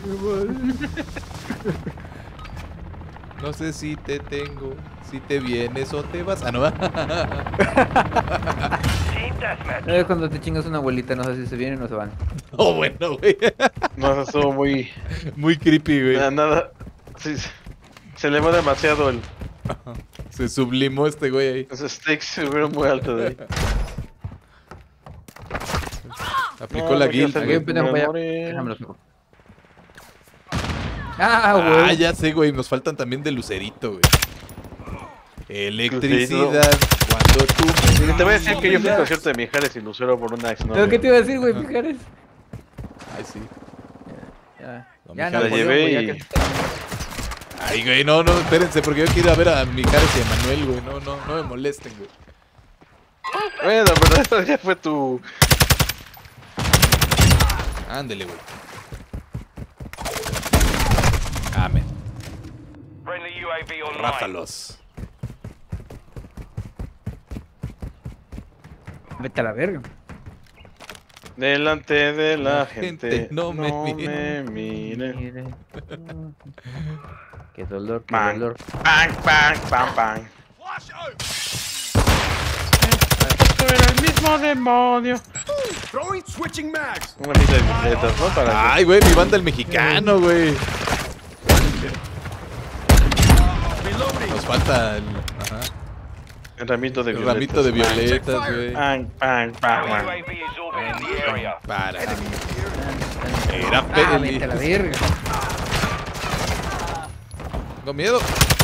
No sé si te tengo, si te vienes o te vas. Ah, no. Team Deathmatch. Es cuando te chingas una abuelita, no sé si se vienen o se van. Oh, bueno, güey. No, eso estuvo muy. Muy creepy, güey. Nada. nada. Sí, se- se elevó demasiado el. Se sublimó este güey ahí. Los stakes se subieron muy alto de ahí. Aplicó No, la me guild. quiero Aquí, hacer- pendejo, me vaya. morí. Déjame los ojos. Ah, Ah, güey. ya sé, güey. Nos faltan también de Lucerito, güey. Electricidad. Cuando tú me... Te voy a decir que yo fui al concierto de Mijares y Lucero por una ex ¿Pero qué te iba a decir, güey, Pijares? Ay, sí. Ya, No, ya, Mijares. Napoleón, llevé güey, ya y- que- Ay, güey, no, no, espérense, porque yo quiero ir a ver a Mijares y a Manuel, güey. No, no, no me molesten, güey. Bueno, pero eso ya fue tu. Ándele, güey. Amén. Friendly U A V online. Ráfalos. Vete a la verga. Delante de la, La gente, gente no me me mire. mire. Mire. Qué dolor, qué Bang. dolor. Bang, bang, bang, bang. Flash out! Esto era el mismo demonio. Throwing switching mags! Una lista de bicicletas, ¿no? Para Ay, güey, mi banda el mexicano, güey. Reloading! Nos falta el... Ajá. El ramito de El violetas. ramito de violetas, güey. Pang, pang, pang, U A pang. V is orbiting the area. Para. Era Ah, peli. vete a la verga. Tengo miedo.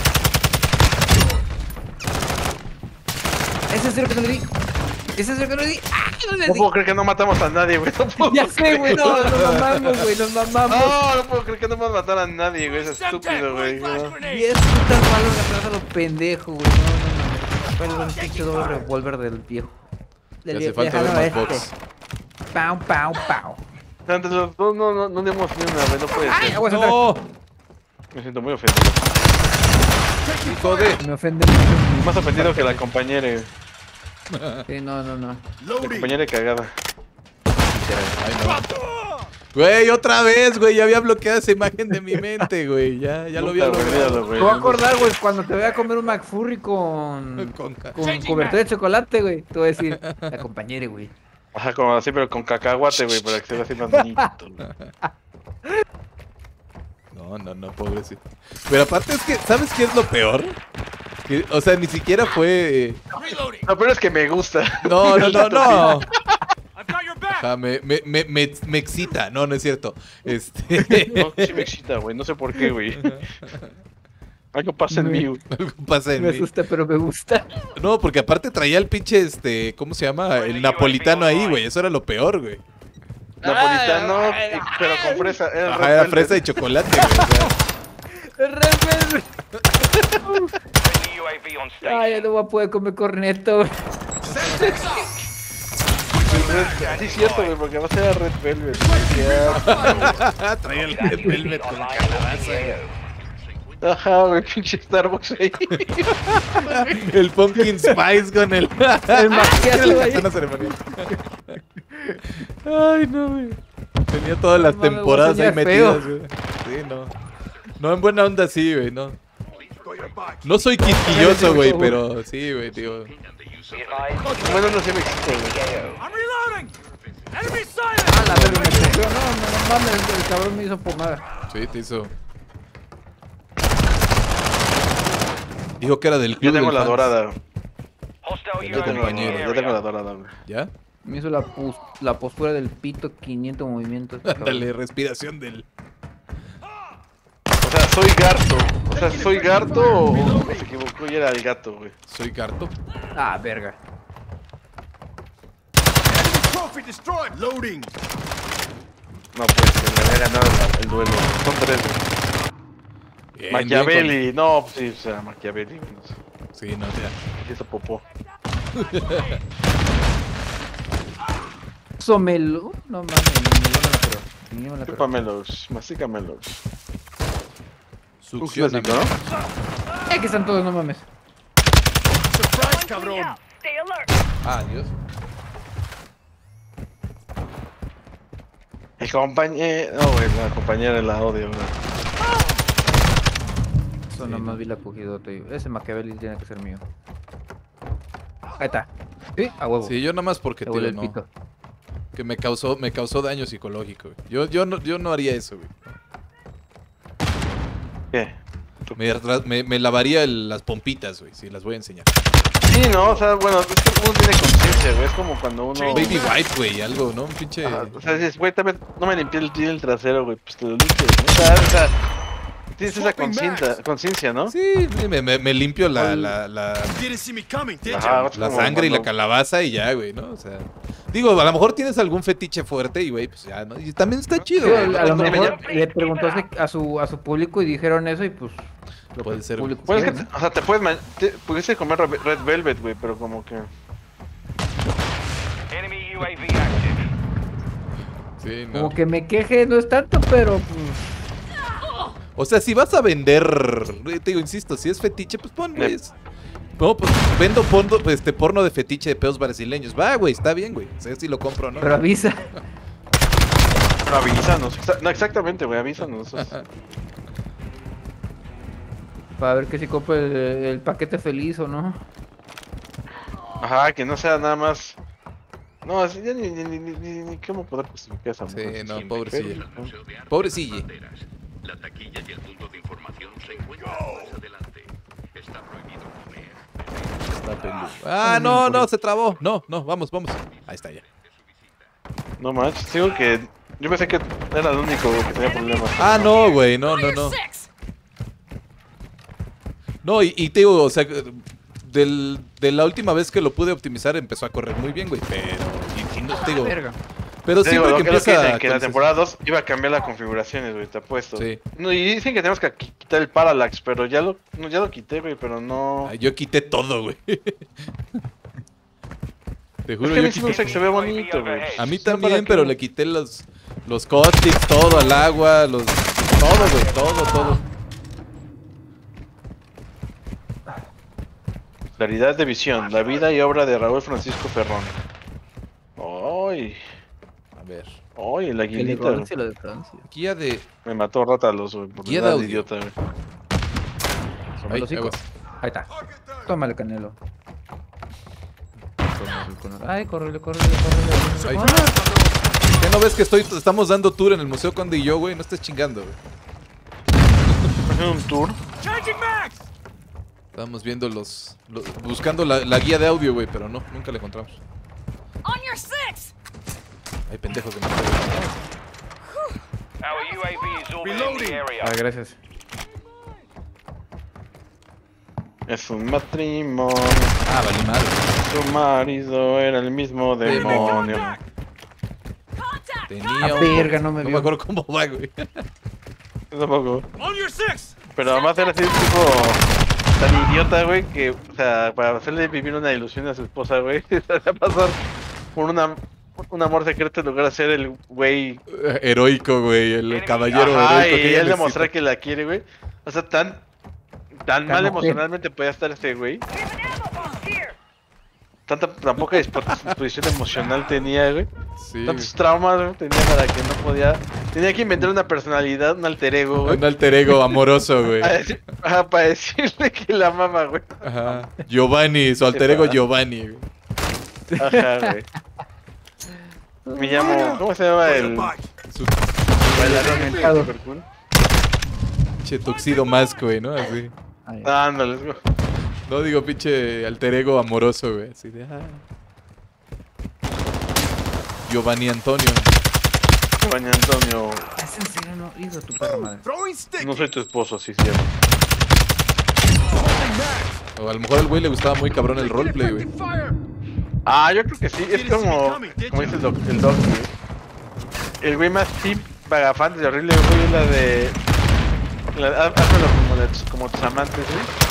Ese es el que no le di. Ese es el que no le di. ¡Ah! No le No di. puedo creer que no matamos a nadie, güey. No puedo Ya sé, güey. No, nos mamamos, güey. Nos mamamos. No, no puedo creer que no vamos a matar a nadie, güey. Es estúpido, güey. Flash No. grenade. Diez putas balas atrás a los pendejos, güey. No, no, no. ¿Cuál es el pinche doble revólver del viejo? Le Del hace vie- falta ver lejano más este. box. Pau, pau, pau. Antes los dos no, no, no dimos ni una, güey. No puede Ay, ser. aguas atrás. No. Me siento muy ofendido. Hijo de. Me ofende mucho. Más ofendido que la compañera. güey. Sí, no, no, no. La compañera cagada. Ay, no. Güey, otra vez, güey. Ya había bloqueado esa imagen de mi mente, güey. Ya, ya lo había Nunca, güey, logrado. olvídalo, güey. Te voy a acordar, güey, cuando te voy a comer un McFurry con. Con ca- con cobertura de chocolate, güey. Te voy a decir, la compañera, güey. Ajá, como así, pero con cacahuate, güey, para que se vea así más bonito. güey. No, no, no, pobrecito. Pero aparte es que, ¿sabes qué es lo peor? Que, o sea, ni siquiera fue... Reloading. Lo peor es que me gusta. No, no, no, no. I've got your back. Ajá, me, me, me, me, me excita. No, no es cierto. Este... No, sí me excita, güey. No sé por qué, güey. Algo pasa en Me- mí, güey. Algo pasa en Me mí. asusta, pero me gusta. No, porque aparte traía el pinche, este... ¿Cómo se llama? El napolitano ahí, güey. Eso era lo peor, güey. Napolitano, y- pero con fresa. Era Ajá, era fresa y chocolate, güey. O sea, Rebelde. Friendly U A V on Ay, ya station. no voy a poder comer corneto, güey. Sí, es cierto, güey, porque va a ser Red Velvet. traía el Red Velvet con la calabaza, güey. Ajá, güey, pinche Starbucks ahí. El Pumpkin Spice con el... El maquillaje, el güey. katana ceremonial. Ay, no, güey. Tenía todas las No mames, temporadas voy a ahí soñar feo. metidas, güey. Sí, no. No, en buena onda sí, güey, no. No soy quisquilloso, güey, pero sí, güey, tío. Bueno, no sé, me excita, güey. I'm reloading. Enemy silent. Ah, la verga, me cogió. No, no, no mames, el cabrón me hizo pomada. Sí, te hizo. Dijo que era del Yo club tengo del la fans. dorada. Hostile Yo U A V tengo, in the yo tengo la area. dorada, güey. ¿Ya? Me hizo la, pus- la postura del pito, quinientos movimientos. Dale, respiración del... O sea, soy Garto. O sea, ¿soy Garto o se equivocó y era el gato, güey? Soy Garto. Ah, verga. Trophy destroyed. Loading. No, pues, que le había ganado el, el duelo. Son tres, güey. Bien, Machiavelli. No, pues sí, o sea, Machiavelli. güey, no sé. bien con- Sí, no, ya. Hizo popó. Somelo. No mames, ni me la pero. Ni me la pero. Chúpamelos, masícamelos. Un Succiona. clásico, ¿no? Eh, que están todos, no mames. Surprise, cabrón. Stay alert. Ah, Dios. El compañero. No, güey, la compañera la odio, güey. Eso nomás vi la cogidota. y- Ese Machiavelli tiene que ser mío. Ahí está. Sí, a huevo. Sí, yo nada más porque Te tío, huele el no. pito. Que me causó, me causó daño psicológico, güey. Yo, yo, no, yo no haría eso, güey. ¿Qué? Me, ra- me, me lavaría el- las pompitas, güey, si las voy a enseñar. Sí, no, o sea, bueno, es que uno tiene conciencia, güey. Es como cuando uno. Baby wipe, güey, algo, ¿no? Un pinche... Ajá, o sea, dices, güey, también no me limpié el, el trasero, güey. Pues te lo limpias, ¿no? O sea, o sea, tienes esa conciencia, conciencia, ¿no? Sí, me, me, me limpio la, la, la, You didn't see me coming, did Ajá, you? es la como sangre y la cuando- calabaza y ya, güey, ¿no? O sea... Digo, a lo mejor tienes algún fetiche fuerte y, güey, pues ya, ¿no? Y también está chido, Sí, güey. a lo Cuando me mejor llama- le preguntó a su, a su público y dijeron eso y pues. lo Puede que el ser. público Pues es que, quiere, te- o sea, te puedes. ma- Te, pudiste comer Red Red Velvet, güey, pero como que. Enemy U A V active. Sí, ¿no? no. Como que me queje, no es tanto, pero pues. O sea, si vas a vender, te digo, insisto, si es fetiche, pues pon, güey. es- No, pues vendo porno, este, porno de fetiche de pedos brasileños. Va, güey, está bien, güey. Sé si lo compro o no. Pero avisa. Pero avísanos. exa- No, exactamente, güey, avísanos. eso es- Para ver que si compro el, el paquete feliz o no. Ajá, que no sea nada más. No, así ya ni, ni, ni, ni, ni, ni cómo poder justificar esa Sí, mujer. no, pobrecilla. Pero- Pobrecilla. La taquilla y el punto de información se encuentran más adelante. Está prohibido comer. Rápido. Ah, no, no, se trabó. No, no, vamos, vamos. Ahí está ya. No manches, digo que. Yo pensé que era el único güey, que tenía problemas. Ah, no, güey, no, no, no. No, y, y te digo, o sea, del, de la última vez que lo pude optimizar empezó a correr muy bien, güey, pero... Y, y no, te digo, Verga. pero Te digo, siempre lo que que, lo que empieza... dicen que la con- temporada dos iba a cambiar las configuraciones, güey, te apuesto. Sí. No, y dicen que tenemos que qui- quitar el parallax, pero ya lo, no, ya lo quité, güey, pero no. Ay, yo quité todo, güey. Te Es juro, que a yo mí sí me gusta quité... que se ve bonito, güey. A mí No, ¿para también, qué? pero le quité los... Los cóstics, todo al agua, los... Todo, güey, todo, todo. Claridad de visión, la vida y obra de Raúl Francisco Ferrón. Ay, A ver. ay, el El de aguilita, güey. Francia, lo de Francia. Guía de... Me mató Rátalos, güey, por Guía nada de de audio. idiota, güey. Son Ay, los hocicos. aguas. Ahí está. Tómale, Canelo. Ay, córrele, córrele, córrele. Ay. ¿Qué no ves que estoy, estamos dando tour en el Museo Conde y yo, güey? No estés chingando, güey. Haciendo un tour. Changing mags! Estábamos viendo los... los- buscando la, la guía de audio, güey, pero no, nunca la encontramos. On your six! Ay, pendejo que no. Our U A V is orbiting the area. Ah, gracias. Es un matrimonio. Ah, vale madre. Su marido era el mismo demonio. Contact! Tenía Ah, un... verga, no me No vio. me acuerdo cómo va, güey. Yo tampoco. On your six! Pero además era así tipo tan idiota, güey, que, o sea, para hacerle vivir una ilusión a su esposa, güey, se hacía pasar por una, un amor secreto en lugar de ser el güey. Heroico, güey. El caballero Ajá, heroico y que ella él demostrar necesita. que la quiere, güey. O sea, tan, tan mal ojete. emocionalmente podía estar este güey. We have an ammo box here! Tanta, tan poca dispo- disposición emocional tenía, güey. Sí, Tantos traumas, güey, tenía para que no podía. Tenía que inventar una personalidad, un alter ego, güey. un alter ego amoroso, güey. Para, decir- ajá, para decirle que la mama, güey. Ajá. Giovanni, su alter ego Giovanni, güey. Ajá, güey. Me llamo. ¿Cómo se llama el Su bailarín? Super cool. pinche tuxido mask, güey, ¿no? Así. Ahí. Ándale, güey. No digo pinche alter ego amoroso, güey. Así de... Ah. Giovanni Antonio. Baña Antonio. ¿Es en serio? No, hijo de tu perra madre. Throwing stick! No soy tu esposo, así se llama. O a lo mejor al güey le gustaba muy cabrón el roleplay, güey. Fire! Ah, yo creo que sí. Es como. Como dice el doc, el doc, güey. El güey más tip pagafante de horrible, güey, es la de. La, há- hazlo como, de tus, como tus amantes, güey.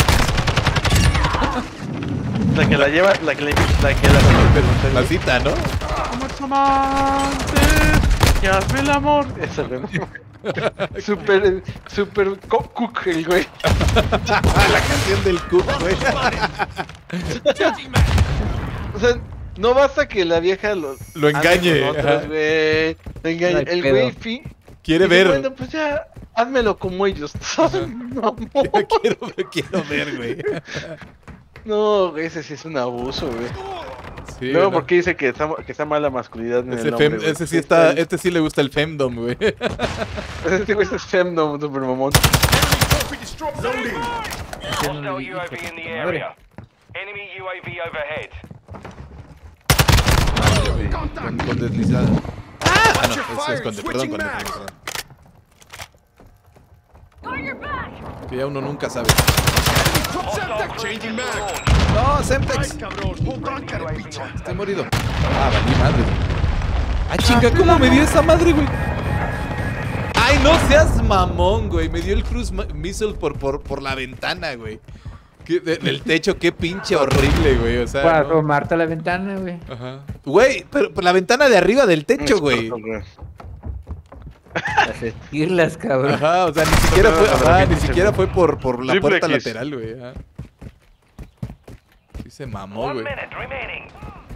La que la lleva, la que la invita, la que la. La cita, ¿no? Como tus amantes, y hazme el amor. Eso, güey. Super, super co- cook el güey. La canción del Cook, güey. Changing mags! O sea, no basta que la vieja lo, Lo engañe, ande con otros, ajá. güey. Lo engañe. No hay El pedo. güey fin. Quiere dice, ver. Bueno, pues ya, házmelo como ellos. No, quiero, quiero ver, güey. no, güey, ese sí es un abuso, güey. Sí, Luego, ¿no? ¿por qué dice que está, que está mal la masculinidad en Ese, el nombre, fem- güey? ese sí está, este sí le gusta el femdom, güey. Este güey es femdom, super mamón. Trophy destroyed! Loading! Hostile U A V in the area. Enemy U A V overhead. Con, con deslizada. Ah, no, es, es con de- perdón, con deslizada, perdón. On your back! Que ya uno nunca sabe. Hostile Changing cruise mag! launch. No, Semtex. cabrón! Hold on, carapita! Estoy morido. Ah, valí madre. Ah, chinga, ¿cómo me dio esa madre, güey? Ay, no seas mamón, güey. Me dio el cruise ma- missile por, por, por la ventana, güey. ¿Qué- de- del techo, qué pinche horrible, güey. O sea, Para no. tomarte a la ventana, güey. Ajá. Güey, pero pero la ventana de arriba del techo, güey. Las esquirlas, cabrón. Ajá, o sea, ni siquiera fue, ajá, ni siquiera fue por, por la Triple puerta X. lateral, güey. ajá. Sí se mamó, One güey. minute remaining.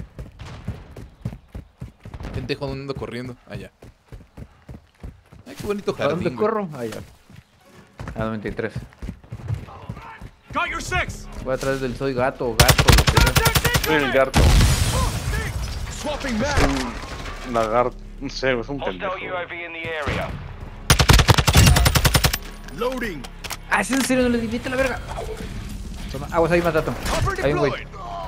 Pendejo andando corriendo. Allá. Ay, qué bonito ¿A dónde jardín, güey. corro? Allá. A noventa y tres. Got your six! Voy atrás del soy gato o gato, lo que sea. Soy el gato. Swapping mag! Un lagarto. No sé, es un pendejo. Hostile U A V in the area. Loading! Ah, ¿es en serio? No le di, vete a la verga. Toma, aguas ahí, matato. Cover Hay un güey. deployed!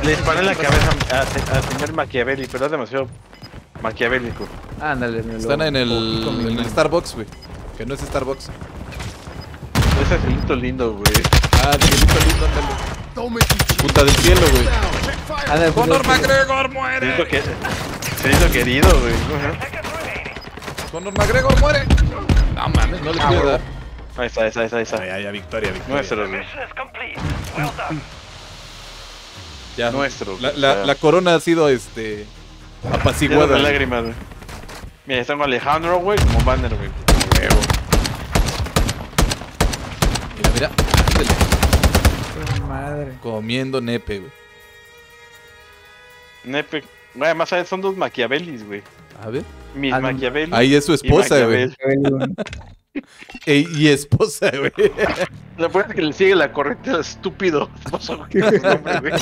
Le disparé en la cabeza a- al señor Machiavelli, pero es demasiado maquiavélico. Ándale, me lo- Están en el, poquito en el mismo. Starbucks, güey. Que no es Starbucks. Ese angelito lindo, güey. Ah, el cielito lindo, ándale. Puta del cielo, güey. Ándale, pues, Conor pues, McGregor muere. Angelito que... Angelito querido, güey. Ajá. Conor McGregor muere. No mames, no le Ah, quiero güey. dar. Ahí está, ahí está, ahí está. Ahí está. Ay, ay, ay, victoria, victoria. Nuestro, güey. Mission is complete. Well done. Ya. Nuestro. La, güey, la, o sea, la corona ha sido, este... lleno apaciguada. de lágrimas, güey. Mira, tengo a Alejandro, güey, como banner, güey. Huevo. Mira, mira. Ándale. Madre. Comiendo nepe, güey. Nepe. Güey, además ¿sabes? Son dos Machiavellis, güey. A ver. Mis Ah, no. Machiavelli. Ahí es su y esposa, güey. Machiavelli. Ey, y esposa, güey. La verdad es que le sigue la corriente al estúpido esposo, güey. que es su nombre, güey.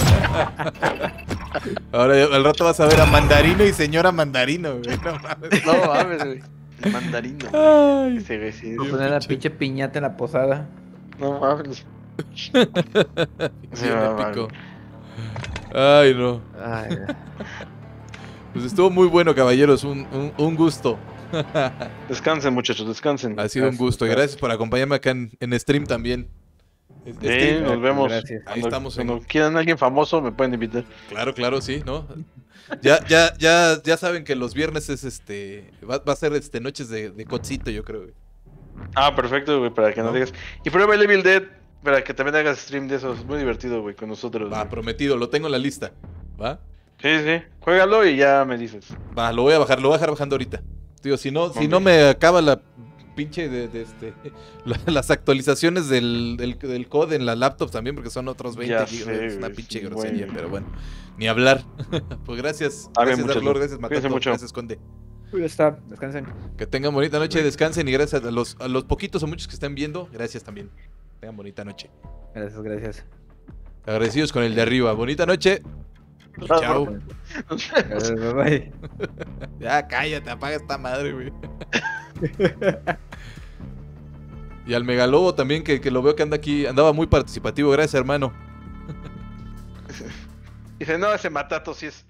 Ahora al rato vas a ver a Mandarino y señora Mandarino, güey. No mames. No mames, güey. Mandarino. Ay. Ese güey, sí. Voy a poner la pinche piñata en la posada. No mames. Bien Sí, no, épico. Ay, no. Ay, Pues estuvo muy bueno, caballeros. Un, un, un gusto. Descansen, muchachos, descansen. Ha sido un gusto. Y gracias por acompañarme acá en, en stream también. Es- Sí, stream. nos vemos. Gracias. Ahí Cuando- estamos en- Cuando quieran a alguien famoso, me pueden invitar. Claro, claro, sí, ¿no? Ya, ya, ya, ya saben que los viernes es este. Va, va a ser este noches de, de cocito, yo creo, güey. Ah, perfecto, güey, para que ¿No? nos digas. Y prueba el Evil Dead para que también hagas stream de esos. Muy divertido, güey, con nosotros. Va, güey. prometido, lo tengo en la lista. ¿Va? Sí, sí. Juégalo y ya me dices. Va, lo voy a bajar, lo voy a dejar bajando ahorita. Digo, si no, si Ok. no me acaba la pinche de, de este la- las actualizaciones del, del, del code en la laptop también, porque son otros veinte Ya gigas, sé, es una güey, pinche sí, grosería, güey. pero bueno, ni hablar. Pues gracias, A ver, gracias muchachos. Dark Lord, gracias Cuídense Matato, mucho. gracias Conde. ya está, descansen. Que tengan bonita noche, descansen y gracias a los, a los poquitos o muchos que están viendo, gracias también. Tengan bonita noche. Gracias, gracias. Agradecidos con el de arriba. Bonita noche. Y Ah, chao. Gracias, bye bye. Ya cállate, apaga esta madre, güey. Y al Megalobo también, que, que lo veo que anda aquí, andaba muy participativo. Gracias, hermano. Dice, no, ese Matato sí es